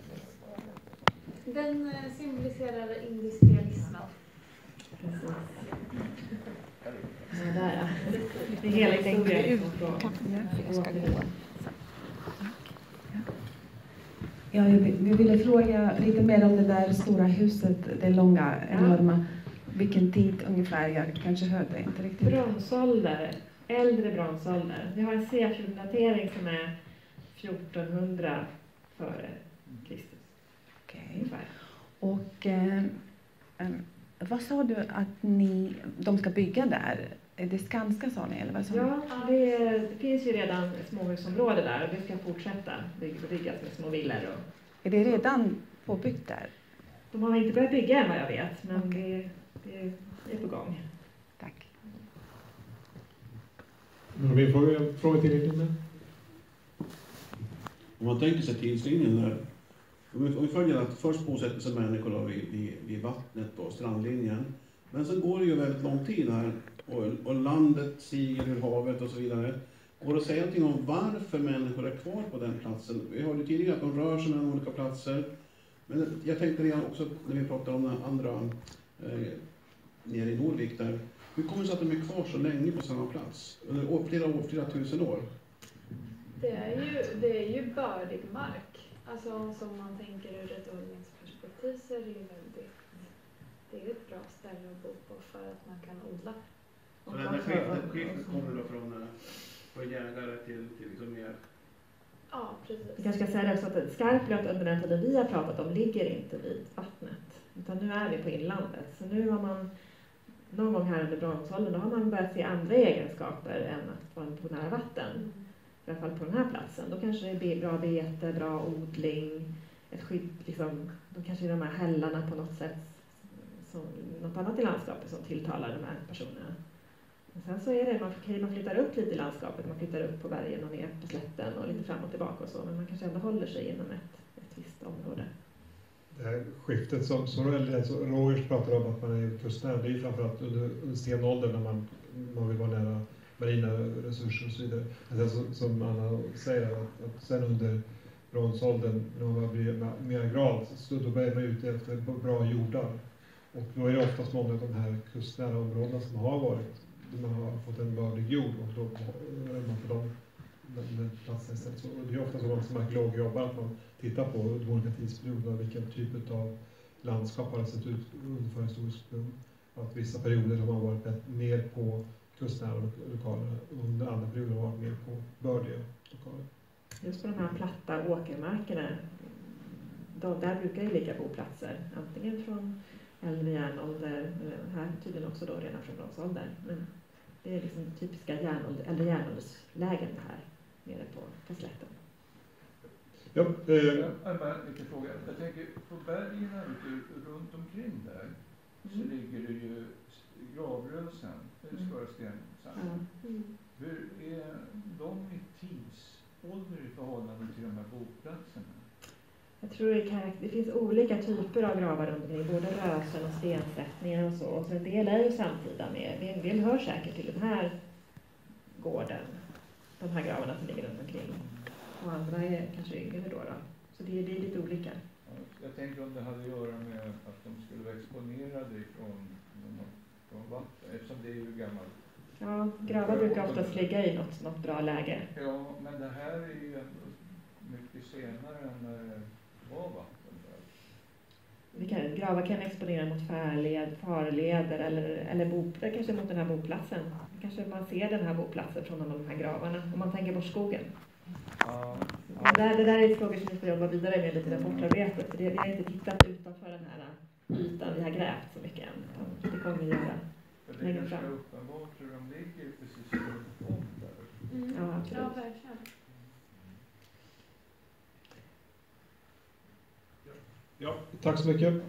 Den symboliserar industrialismen. Precis. Ja, där. Det är hela industrialismen. Ja, vi ville fråga lite mer om det där stora huset, det långa, enorma. Vilken tid ungefär? Jag kanske hörde inte riktigt. Bronsålder, äldre bronsålder. Vi har en C14-datering som är 1400 före Kristus. Okej. Och vad sa du att de ska bygga där? Är det Skanska sa ni? Eller vad sa ni? Ja, det finns ju redan småhusområde där och det ska fortsätta byggas med små villor. Är det redan påbyggt där? De har inte börjat bygga än vad jag vet, men det är på gång. Tack. Vi får fråga till lite mer. Om man tänker sig tidslinjen där. Om vi följer att först bosätter sig människor då vid vattnet på strandlinjen. Men sen går det ju väldigt lång tid här. Och landet stiger ur havet och så vidare. Går det att säga någonting om varför människor är kvar på den platsen? Vi hörde tidigare att de rör sig mellan olika platser. Men jag tänkte redan också när vi pratade om den andra nere i Norvik där. Hur kommer det sig att de är kvar så länge på samma plats? Under flera tusen år? Det är ju bördig mark. Alltså som man tänker ur ett odlingsperspektiv så är det ju det är ett bra ställe att bo på för att man kan odla. Så det här skiftet kommer då från jägare till liksom mer? Ja, precis. Jag kanske ska säga också att Skarplöt under den tiden vi har pratat om ligger inte vid vattnet. Utan nu är vi på inlandet. Så nu har man någon gång här under bronsåldern då har man börjat se andra egenskaper än att vara på nära vatten. I alla fall på den här platsen. Då kanske det är bra bete, bra odling, ett skydd liksom. Då kanske det är de här hällarna på något sätt som något annat i landskapet som tilltalar de här personerna. Men sen så är det, man flyttar upp lite i landskapet, man flyttar upp på bergen och ner på slätten och lite fram och tillbaka och så, men man kanske ändå håller sig inom ett visst område. det här skiftet som Roger pratar om att man är kustnära, det är ju framförallt under stenåldern när man vill vara nära marina resurser och så vidare. Alltså, som Anna säger, att sen under bronsåldern, när man blir mer agralt, så då börjar man ute efter bra jordar. Och då är det oftast många av de här kustnära områdena som har varit, där man har fått en bördig jord, och då är man på de platserna istället. Så det är ofta så som arkeologer jobbar, att man tittar på de olika tidsperioder, vilken typ av landskap har det sett ut under förhistorisk period. Att vissa perioder har man varit mer på kustnära lokaler, och under andra perioder har man varit mer på bördiga lokaler. Just på de här platta åkermarkerna, där brukar ju ligga boplatser, antingen från äldre järnålder, här tydligen också då redan från bronsåldern. Men det är liksom typiska äldre järnålderslägen här nere på slätten. Ja, lite fråga. Jag tänker på bergen runt omkring där så ligger det ju Gravrösen, Skarasten. Hur är de i tidsålder i förhållande till de här boplatserna? Jag tror det finns olika typer av gravar runt omkring, både rösen och stensättningar och så. Och så en del är ju samtida med. En del hör säkert till den här gården, de här gravarna som ligger runt omkring. Och andra är kanske yngre då. Så det är lite olika. Jag tänkte om det hade att göra med att de skulle vara exponerade från vatten, eftersom det är ju gammalt. Ja, gravar brukar oftast ligga i något bra läge. Ja, men det här är ju ändå mycket senare än när det var vatten där. Gravar kan exponera mot farleder eller kanske mot den här boplatsen. Kanske man ser den här boplatsen från någon av de här gravarna, om man tänker bort skogen. Men det där är frågor som vi får jobba vidare med lite i rapportarbetet. För vi har inte tittat utanför den här ytan vi har grävt så mycket än. Det kommer vi göra längre fram. Det är uppenbart hur de ligger precis runt om där. Ja, absolut. Ja, verkligen. Ja, tack så mycket.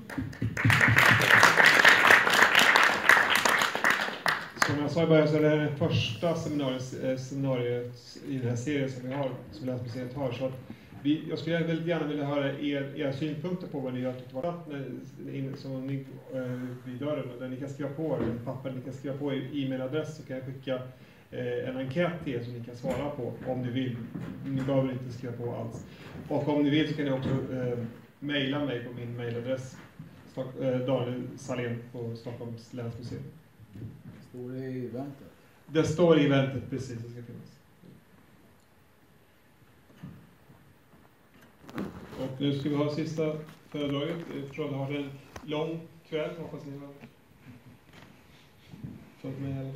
Som jag sa i början så är det här det första seminariet i den här serien som vi har, som Länsmuseet har. Så att jag skulle väldigt gärna vilja höra era synpunkter på vad ni gör till varandra som ni vid dörren, där ni kan skriva på papper, ni kan skriva på e-mailadress, så kan jag skicka en enkät till er som ni kan svara på om ni vill. Ni behöver inte skriva på alls. Och om ni vill så kan ni också mejla mig på min mejladress, Daniel Salén på Stockholms länsmuseum. Står det i eventet? Det står i eventet, precis, det ska finnas. Och nu ska vi ha sista föredraget. Jag förstår att det har varit en lång kväll, hoppas ni har följt med här.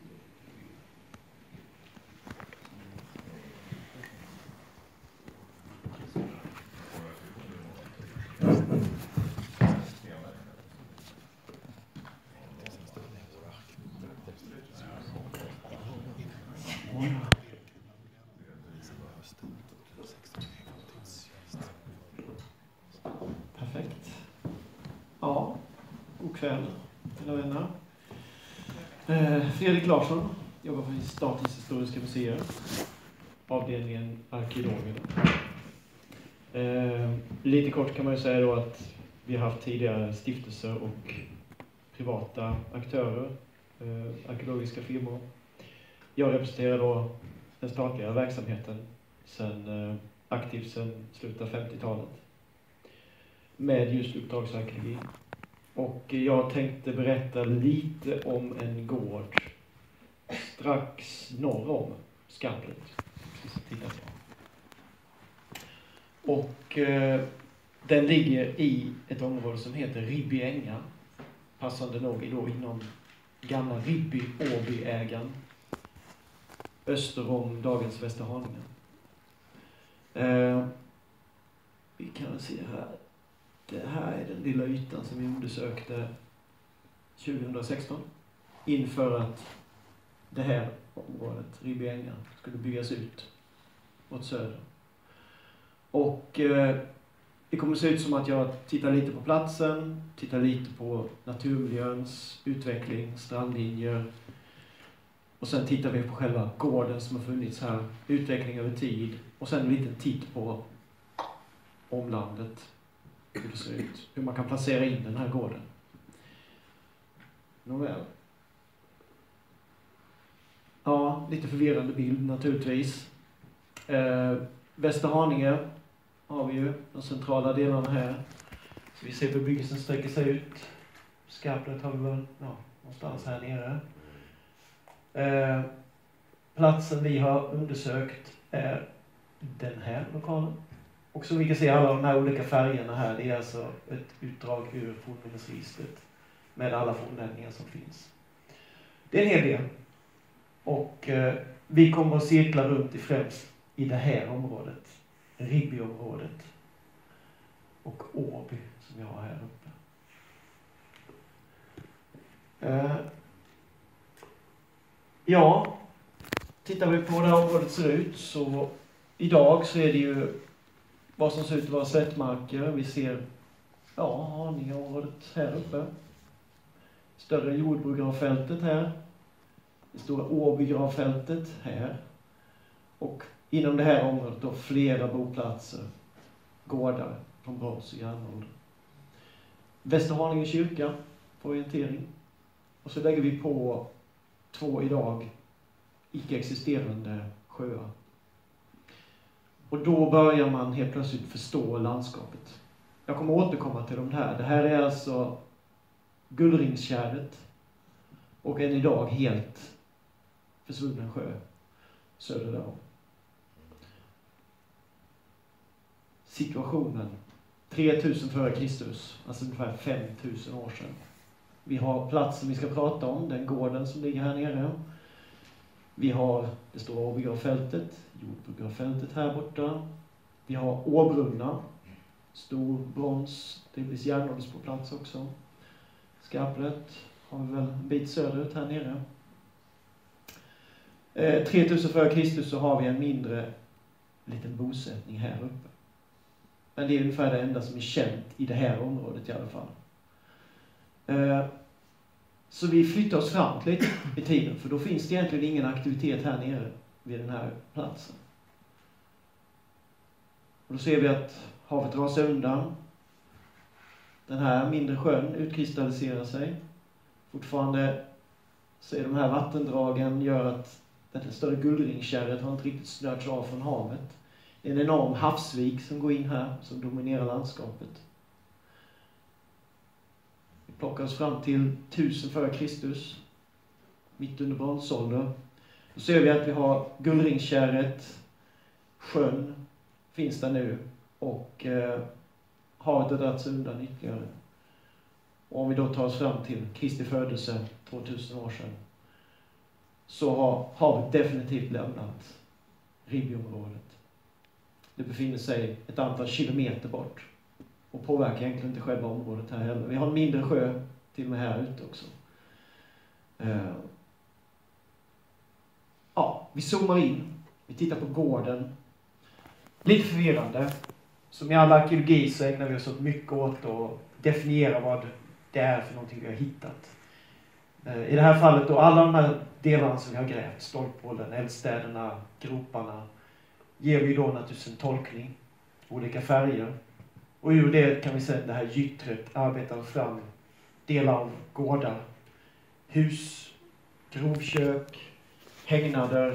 Perfekt. Ja, god kväll mina vänner. Fredrik Larsson, jobbar för Statens historiska museer, avdelningen arkeologerna. Lite kort kan man ju säga då att vi har haft tidigare stiftelser och privata aktörer, arkeologiska firmor. Jag representerar då den statliga verksamheten aktivt sedan slutet av 50-talet med just uppdragsarkeologi. Och jag tänkte berätta lite om en gård strax norr om Skarplet. Och den ligger i ett område som heter Ribbyängar. Passande nog då inom gamla Ribby-Åby-ägaren. Öster om dagens Västerhaninge. Vi kan se här. Det här är den lilla ytan som vi undersökte 2016 inför att det här området, Ribbyängar, skulle byggas ut åt söder. Och det kommer se ut som att jag tittar lite på platsen, tittar lite på naturmiljöns utveckling, strandlinjer. Och sen tittar vi på själva gården som har funnits här, utveckling över tid. Och sen en liten titt på omlandet. hur det ser ut. Hur man kan placera in den här gården. Nåväl. Ja, lite förvirrande bild naturligtvis. Västerhaninge har vi ju, de centrala delarna här. Så vi ser bebyggelsen sträcker sig ut. Skarpnäck har vi väl, någonstans här nere. Platsen vi har undersökt är den här lokalen. Och som vi kan se alla de här olika färgerna här, det är alltså ett utdrag ur fornminnesregistret med alla fornlämningar som finns. Det är en hel del. Och vi kommer att cirkla runt främst i det här området. Ribbyområdet. Och Åby som vi har här uppe. Ja, tittar vi på hur det här området ser ut så idag så är det ju vad som ser ut att vara slättmarker. Vi ser Haningeområdet här uppe. Större Jordbrogravfältet här. Det stora Åbygravfältet här. Och inom det här området då flera boplatser, gårdar från brons- och järnålder. Västerhaninge kyrka på orientering. Och så lägger vi på 2 idag icke-existerande sjöar. Och då börjar man helt plötsligt förstå landskapet. Jag kommer återkomma till de här. Det här är alltså Gullringskärret och en idag helt försvunnen sjö söder därom. Situationen 3000 före Kristus, alltså ungefär 5000 år sedan. Vi har platsen vi ska prata om, den gården som ligger här nere. Vi har det stora Åbygravfältet, Jordbrogravfältet här borta. Vi har Åbrunna, stor brons, det blir järnålders på plats också. Skarpnäck har vi väl en bit söderut här nere. 3000 före Kristus så har vi en mindre liten bosättning här uppe. Men det är ungefär det enda som är känt i det här området i alla fall. Så vi flyttar oss framåt lite i tiden, för då finns det egentligen ingen aktivitet här nere vid den här platsen. Och då ser vi att havet rasar undan. Den här mindre sjön utkristalliserar sig. Fortfarande så är de här vattendragen gör att det större Gullringskärret har inte riktigt snörts av från havet. Det är en enorm havsvik som går in här, som dominerar landskapet. Vi plockar oss fram till 1000 före Kristus, mitt under bronsålder. Då ser vi att vi har Gullringskärret, sjön finns där nu och havet har dragits undan ytterligare. Och om vi då tar oss fram till Kristi födelse 2000 år sedan så har havet definitivt lämnat Ribbyområdet. Det befinner sig ett antal kilometer bort och påverkar egentligen inte själva området här heller. Vi har en mindre sjö till och med här ute också. Vi zoomar in. Vi tittar på gården. Lite förvirrande. Som i all arkeologi så ägnar vi oss åt mycket åt att definiera vad det är för någonting vi har hittat. I det här fallet då, alla de här delarna som vi har grävt, stolpbålen, eldstäderna, groparna, ger vi då naturligtvis en tolkning, olika färger. Och ur det kan vi säga att det här gyttret arbetar fram delar av gårdar, hus, grovkök, hägnader,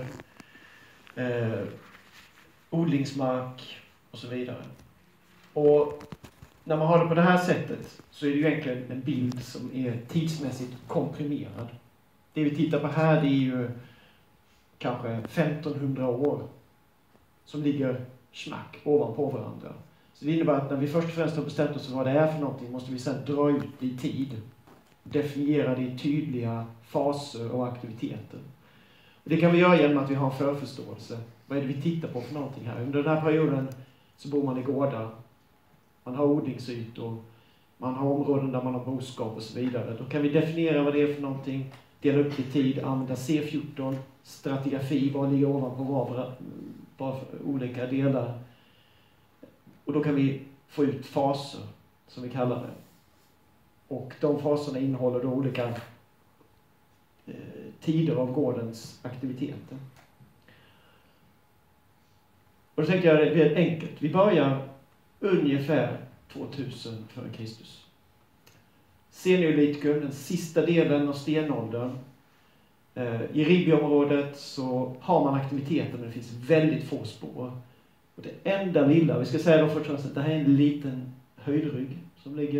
odlingsmark och så vidare. Och när man har det på det här sättet så är det ju egentligen en bild som är tidsmässigt komprimerad. Det vi tittar på här det är ju kanske 1500 år som ligger smack ovanpå varandra. Så det innebär att när vi först och främst har bestämt oss för vad det är för någonting måste vi sedan dra ut det i tid. Definiera det i tydliga faser och aktiviteter. Och det kan vi göra genom att vi har en förförståelse. Vad är det vi tittar på för någonting här? Under den här perioden så bor man i gårdar. Man har odlingsytor. Man har områden där man har boskap och så vidare. Då kan vi definiera vad det är för någonting. Dela upp det i tid. Använda C14. Stratigrafi. Vad ligger ovanpå vad olika delar. Och då kan vi få ut faser som vi kallar det. Och de faserna innehåller då olika tider av gårdens aktiviteter. Och då tänkte jag det är enkelt. Vi börjar ungefär 2000 f.Kr. Senolitgum, den sista delen av stenåldern. I Ribiområdet så har man aktiviteter men det finns väldigt få spår. Och det enda lilla, vi ska säga då först att det här är en liten höjdrygg som ligger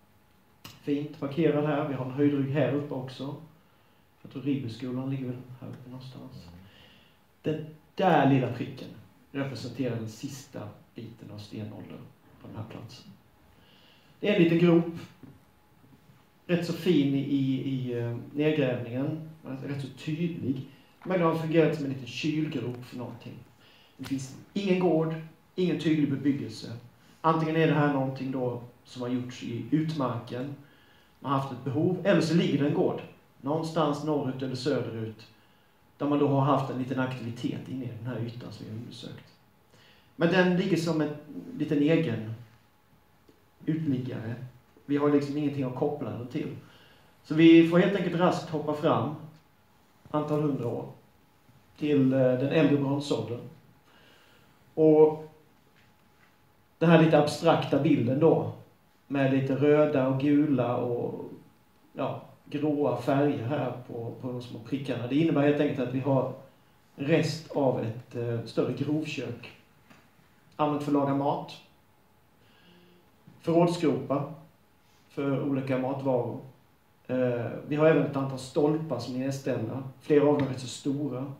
fint markerad här. Vi har en höjdrygg här uppe också. Jag tror Ribeskolan ligger väl här uppe någonstans. Den där lilla pricken representerar den sista biten av stenåldern på den här platsen. Det är en liten grop. Rätt så fin i nedgrävningen. Rätt så tydlig. Men den har fungerat som en liten kylgrop för någonting. Det finns ingen gård, ingen tydlig bebyggelse. Antingen är det här någonting då som har gjorts i utmarken. Man har haft ett behov. Eller så ligger det en gård. Någonstans norrut eller söderut. Där man då har haft en liten aktivitet inne i den här ytan som vi har undersökt. Men den ligger som en liten egen utliggare. Vi har liksom ingenting att koppla den till. Så vi får helt enkelt raskt hoppa fram antal 100 år till den äldre bronsåldern. Och den här lite abstrakta bilden då med lite röda och gula och gråa färger här på de små prickarna. Det innebär helt enkelt att vi har rest av ett större grovkök. Använt för att laga mat. Förrådsgropar för olika matvaror. Vi har även ett antal stolpar som är nedställda. Flera av dem är så stora.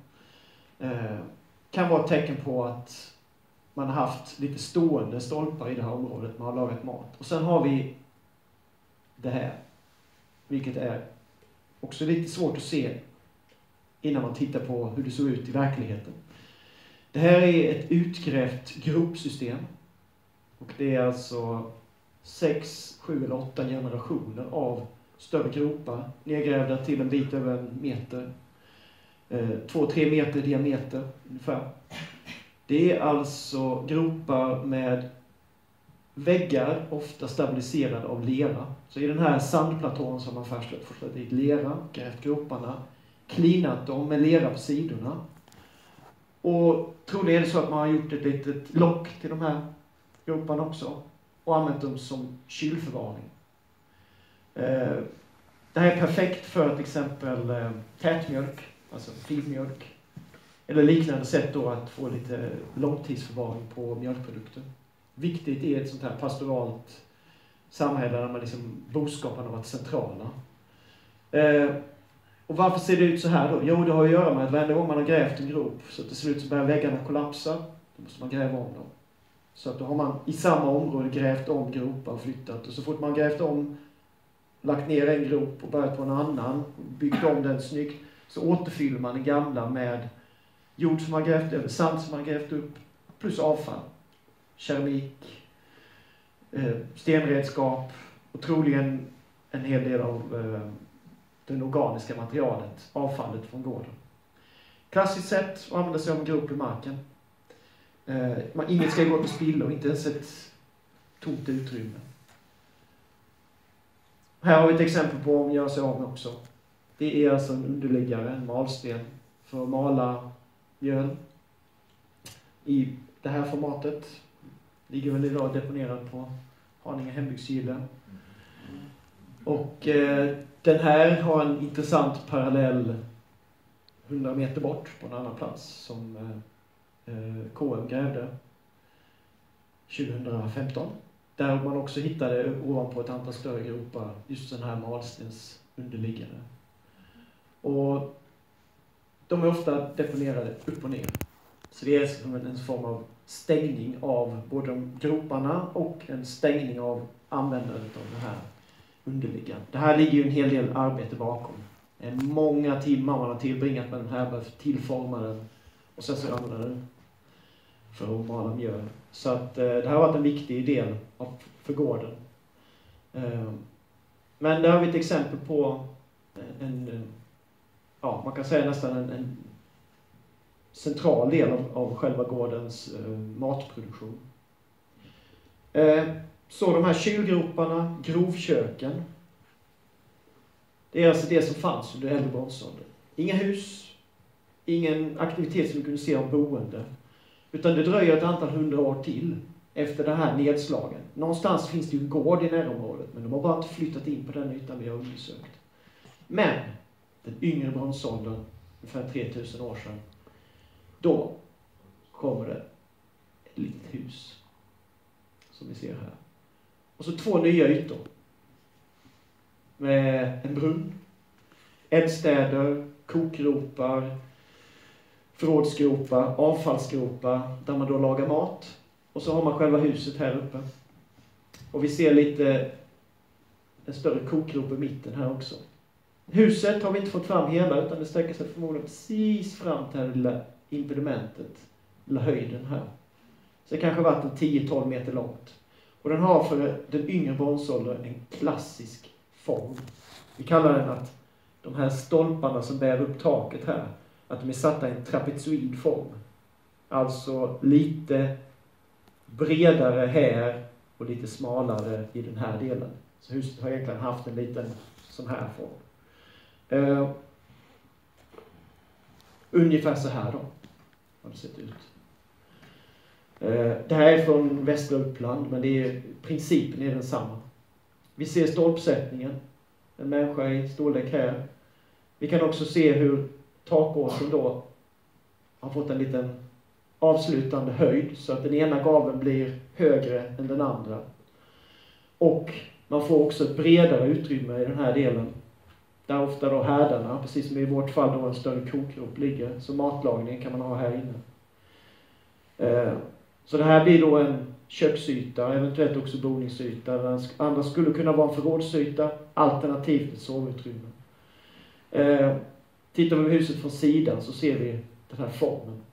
Kan vara ett tecken på att man har haft lite stående stolpar i det här området. Man har lagat mat. Och sen har vi det här. Vilket är också lite svårt att se innan man tittar på hur det såg ut i verkligheten. Det här är ett utgrävt gropsystem. Och det är alltså 6, 7 eller 8 generationer av större gropar. Nedgrävda till en bit över 1 meter. 2-3 meter i diameter ungefär. Det är alltså gropar med väggar, ofta stabiliserade av lera. Så i den här sandplatån som man först dit lera, grävt groparna, klinat dem med lera på sidorna. Och troligen är det så att man har gjort ett litet lock till de här groparna också och använt dem som kylförvaring. Det här är perfekt för till exempel tätmjölk, alltså filmjölk. Eller liknande sätt då att få lite långtidsförvaring på mjölkprodukter. Viktigt i ett sånt här pastoralt samhälle där man liksom boskapen har varit centrala. Och varför ser det ut så här då? Jo, det har att göra med att varje gång man har grävt en grop så till slut så börjar väggarna kollapsa. Då måste man gräva om dem. Så att då har man i samma område grävt om gropar och flyttat. Och så fort man grävt om, lagt ner en grop och börjat på en annan, byggt om den snyggt, så återfyller man den gamla med jord som man grävt över, sand som man grävt upp, plus avfall. Keramik, stenredskap och troligen en hel del av det organiska materialet, avfallet från gården. Klassiskt sätt att använda sig av en grop i marken. Inget ska gå till spillo, inte ens ett tomt utrymme. Här har vi ett exempel på vad man gör sig av med också. Det är alltså en underliggare, en malsten, för att mala mjöl. I det här formatet ligger väl idag deponerad på Haninge hembygdsgille. Och den här har en intressant parallell 100 meter bort på en annan plats som KM grävde 2015. Där man också hittade ovanpå ett antal större gropar just den här malstens underliggare. Och de är ofta deponerade upp och ner. Så det är som en form av stängning av både de groparna och en stängning av användandet av den här underliggaren. Det här ligger ju en hel del arbete bakom. Många timmar man har tillbringat med den här för att tillforma den och sen så använda den för att mala mjöl. Så att det här har varit en viktig del för gården. Men där har vi ett exempel på man kan säga nästan en central del av själva gårdens matproduktion. Så de här kylgroparna, grovköken, det är alltså det som fanns under äldre bronsåldern. Inga hus, ingen aktivitet som vi kunde se av boende. Utan det dröjer ett antal 100 år till efter den här nedslagen. Någonstans finns det ju gård i närområdet, men de har bara inte flyttat in på den ytan vi har undersökt. Men den yngre bronsåldern, ungefär 3000 år sedan, då kommer det ett litet hus som vi ser här. Och så 2 nya ytor med en brunn, eldstäder, kokgropar, förrådsgropar, avfallsgropar där man då lagar mat. Och så har man själva huset här uppe. Och vi ser lite en större kokgrop i mitten här också. Huset har vi inte fått fram hela, utan det sträcker sig förmodligen precis fram till det lilla impedimentet, eller höjden här. Så det kanske har varit 10-12 meter långt. Och den har för den yngre bronsåldern en klassisk form. Vi kallar den att de här stolparna som bär upp taket här, att de är satta i en trapezoid form. Alltså lite bredare här och lite smalare i den här delen. Så huset har egentligen haft en liten sån här form. Ungefär så här då har det sett ut. Det här är från västra Uppland, men principen är densamma. Vi ser stolpsättningen, en människa i storlek här. Vi kan också se hur takåsen då har fått en liten avslutande höjd, så att den ena gaveln blir högre än den andra. Och man får också ett bredare utrymme i den här delen, där ofta då härdarna, precis som i vårt fall då en större kokgrop ligger, så matlagning kan man ha här inne. Så det här blir då en köksyta, eventuellt också boningsyta. Den andra skulle kunna vara en förrådsyta, alternativt ett sovutrymme. Tittar vi på huset från sidan så ser vi den här formen.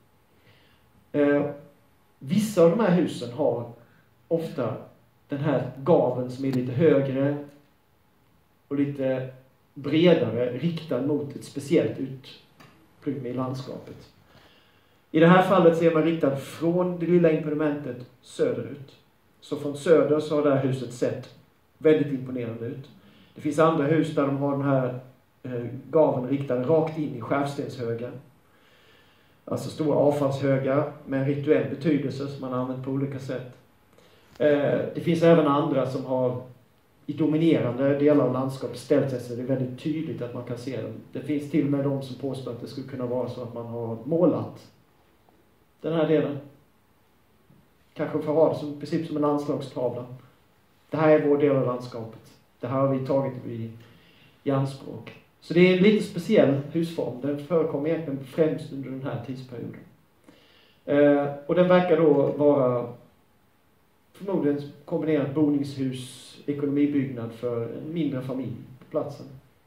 Vissa av de här husen har ofta den här gaveln som är lite högre och lite bredare, riktad mot ett speciellt utrymme i landskapet. I det här fallet så är man riktad från det lilla impedimentet söderut. Så från söder så har det här huset sett väldigt imponerande ut. Det finns andra hus där de har den här gaveln riktad rakt in i skärvstenshögen. Alltså stora avfallshögar med en rituell betydelse som man har använt på olika sätt. Det finns även andra som har i dominerande delar av landskapet ställt sig så det är väldigt tydligt att man kan se dem. Det finns till och med de som påstår att det skulle kunna vara så att man har målat den här delen. Kanske för att ha det som, precis som en anslagstavla. Det här är vår del av landskapet. Det här har vi tagit i anspråk. Så det är en lite speciell husform. Den förekommer egentligen främst under den här tidsperioden. Och den verkar då vara förmodligen kombinerat boningshus, ekonomibyggnad för en mindre familj på platsen.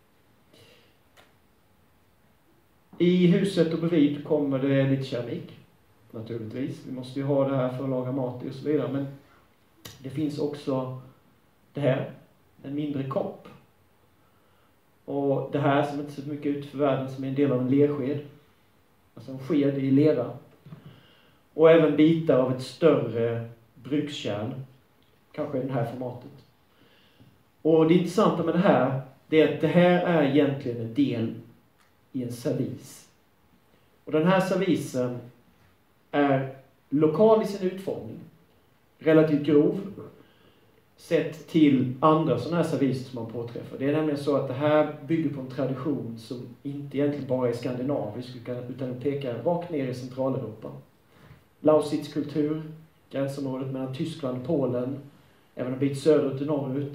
I huset och bredvid kommer det lite keramik, naturligtvis. Vi måste ju ha det här för att laga mat och så vidare. Men det finns också det här, en mindre kopp. Och det här som inte ser mycket ut för världen som är en del av en lersked. Alltså en sked i lera. Och även bitar av ett större brukskärl. Kanske i det här formatet. Och det intressanta med det här, det är att det här är egentligen en del i en servis. Och den här servisen är lokal i sin utformning. Relativt grov. Sett till andra sådana här serviser som man påträffar. Det är nämligen så att det här bygger på en tradition som inte egentligen bara är skandinavisk utan den pekar rakt ner i Centraleuropa. Lausitz-kultur, gränsområdet mellan Tyskland och Polen, även en bit söderut och norrut.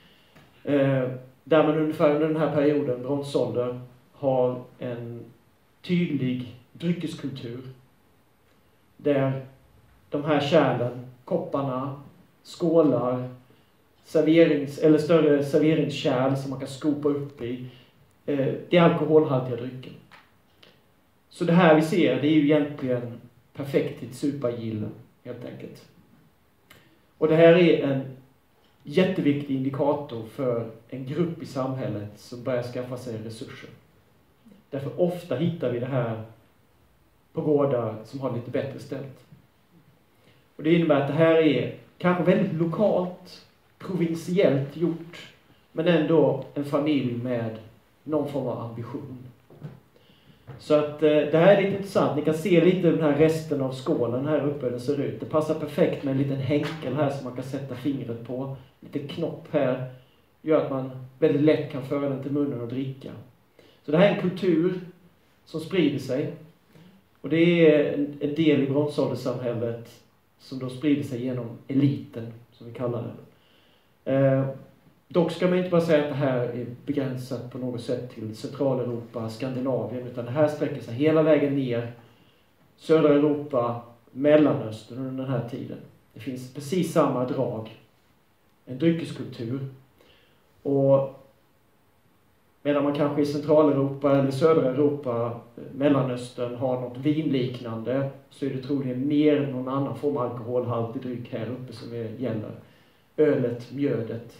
Där man ungefär under den här perioden, bronsålder, har en tydlig dryckeskultur. Där de här kärlen, kopparna, skålar, eller större serveringskärl som man kan skopa upp i, det är alkoholhaltiga drycker. Så det här vi ser, det är ju egentligen perfekt till supergillen, helt enkelt. Och det här är en jätteviktig indikator för en grupp i samhället som börjar skaffa sig resurser. Därför ofta hittar vi det här på gårdar som har lite bättre ställt. Och det innebär att det här är kanske väldigt lokalt, provinsiellt gjort, men ändå en familj med någon form av ambition. Så att det här är lite intressant. Ni kan se lite den här resten av skålen här uppe hur den ser ut. Det passar perfekt med en liten hänkel här som man kan sätta fingret på. Lite knopp här. Gör att man väldigt lätt kan föra den till munnen och dricka. Så det här är en kultur som sprider sig. Och det är en del i bronsålderssamhället som då sprider sig genom eliten, som vi kallar det. Dock ska man inte bara säga att det här är begränsat på något sätt till Centraleuropa, Skandinavien, utan det här sträcker sig hela vägen ner södra Europa, Mellanöstern under den här tiden. Det finns precis samma drag, en dryckeskultur. Och medan man kanske i Centraleuropa eller södra Europa, Mellanöstern har något vinliknande, så är det troligen mer någon annan form av alkoholhaltig dryck här uppe som gäller. Ölet, mjödet.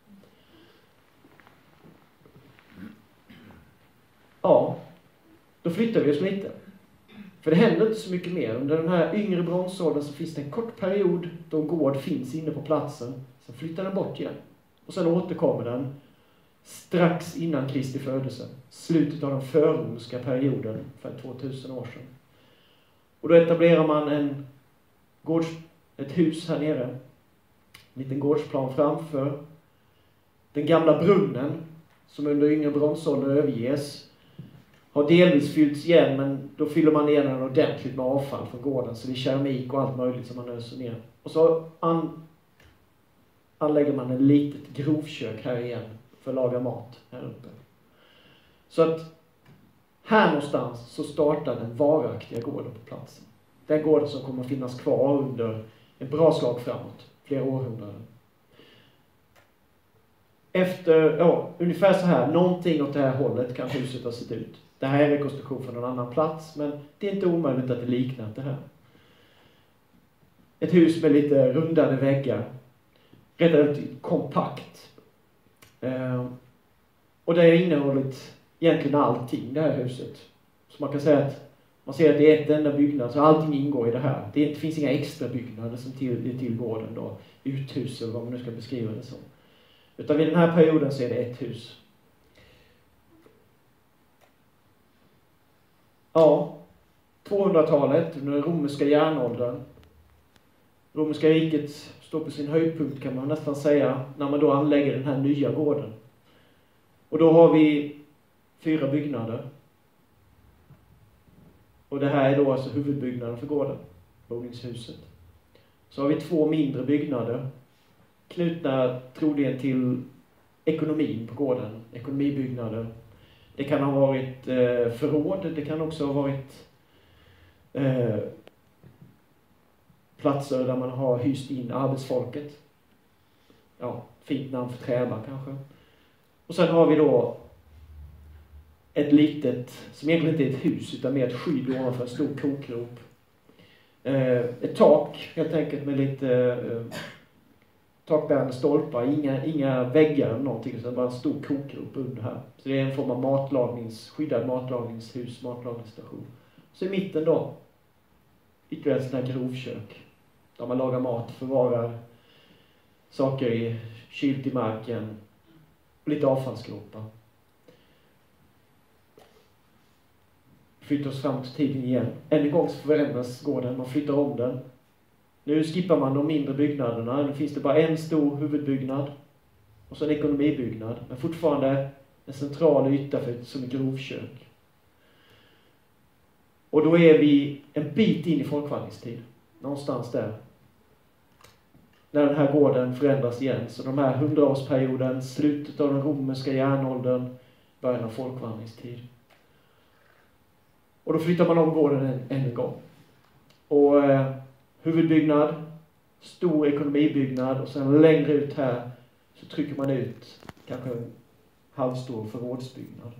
Ja, då flyttar vi oss lite. För det händer inte så mycket mer. Under den här yngre bronsåldern så finns det en kort period då en gård finns inne på platsen. Sen flyttar den bort igen. Och sen återkommer den strax innan Kristi födelse. Slutet av den förromerska perioden för 2000 år sedan. Och då etablerar man ett hus här nere. En liten gårdsplan framför. Den gamla brunnen som under yngre bronsålder överges har delvis fyllts igen, men då fyller man igen den ordentligt med avfall från gården. Så det är keramik och allt möjligt som man öser ner. Och så anlägger man ett litet grovkök här igen för att laga mat här uppe. Så att här någonstans så startar den varaktiga gården på platsen. Den gården som kommer att finnas kvar under en bra slag framåt, flera århundraden. Efter, ungefär så här, någonting åt det här hållet kan huset ha sett ut. Det här är rekonstruktion från en annan plats, men det är inte omöjligt att det liknar det här. Ett hus med lite rundade väggar. Relativt kompakt. Och det har innehållit egentligen allting, det här huset. Så man kan säga att man ser att det är ett enda byggnad, så allting ingår i det här. Det finns inga extra byggnader som till gården då. Uthus eller vad man nu ska beskriva det som. Utan vid den här perioden så är det ett hus. Ja, 200-talet, under den romerska järnåldern. Romerska riket står på sin höjdpunkt kan man nästan säga, när man då anlägger den här nya gården. Och då har vi 4 byggnader. Och det här är då alltså huvudbyggnaden för gården, boningshuset. Så har vi 2 mindre byggnader, knutna troligen till ekonomin på gården, ekonomibyggnader. Det kan ha varit förråd, det kan också ha varit platser där man har hyst in arbetsfolket. Ja, fint namn för trävar kanske. Och sen har vi då ett litet, som egentligen inte är ett hus utan mer ett skydd ovanför en stor kokgrop. Ett tak helt enkelt med lite takbärande stolpar, inga väggar eller någonting, utan bara en stor kokgrop under här. Så det är en form av skyddad matlagningshus, matlagningsstation. Så i mitten då, ytterligare ett sånt här grovkök. Där man lagar mat, förvarar saker kylt i marken, lite avfallsgropar. Flyttar oss fram till tiden igen. Än en gång så förändras gården, man flyttar om den. Nu skippar man de mindre byggnaderna. Nu finns det bara en stor huvudbyggnad. Och så en ekonomibyggnad. Men fortfarande en central yta som ett grovkök. Och då är vi en bit in i folkvandringstid. Någonstans där. När den här gården förändras igen. Så de här 100-årsperioden, slutet av den romerska järnåldern, början av folkvandringstid. Och då flyttar man om gården än en gång. Och huvudbyggnad, stor ekonomibyggnad och sen längre ut här så trycker man ut kanske en halvstor förrådsbyggnad.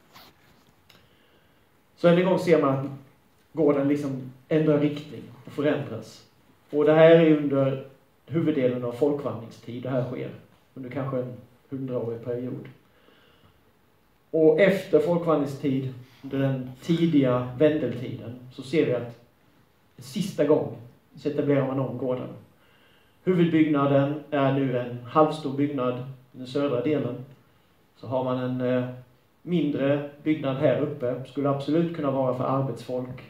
Så än en gång ser man att gården liksom ändrar riktning och förändras. Och det här är under huvuddelen av folkvandringstid det här sker. Under kanske en 100-årig period. Och efter folkvandringstid, under den tidiga vändeltiden, så ser vi att en sista gång så etablerar man om gården. Huvudbyggnaden är nu en halvstor byggnad i den södra delen. Så har man en mindre byggnad här uppe skulle absolut kunna vara för arbetsfolk.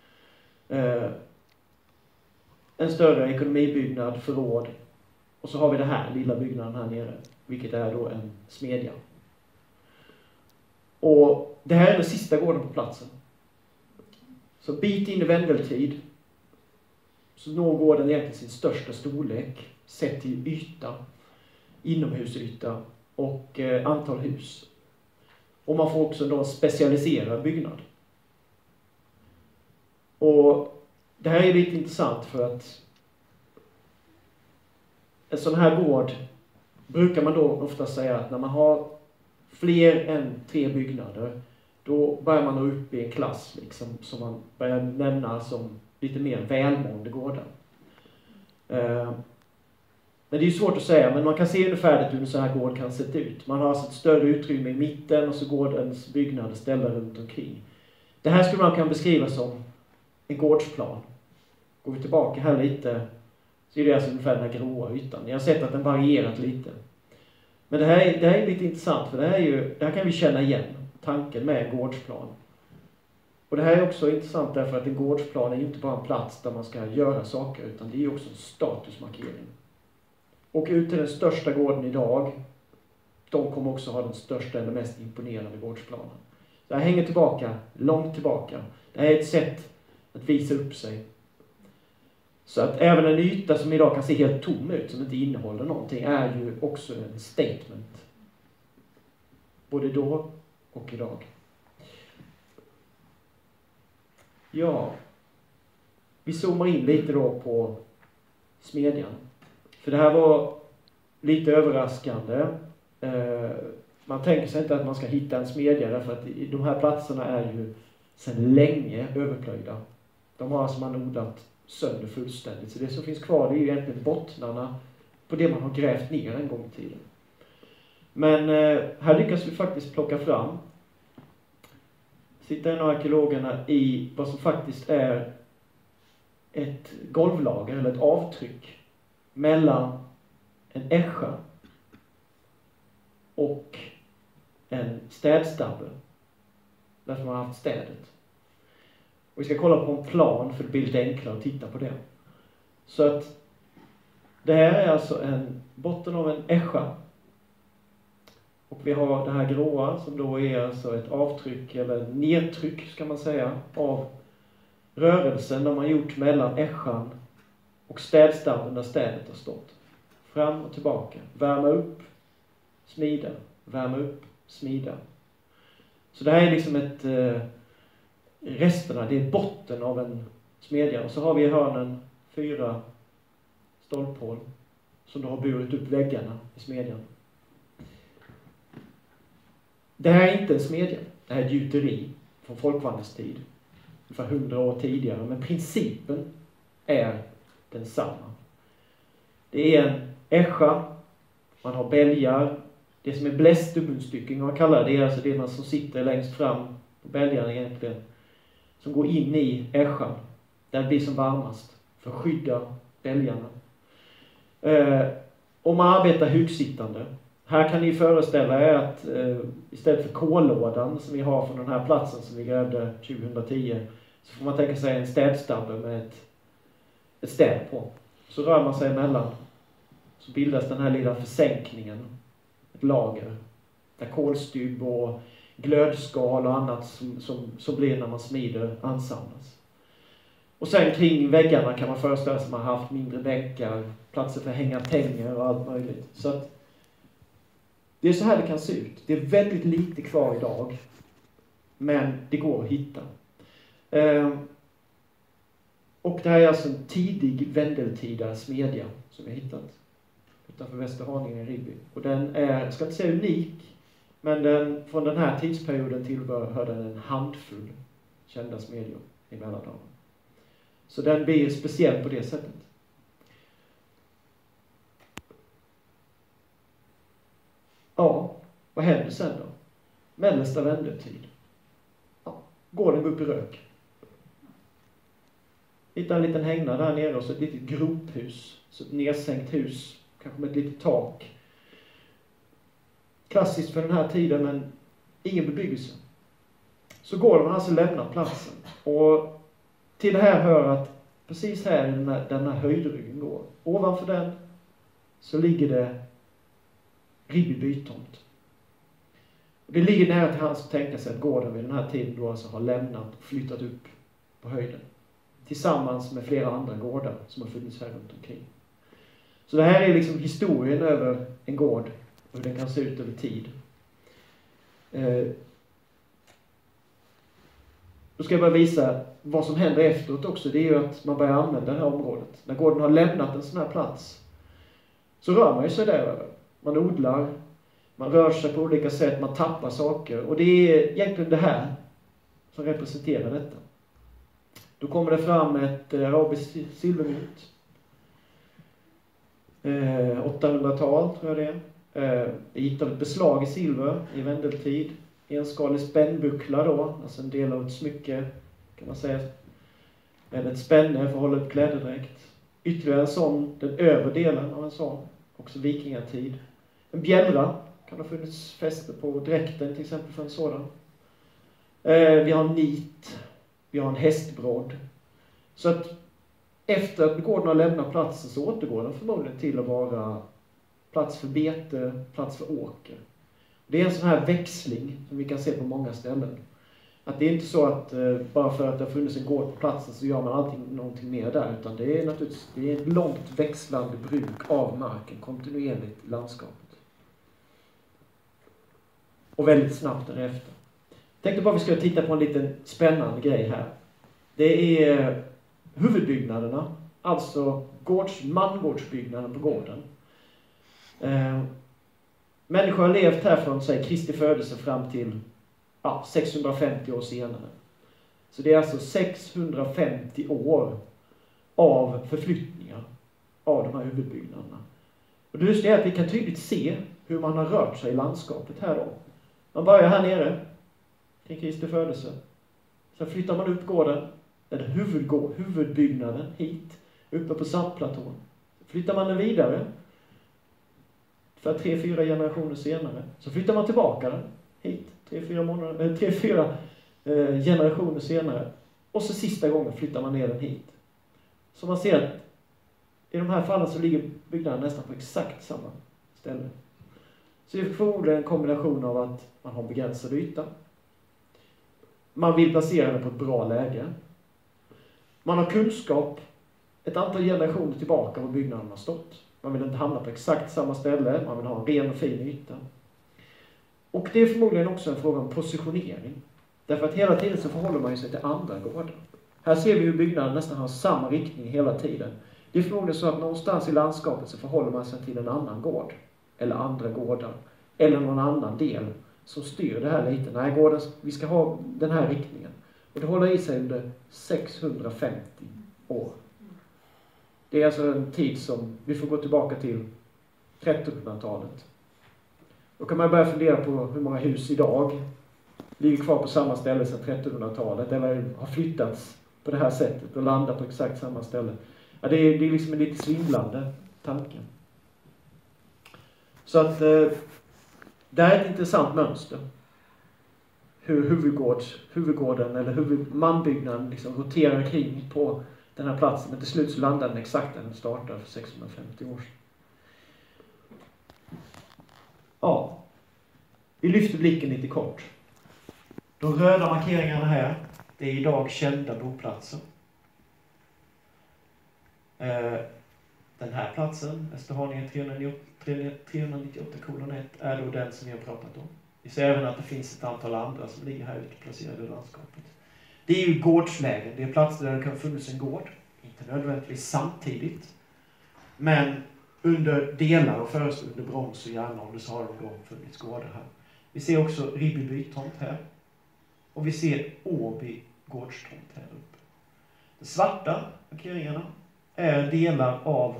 En större ekonomibyggnad, förråd. Och så har vi det här lilla byggnaden här nere, vilket är då en smedja. Och det här är den sista gården på platsen. Så bit in i vändeltid så når gården egentligen sin största storlek sett till yta, inomhusyta och antal hus. Och man får också då en specialiserad byggnad. Och det här är lite intressant för att en sån här gård brukar man då ofta säga att när man har fler än 3 byggnader, då börjar man nå upp i en klass liksom, som man börjar nämna som lite mer välmående gårdar. Men det är ju svårt att säga, men man kan se ungefär hur en sån här gård kan se ut. Man har alltså ett större utrymme i mitten och så gårdens byggnader ställda runt omkring. Det här skulle man kunna beskriva som en gårdsplan. Går vi tillbaka här lite så är det alltså ungefär den här gråa ytan. Jag har sett att den varierat lite. Men det här är lite intressant för det här kan vi känna igen. Tanken med en gårdsplan. Och det här är också intressant därför att en gårdsplan är ju inte bara en plats där man ska göra saker utan det är ju också en statusmarkering. Och ut till den största gården idag, de kommer också ha den största eller mest imponerande gårdsplanen. Det här hänger tillbaka, långt tillbaka. Det här är ett sätt att visa upp sig. Så att även en yta som idag kan se helt tom ut, som inte innehåller någonting, är ju också en statement. Både då och idag. Ja, vi zoomar in lite då på smedjan. För det här var lite överraskande. Man tänker sig inte att man ska hitta en smedja därför att de här platserna är ju sedan länge överplöjda. De har alltså man odlat sönder fullständigt. Så det som finns kvar det är ju egentligen bottnarna på det man har grävt ner en gång i tiden. Men här lyckas vi faktiskt plocka fram. Sitter en av arkeologerna i vad som faktiskt är ett golvlager eller ett avtryck mellan en ässja och en städstabbe. Därför man har haft städet. Och vi ska kolla på en plan för det blir lite enklare att titta på det. Så att det här är alltså en botten av en ässja. Och vi har det här gråa som då är alltså ett avtryck eller nedtryck ska man säga av rörelsen de har gjort mellan ässjan och städstabben där städet har stått. Fram och tillbaka. Värma upp, smida. Värma upp, smida. Så det här är liksom resterna, det är botten av en smedja. Och så har vi i hörnen 4 stolphål som då har burit upp väggarna i smedjan. Det här är inte en smedja. Det här är ett gjuteri från folkvandringstid. För 100 år tidigare. Men principen är densamma. Det är en ässja. Man har bälgar. Det som är blästubunstycken man kallar det är alltså det man som sitter längst fram på bälgarna egentligen. Som går in i ässjan. Där det blir som varmast. För att skydda bälgarna. Om man arbetar huggsittande. Här kan ni föreställa er att istället för kollådan som vi har från den här platsen som vi grävde 2010 så får man tänka sig en städstabbe med ett städ på. Så rör man sig emellan. Så bildas den här lilla försänkningen. Ett lager. Där kolstybb och glödskal och annat som blir när man smider ansamlas. Och sen kring väggarna kan man föreställa sig att man har haft mindre bänkar, platser för att hänga tänger och allt möjligt. Så att det är så här det kan se ut. Det är väldigt lite kvar idag. Men det går att hitta. Och det här är alltså en tidig vändeltida smedja som vi har hittat. Utanför Västerhaninge i Ribby. Och den är, jag ska inte säga unik. Men från den här tidsperioden tillhör den en handfull kända smedjor i Mälardalen. Så den blir speciell på det sättet. Ja, vad händer sen då? Mellersta vändeltid. Ja, gården går upp i rök. Hittar en liten hängnad där nere och så ett litet grophus. Så ett nedsänkt hus, kanske med ett litet tak. Klassiskt för den här tiden men ingen bebyggelse. Så gården har alltså lämnat platsen. Och till det här hör att precis här i den här höjdryggen går. Ovanför den så ligger det Ribby bytomt. Det ligger nära till hands att tänka sig att gården vid den här tiden då alltså har lämnat och flyttat upp på höjden. Tillsammans med flera andra gårdar som har funnits här runt omkring. Så det här är liksom historien över en gård och hur den kan se ut över tid. Då ska jag bara visa vad som händer efteråt också. Det är ju att man börjar använda det här området. När gården har lämnat en sån här plats så rör man ju sig däröver. Man odlar, man rör sig på olika sätt, man tappar saker. Och det är egentligen det här som representerar detta. Då kommer det fram ett arabiskt silvermynt. 800-tal tror jag det är. Det gick av ett beslag i silver i vändeltid. Enskalig spännbuckla då, alltså en del av ett smycke kan man säga. Med ett spänne för att hålla upp klädedräkt. Ytterligare en sån, den övre delen av en sån, också vikingatid. En bjällra kan ha funnits fäste på dräkten till exempel för en sådan. Vi har en nit, vi har en hästbrodd. Så att efter att gården har lämnat platsen så återgår den förmodligen till att vara plats för bete, plats för åker. Det är en sån här växling som vi kan se på många ställen. Att det är inte så att bara för att det har funnits en gård på platsen så gör man någonting mer där. Utan det är naturligtvis ett långt växlande bruk av marken kontinuerligt i landskapet. Och väldigt snabbt därefter. Jag tänkte bara att vi ska titta på en liten spännande grej här. Det är huvudbyggnaderna, alltså mangårdsbyggnaden på gården. Människor har levt här från Kristi födelse fram till 650 år senare. Så det är alltså 650 år av förflyttningar av de här huvudbyggnaderna. Och det lustiga är att vi kan tydligt se hur man har rört sig i landskapet här då. Man börjar här nere kring Kristi födelse. Sen flyttar man upp gården, eller huvudbyggnaden hit, uppe på sandplatån. Flyttar man den vidare för 3-4 generationer senare. Så flyttar man tillbaka den hit 3-4 generationer senare. Och så sista gången flyttar man ner den hit. Så man ser att i de här fallen så ligger byggnaden nästan på exakt samma ställe. Så det är förmodligen en kombination av att man har begränsad yta. Man vill placera den på ett bra läge. Man har kunskap ett antal generationer tillbaka var byggnaden har stått. Man vill inte hamna på exakt samma ställe. Man vill ha en ren och fin yta. Och det är förmodligen också en fråga om positionering. Därför att hela tiden så förhåller man sig till andra gårdar. Här ser vi hur byggnaden nästan har samma riktning hela tiden. Det är förmodligen så att någonstans i landskapet så förhåller man sig till en annan gård. Eller andra gårdar. Eller någon annan del som styr det här lite. Nej, gården, vi ska ha den här riktningen. Och det håller i sig under 650 år. Det är alltså en tid som vi får gå tillbaka till 1300-talet. Då kan man börja fundera på hur många hus idag ligger kvar på samma ställe sedan 1300-talet. Eller har flyttats på det här sättet och landar på exakt samma ställe. Ja, det är liksom en lite svindlande tanke. Så att det är ett intressant mönster. Hur huvudgården eller huvudmanbyggnaden liksom roterar kring på den här platsen. Men till slut så landar den exakt där den startar för 650 år sedan. Ja, vi lyfter blicken lite kort. De röda markeringarna här, det är idag kända boplatser. Den här platsen, Västerhaninge 398:1, är då den som vi har pratat om. Vi ser även att det finns ett antal andra som ligger här ute placerade i landskapet. Det är ju gårdslägen, det är platser där det kan funnits en gård. Inte nödvändigtvis samtidigt, men under delar och först under brons och järnålder så har det funnits gårdar här. Vi ser också Ribby bytomt här. Och vi ser Åby gårdstomt här uppe. De svarta markeringarna är delar av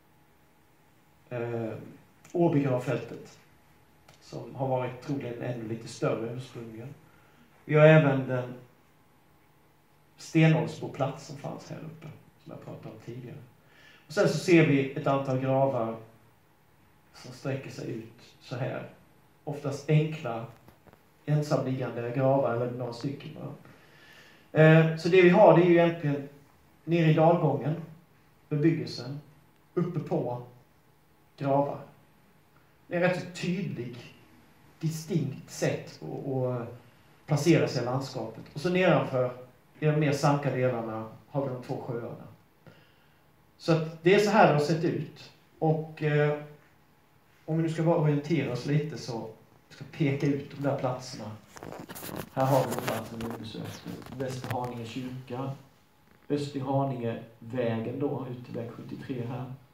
Åbygravfältet som har varit troligen ännu lite större ursprungligen. Vi har även den stenåldersboplats som fanns här uppe som jag pratade om tidigare. Och sen så ser vi ett antal gravar som sträcker sig ut så här. Oftast enkla ensamliggande gravar eller några stycken. Så det vi har, det är ju egentligen nere i dalgången, bebyggelsen, uppe på gravar. Det är en rätt så tydlig, distinkt sätt att placera sig i landskapet. Och så nedanför, i de mer sanka delarna, har vi de 2 sjöarna. Så att det är så här det har sett ut. Och om vi nu ska bara orientera oss lite så ska peka ut de där platserna. Här har vi platsen vi undersökt. Västerhaninge kyrka. Österhaninge-vägen då, ut till väg 73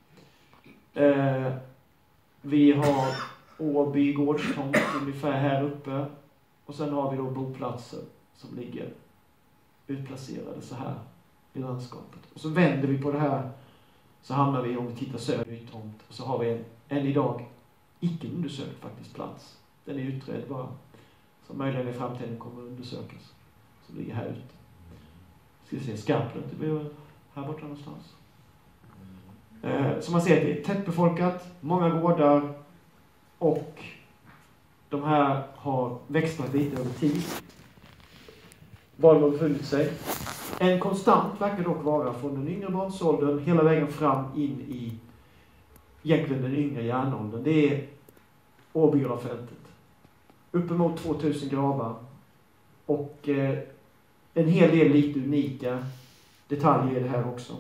här. Vi har Åby gårdstomt ungefär här uppe. Och sen har vi då boplatser som ligger utplacerade så här i landskapet. Och så vänder vi på det här så hamnar vi, om vi tittar söderut, och så har vi en idag icke undersökt faktiskt plats. Den är utredd bara. Som möjligen i framtiden kommer att undersökas. Som ligger här ute. Ska vi se, Skarplöt, det blir här borta någonstans. Som man ser, det är tätt befolkat, många gårdar och de här har växlat lite över tid. Var de har befunnit sig. En konstant verkar dock vara från den yngre bronsåldern hela vägen fram in i egentligen den yngre järnåldern. Det är Åbygravfältet. Uppemot 2000 gravar och en hel del lite unika detaljer i det här också.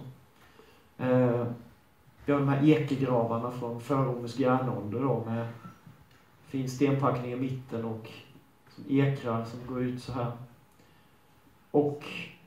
Vi har de här ekegravarna från förromersk järnålder då, med fin stenpackning i mitten och som ekrar som går ut så här. Och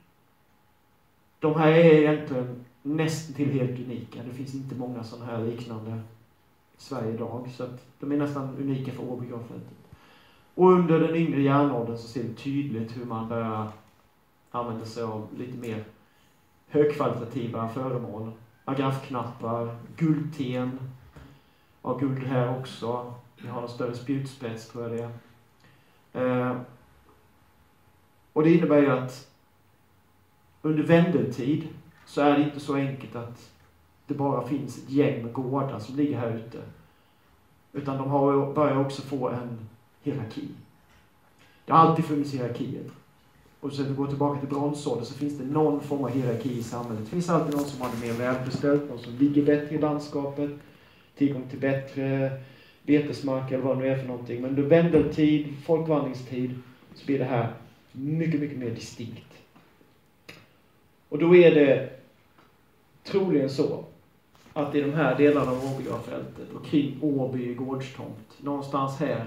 de här är egentligen nästan till helt unika. Det finns inte många sådana här liknande i Sverige idag, så att de är nästan unika för Åbygravfältet. Och under den yngre järnåldern så ser vi tydligt hur man börjar använda sig av lite mer högkvalitativa föremål. Agrafknappar, guldten, och guld här också. Vi har en större spjutspets, tror jag det är. Och det innebär ju att under vändeltid så är det inte så enkelt att det bara finns ett gäng med gårdar som ligger här ute. Utan de börjar också få en hierarki. Det har alltid funnits hierarkier. Och så att vi går tillbaka till bronsåldern så finns det någon form av hierarki i samhället. Det finns alltid någon som har det mer välbeställt, någon som ligger bättre i landskapet, tillgång till bättre betesmark eller vad det nu är för någonting. Men under vändeltid, folkvandringstid, så blir det här mycket, mycket mer distinkt. Och då är det troligen så att i de här delarna av Åbygravfältet och kring Åby gårdstomt, någonstans här,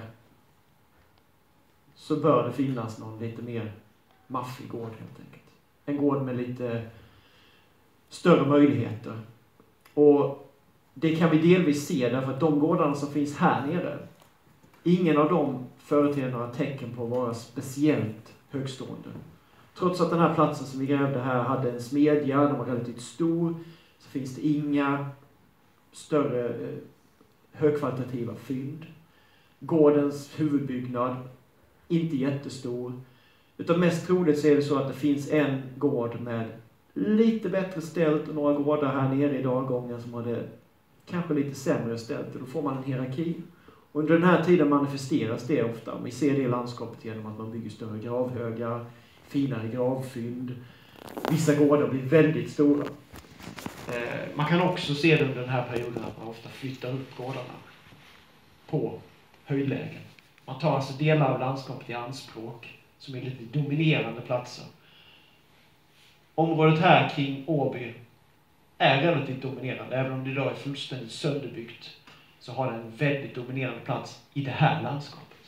så bör det finnas någon lite mer maffig gård helt enkelt. En gård med lite större möjligheter. Och det kan vi delvis se därför att de gårdarna som finns här nere, ingen av dem företer några tecken på att vara speciellt högstående. Trots att den här platsen som vi grävde här hade en smedja, den var relativt stor, så finns det inga större högkvalitativa fynd. Gårdens huvudbyggnad, inte jättestor. Utan mest troligt så är det så att det finns en gård med lite bättre ställt och några gårdar här nere i dalgången som hade kanske lite sämre ställt. Och då får man en hierarki. Och under den här tiden manifesteras det ofta. Vi ser det i landskapet genom att man bygger större gravhögar, finare gravfynd. Vissa gårdar blir väldigt stora. Man kan också se det under den här perioden att man ofta flyttar upp gårdarna på höjdlägen. Man tar alltså delar av landskapet i anspråk som är lite dominerande platser. Området här kring Åby är relativt dominerande. Även om det idag är fullständigt sönderbyggt så har det en väldigt dominerande plats i det här landskapet.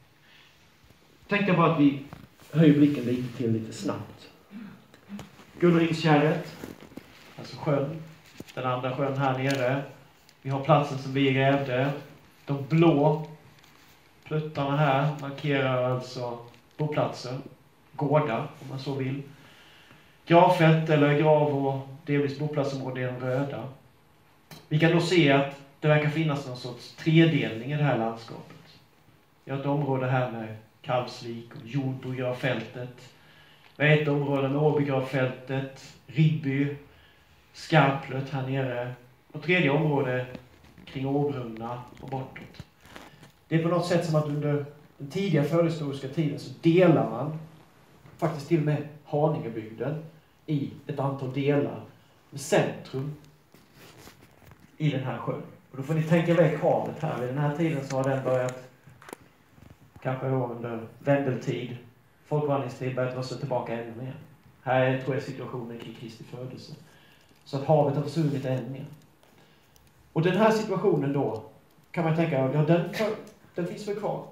Tänk dig bara att vi höjer blicken lite snabbt. Gullringskärret, alltså sjön. Den andra sjön här nere. Vi har platsen som vi grävde. De blå pluttarna här markerar alltså boplatser, gårdar om man så vill. Gravfält eller grav och delvis boplatsområde är de röda. Vi kan då se att det verkar finnas någon sorts tredelning i det här landskapet. Vi har ett område här med Kalvsvik och Jordbogravfältet. Vi har ett område med Åbygravfältet, Ribby, Skarplöt här nere. Och tredje område kring Åbrunna och bortåt. Det är på något sätt som att under den tidiga förhistoriska tiden så delar man faktiskt till och med Haningebygden i ett antal delar med centrum i den här sjön. Och då får ni tänka väg havet här. Vid den här tiden så har den börjat, kanske under vändeltid, folkvandringstid, börjat dra sig tillbaka ännu mer. Här tror jag situationen kring Kristi födelse. Så att havet har försvunnit ännu mer. Och den här situationen då, kan man tänka, ja den finns väl kvar.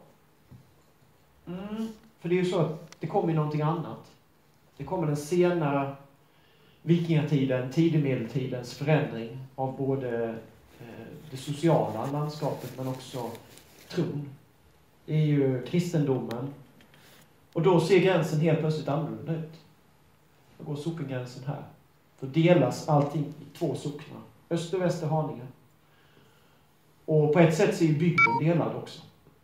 För det är ju så att det kommer någonting annat. Det kommer den senare vikingatiden, tidig medeltidens förändring av både det sociala landskapet men också tron. Det är ju kristendomen. Och då ser gränsen helt plötsligt annorlunda ut. Då går sockengränsen här. Då delas allting i 2 socknar. Öster och väster Haninge. Och på ett sätt så är bygden delad också.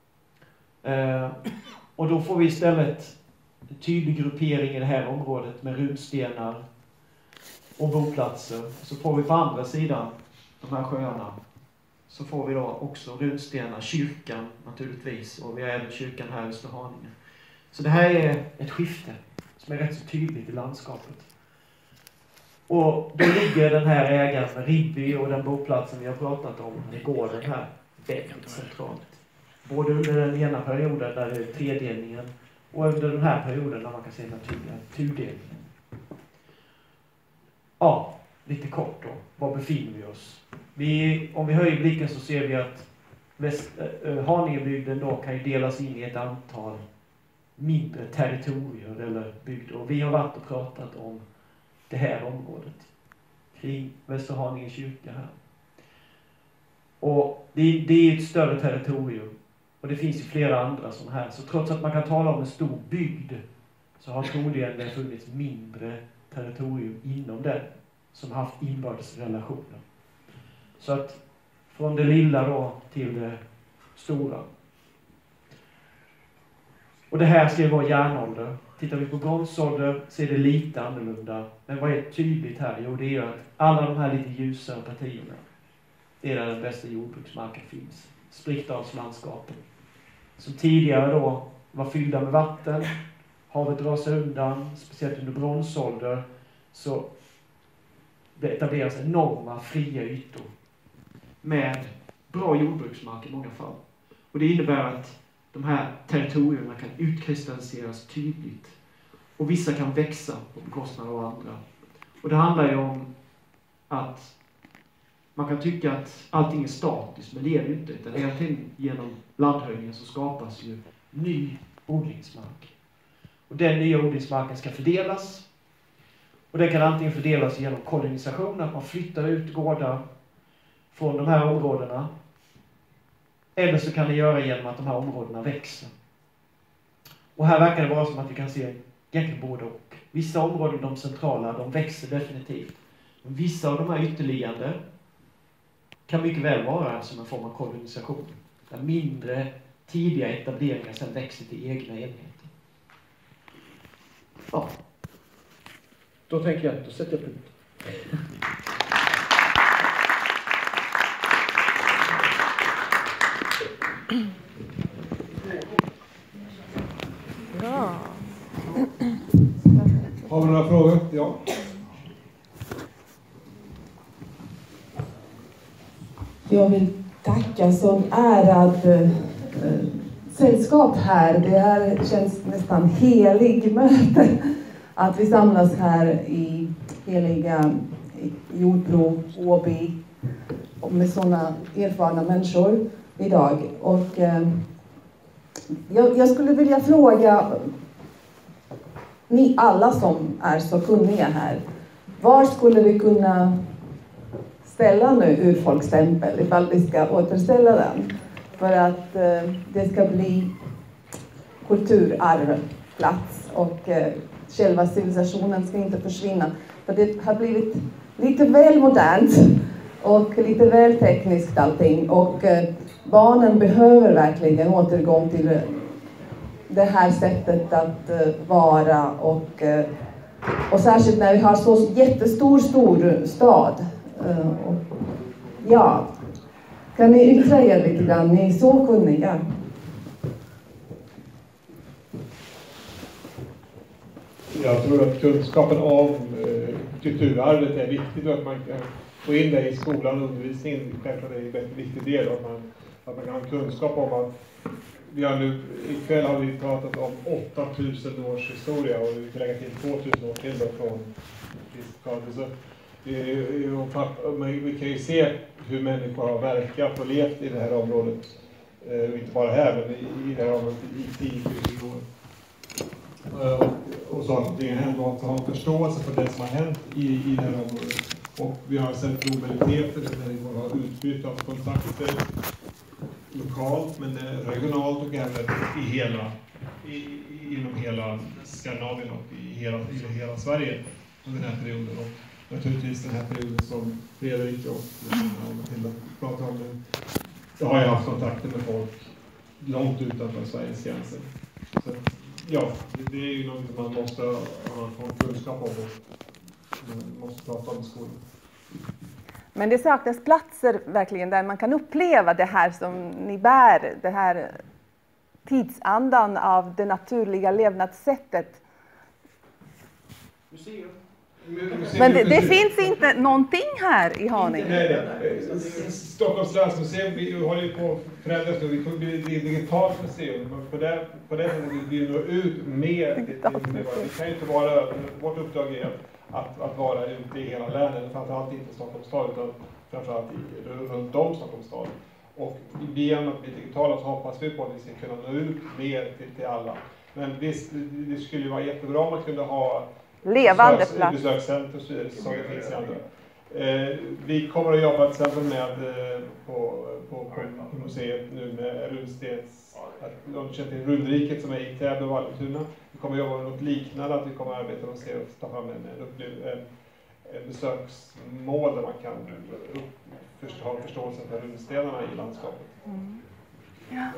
Och då får vi istället en tydlig gruppering i det här området med runstenar och boplatser. Så får vi på andra sidan de här sjöarna så får vi då också runstenar, kyrkan naturligtvis, och vi har även kyrkan här i Österhaninge. Så det här är ett skifte som är rätt så tydligt i landskapet. Och då ligger den här ägaren med Ribby och den boplatsen vi har pratat om, det går den här väldigt centralt. Både under den ena perioden där det är tredelningen och under den här perioden där man kan se naturliga tudelningen. Ja, lite kort då. Var befinner vi oss? Om vi höjer blicken så ser vi att Haningebygden då kan ju delas in i ett antal mindre territorier eller bygder. Och vi har varit och pratat om det här området kring Västerhaninge kyrka här. Och det är ett större territorium. Och det finns ju flera andra sådana här. Så trots att man kan tala om en stor bygd så har troligen det funnits mindre territorium inom den som har haft inbördes relationer. Så att från det lilla då till det stora. Och det här ska ju vara järnålder. Tittar vi på bronsålder så är det lite annorlunda. Men vad är tydligt här? Jo, det är ju att alla de här lite ljusare partierna, det är där den bästa jordbruksmarken finns. Sprickdalslandskapen. Som tidigare då var fyllda med vatten. Havet drar sig undan, speciellt under bronsålder. Så det etableras enorma fria ytor. Med bra jordbruksmark i många fall. Och det innebär att de här territorierna kan utkristalliseras tydligt. Och vissa kan växa på bekostnad av andra. Och det handlar ju om att man kan tycka att allting är statiskt, men det är det ju inte. Utan egentligen genom landhöjningen så skapas ju ny odlingsmark. Och den nya odlingsmarken ska fördelas. Och den kan antingen fördelas genom kolonisation, att man flyttar ut gårdar från de här områdena. Eller så kan det göra genom att de här områdena växer. Och här verkar det vara som att vi kan se egentligen både och. Vissa områden, de centrala, de växer definitivt. Men vissa av de här ytterliggande kan mycket väl vara som en form av kolonisation. Där mindre tidiga etableringar sedan växer till egna enheter. Ja. Då tänker jag, då sätter jag punkt. Bra. Har vi några frågor? Ja. Jag vill tacka som ärad sällskap här. Det här känns nästan helig möte. Att vi samlas här i heliga Jordbro, Åby och med sådana erfarna människor idag. Och jag skulle vilja fråga ni alla som är så kunniga här. Var skulle vi kunna ställa nu urfolkstempel ifall vi ska återställa den? För att det ska bli kulturarvplats och själva civilisationen ska inte försvinna. För det har blivit lite väl modernt och lite väl tekniskt allting. Och barnen behöver verkligen återgång till det här sättet att vara. Och särskilt när vi har så jättestor stad. Ja, kan ni yttra er lite grann? Ni är så kunniga. Jag tror att kunskapen om kulturarvet är viktigt och att man kan få in det i skolan och undervisningen. Självklart är det en väldigt viktig del att man kan ha kunskap om att vi har nu, ikväll har vi pratat om 8000 års historia och vi kan lägga till 2000 år till då från så vi kan ju se hur människor har verkat och levt i det här området. Inte bara här, men i det här området i 10 000 år. Och så att det ändå har en förståelse för det som har hänt i det här området. Och vi har sett globaliteter där människor har utbyte av kontakter lokalt, men regionalt och även inom hela Skandinavien och i hela Sverige under den här perioden. Och naturligtvis den här perioden som Fredrik och Matilda pratar om. Jag har ju haft kontakter med folk långt utanför Sveriges gränser. Så ja, det är ju något man måste ha kunskap om och man måste prata om i skolan. Men det saknas platser verkligen där man kan uppleva det här som ni bär, det här tidsandan av det naturliga levnadssättet. Museum. Men det finns inte någonting här i Haninge. Nej. Stockholms länsmuseum håller ju på att förändras nu. Vi kommer bli ett digitalt museum. På det sättet vill vi nå ut med. Vi kan ju inte vara, vårt uppdrag är att vara ute i hela länet, framförallt inte Stockholms stad utan framförallt runt om Stockholms stad. Och genom att bli digitala så hoppas vi på att vi ska kunna nå ut mer till alla. Men visst, det skulle ju vara jättebra om man kunde ha levande plats. Besökscenter som det finns i andra. Vi kommer att jobba till exempel med på museet nu med runstens, rundriket som är i Täby och Vallentuna. Vi kommer att jobba med något liknande, att vi kommer att arbeta och se och ta fram en besöksmål där man kan ha förståelse för runstenarna i landskapet. Mm. Ja.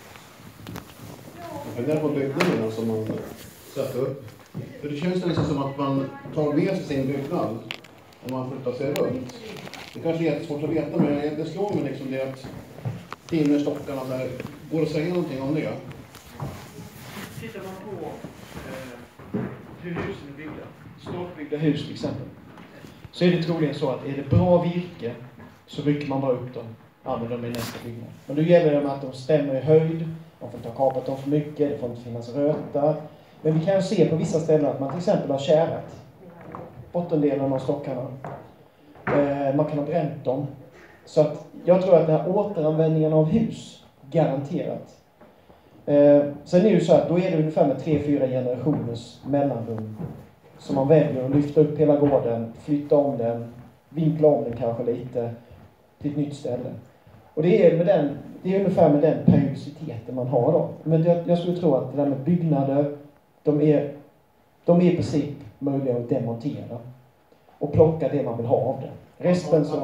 Det där på byggnaderna som man sätter upp. För det känns nästan som att man tar med sig sin byggnad om man flyttar sig runt. Det kanske är svårt att veta, men det slår mig liksom det att timmerstockarna där, går att säga någonting om det? Tittar man på hur husen är byggda, stålbyggda hus till exempel, så är det troligen så att är det bra virke så rycker man bara upp dem och använder dem i nästa byggnad. Men då gäller det att de stämmer i höjd, de får inte ha kapat dem för mycket, det får inte finnas röta. Men vi kan ju se på vissa ställen att man till exempel har kärat bottendelen av stockarna. Man kan ha bränt dem. Så att jag tror att den här återanvändningen av hus, garanterat. Sen är det ju så att då är det ungefär med 3-4 generationers mellanrum som man väljer att lyfta upp hela gården, flytta om den, vinkla om den kanske lite till ett nytt ställe. Och det är ungefär med den periodiciteten man har då. Men jag skulle tro att det där med byggnader, de är i princip möjliga att demontera och plocka det man vill ha av det. Resten så...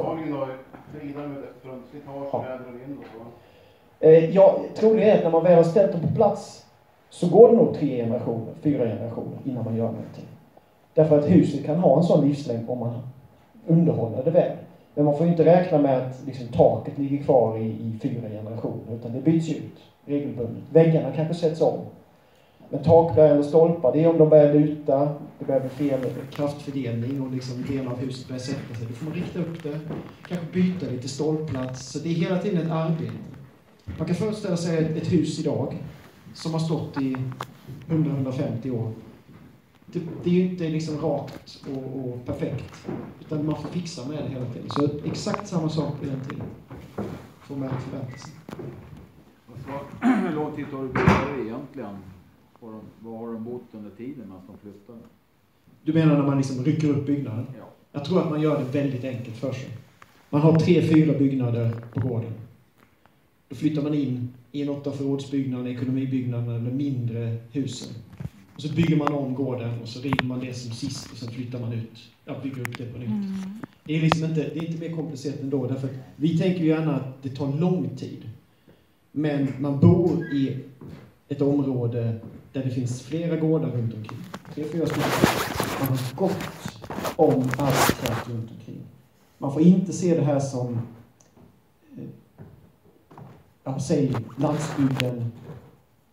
Ja, troligen är att när man väl har ställt dem på plats så går det nog 3 generationer, 4 generationer innan man gör någonting. Därför att huset kan ha en sån livslängd om man underhåller det väl. Men man får inte räkna med att liksom, taket ligger kvar i 4 generationer, utan det byts ut regelbundet. Väggarna kanske sätts om. Men takbärande stolpar, det är om de börjar luta, det börjar bli fel kraftfördelning och liksom delar av huset börjar sätta sig. Då får man rikta upp det, kanske byta lite stolpplats. Så det är hela tiden ett arbete. Man kan föreställa sig ett hus idag som har stått i 100-150 år. Det är ju inte liksom rakt och perfekt, utan man får fixa med det hela tiden. Så exakt samma sak på den tiden får man förvänta sig. Hur lång tid har du bott egentligen? Vad har de bott under tiden medan de flyttade? Du menar när man liksom rycker upp byggnaden? Ja. Jag tror att man gör det väldigt enkelt för sig. Man har 3-4 byggnader på gården. Då flyttar man in i en 8-förrådsbyggnad, ekonomibyggnaden eller mindre husen. Och så bygger man om gården och så river man det som sist och sen flyttar man ut. Bygger upp det på nytt. Det är liksom inte mer komplicerat ändå. Därför att vi tänker ju gärna att det tar lång tid. Men man bor i ett område där det finns flera gårdar runt omkring. 3-4 stycken. Man har gott om arbetskraft runt omkring. Man får inte se det här som säg landsbygden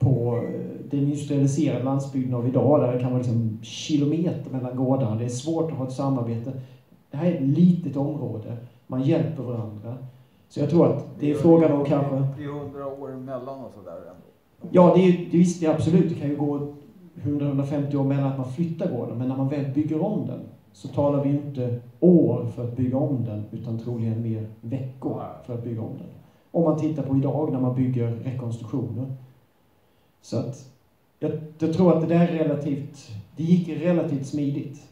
på den industrialiserade landsbygden av idag, där det kan vara liksom kilometer mellan gårdarna. Det är svårt att ha ett samarbete. Det här är ett litet område. Man hjälper varandra. Så jag tror att det är frågan om kanske... Det är 100 år emellan och sådär ändå. Ja, det är absolut. Det kan ju gå 100-150 år mellan att man flyttar gården. Men när man väl bygger om den så talar vi inte år för att bygga om den, utan troligen mer veckor för att bygga om den. Om man tittar på idag när man bygger rekonstruktioner. Så att jag tror att det där det gick relativt smidigt.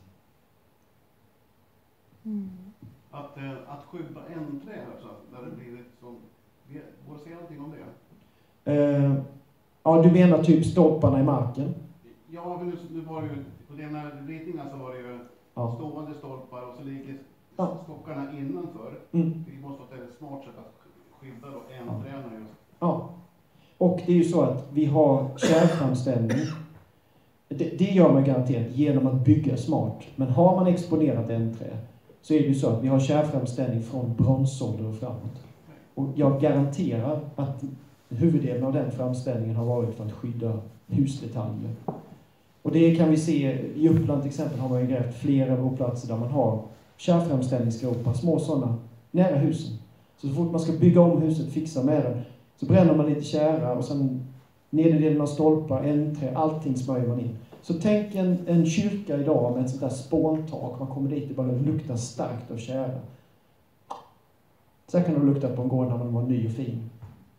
Att skjuta en trä, alltså, när det blir ett sånt... Går det att säga någonting om det? Ja, du menar typ stolparna i marken? Ja, men nu var det ju... På den här ritningen så var det ju stående stolpar och så ligger stockarna innanför. Det måste vara ett smart sätt att skydda då en trä just. Ja. Och det är ju så att vi har kärlframställning. Det gör man garanterat genom att bygga smart. Men har man exponerat en trä så är det ju så att vi har kärlframställning från bronsålder och framåt. Och jag garanterar att huvuddelen av den framställningen har varit för att skydda husdetaljer. Och det kan vi se i Uppland till exempel, har man ju grävt flera boplatser där man har kärlframställningsgropar, små sådana, nära husen. Så fort man ska bygga om huset, fixa med den, så bränner man lite kära och sen nederdelen av stolpar, trä, allting smörjer man in. Så tänk en kyrka idag med ett sånt där spåntak. Man kommer dit och bara luktar starkt av kära. Så kan det lukta på en gård när man var ny och fin.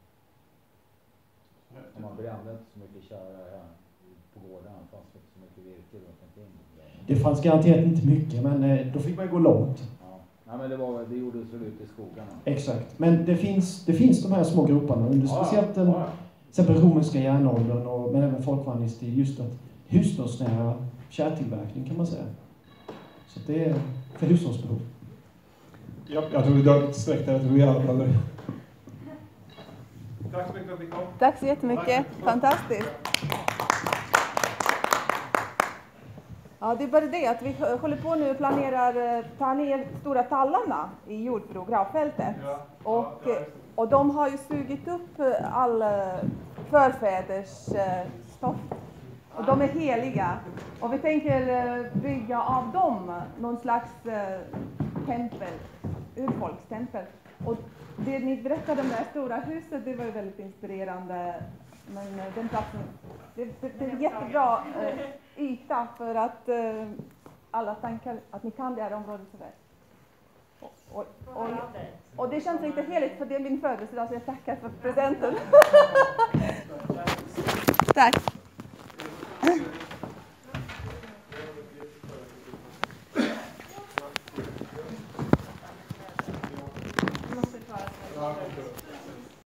Man brände inte så mycket kära på gården. Det fanns inte så mycket virke runt omkring. Det fanns garanterat inte mycket, men då fick man gå långt. Ja, men det gjordes väl ute i skogarna. Exakt. Men det finns de här små groparna under speciellt till exempel romerska järnåldern men även folkvandringstid, just att hushållsnära kärtillverkning kan man säga. Så det är för hushållsbehov. Ja, jag tror vi drar lite sträckt där. Jag tror vi alla blandar. Tack så mycket för att ni kom. Tack så jättemycket. Fantastiskt. Ja, det är bara det att vi håller på nu och planerar ta ner stora tallarna i Jordbro gravfältet. Och de har ju sugit upp all förfäders stoft. Och de är heliga. Och vi tänker bygga av dem någon slags tempel, urfolkstempel. Och det ni berättade om det här stora huset, det var ju väldigt inspirerande. Men den platsen, det är en jättebra yta för att alla tankar, att ni kan det här området så väl. Och det känns riktigt heligt för det är min födelsedag, så jag tackar för presenten. Tack.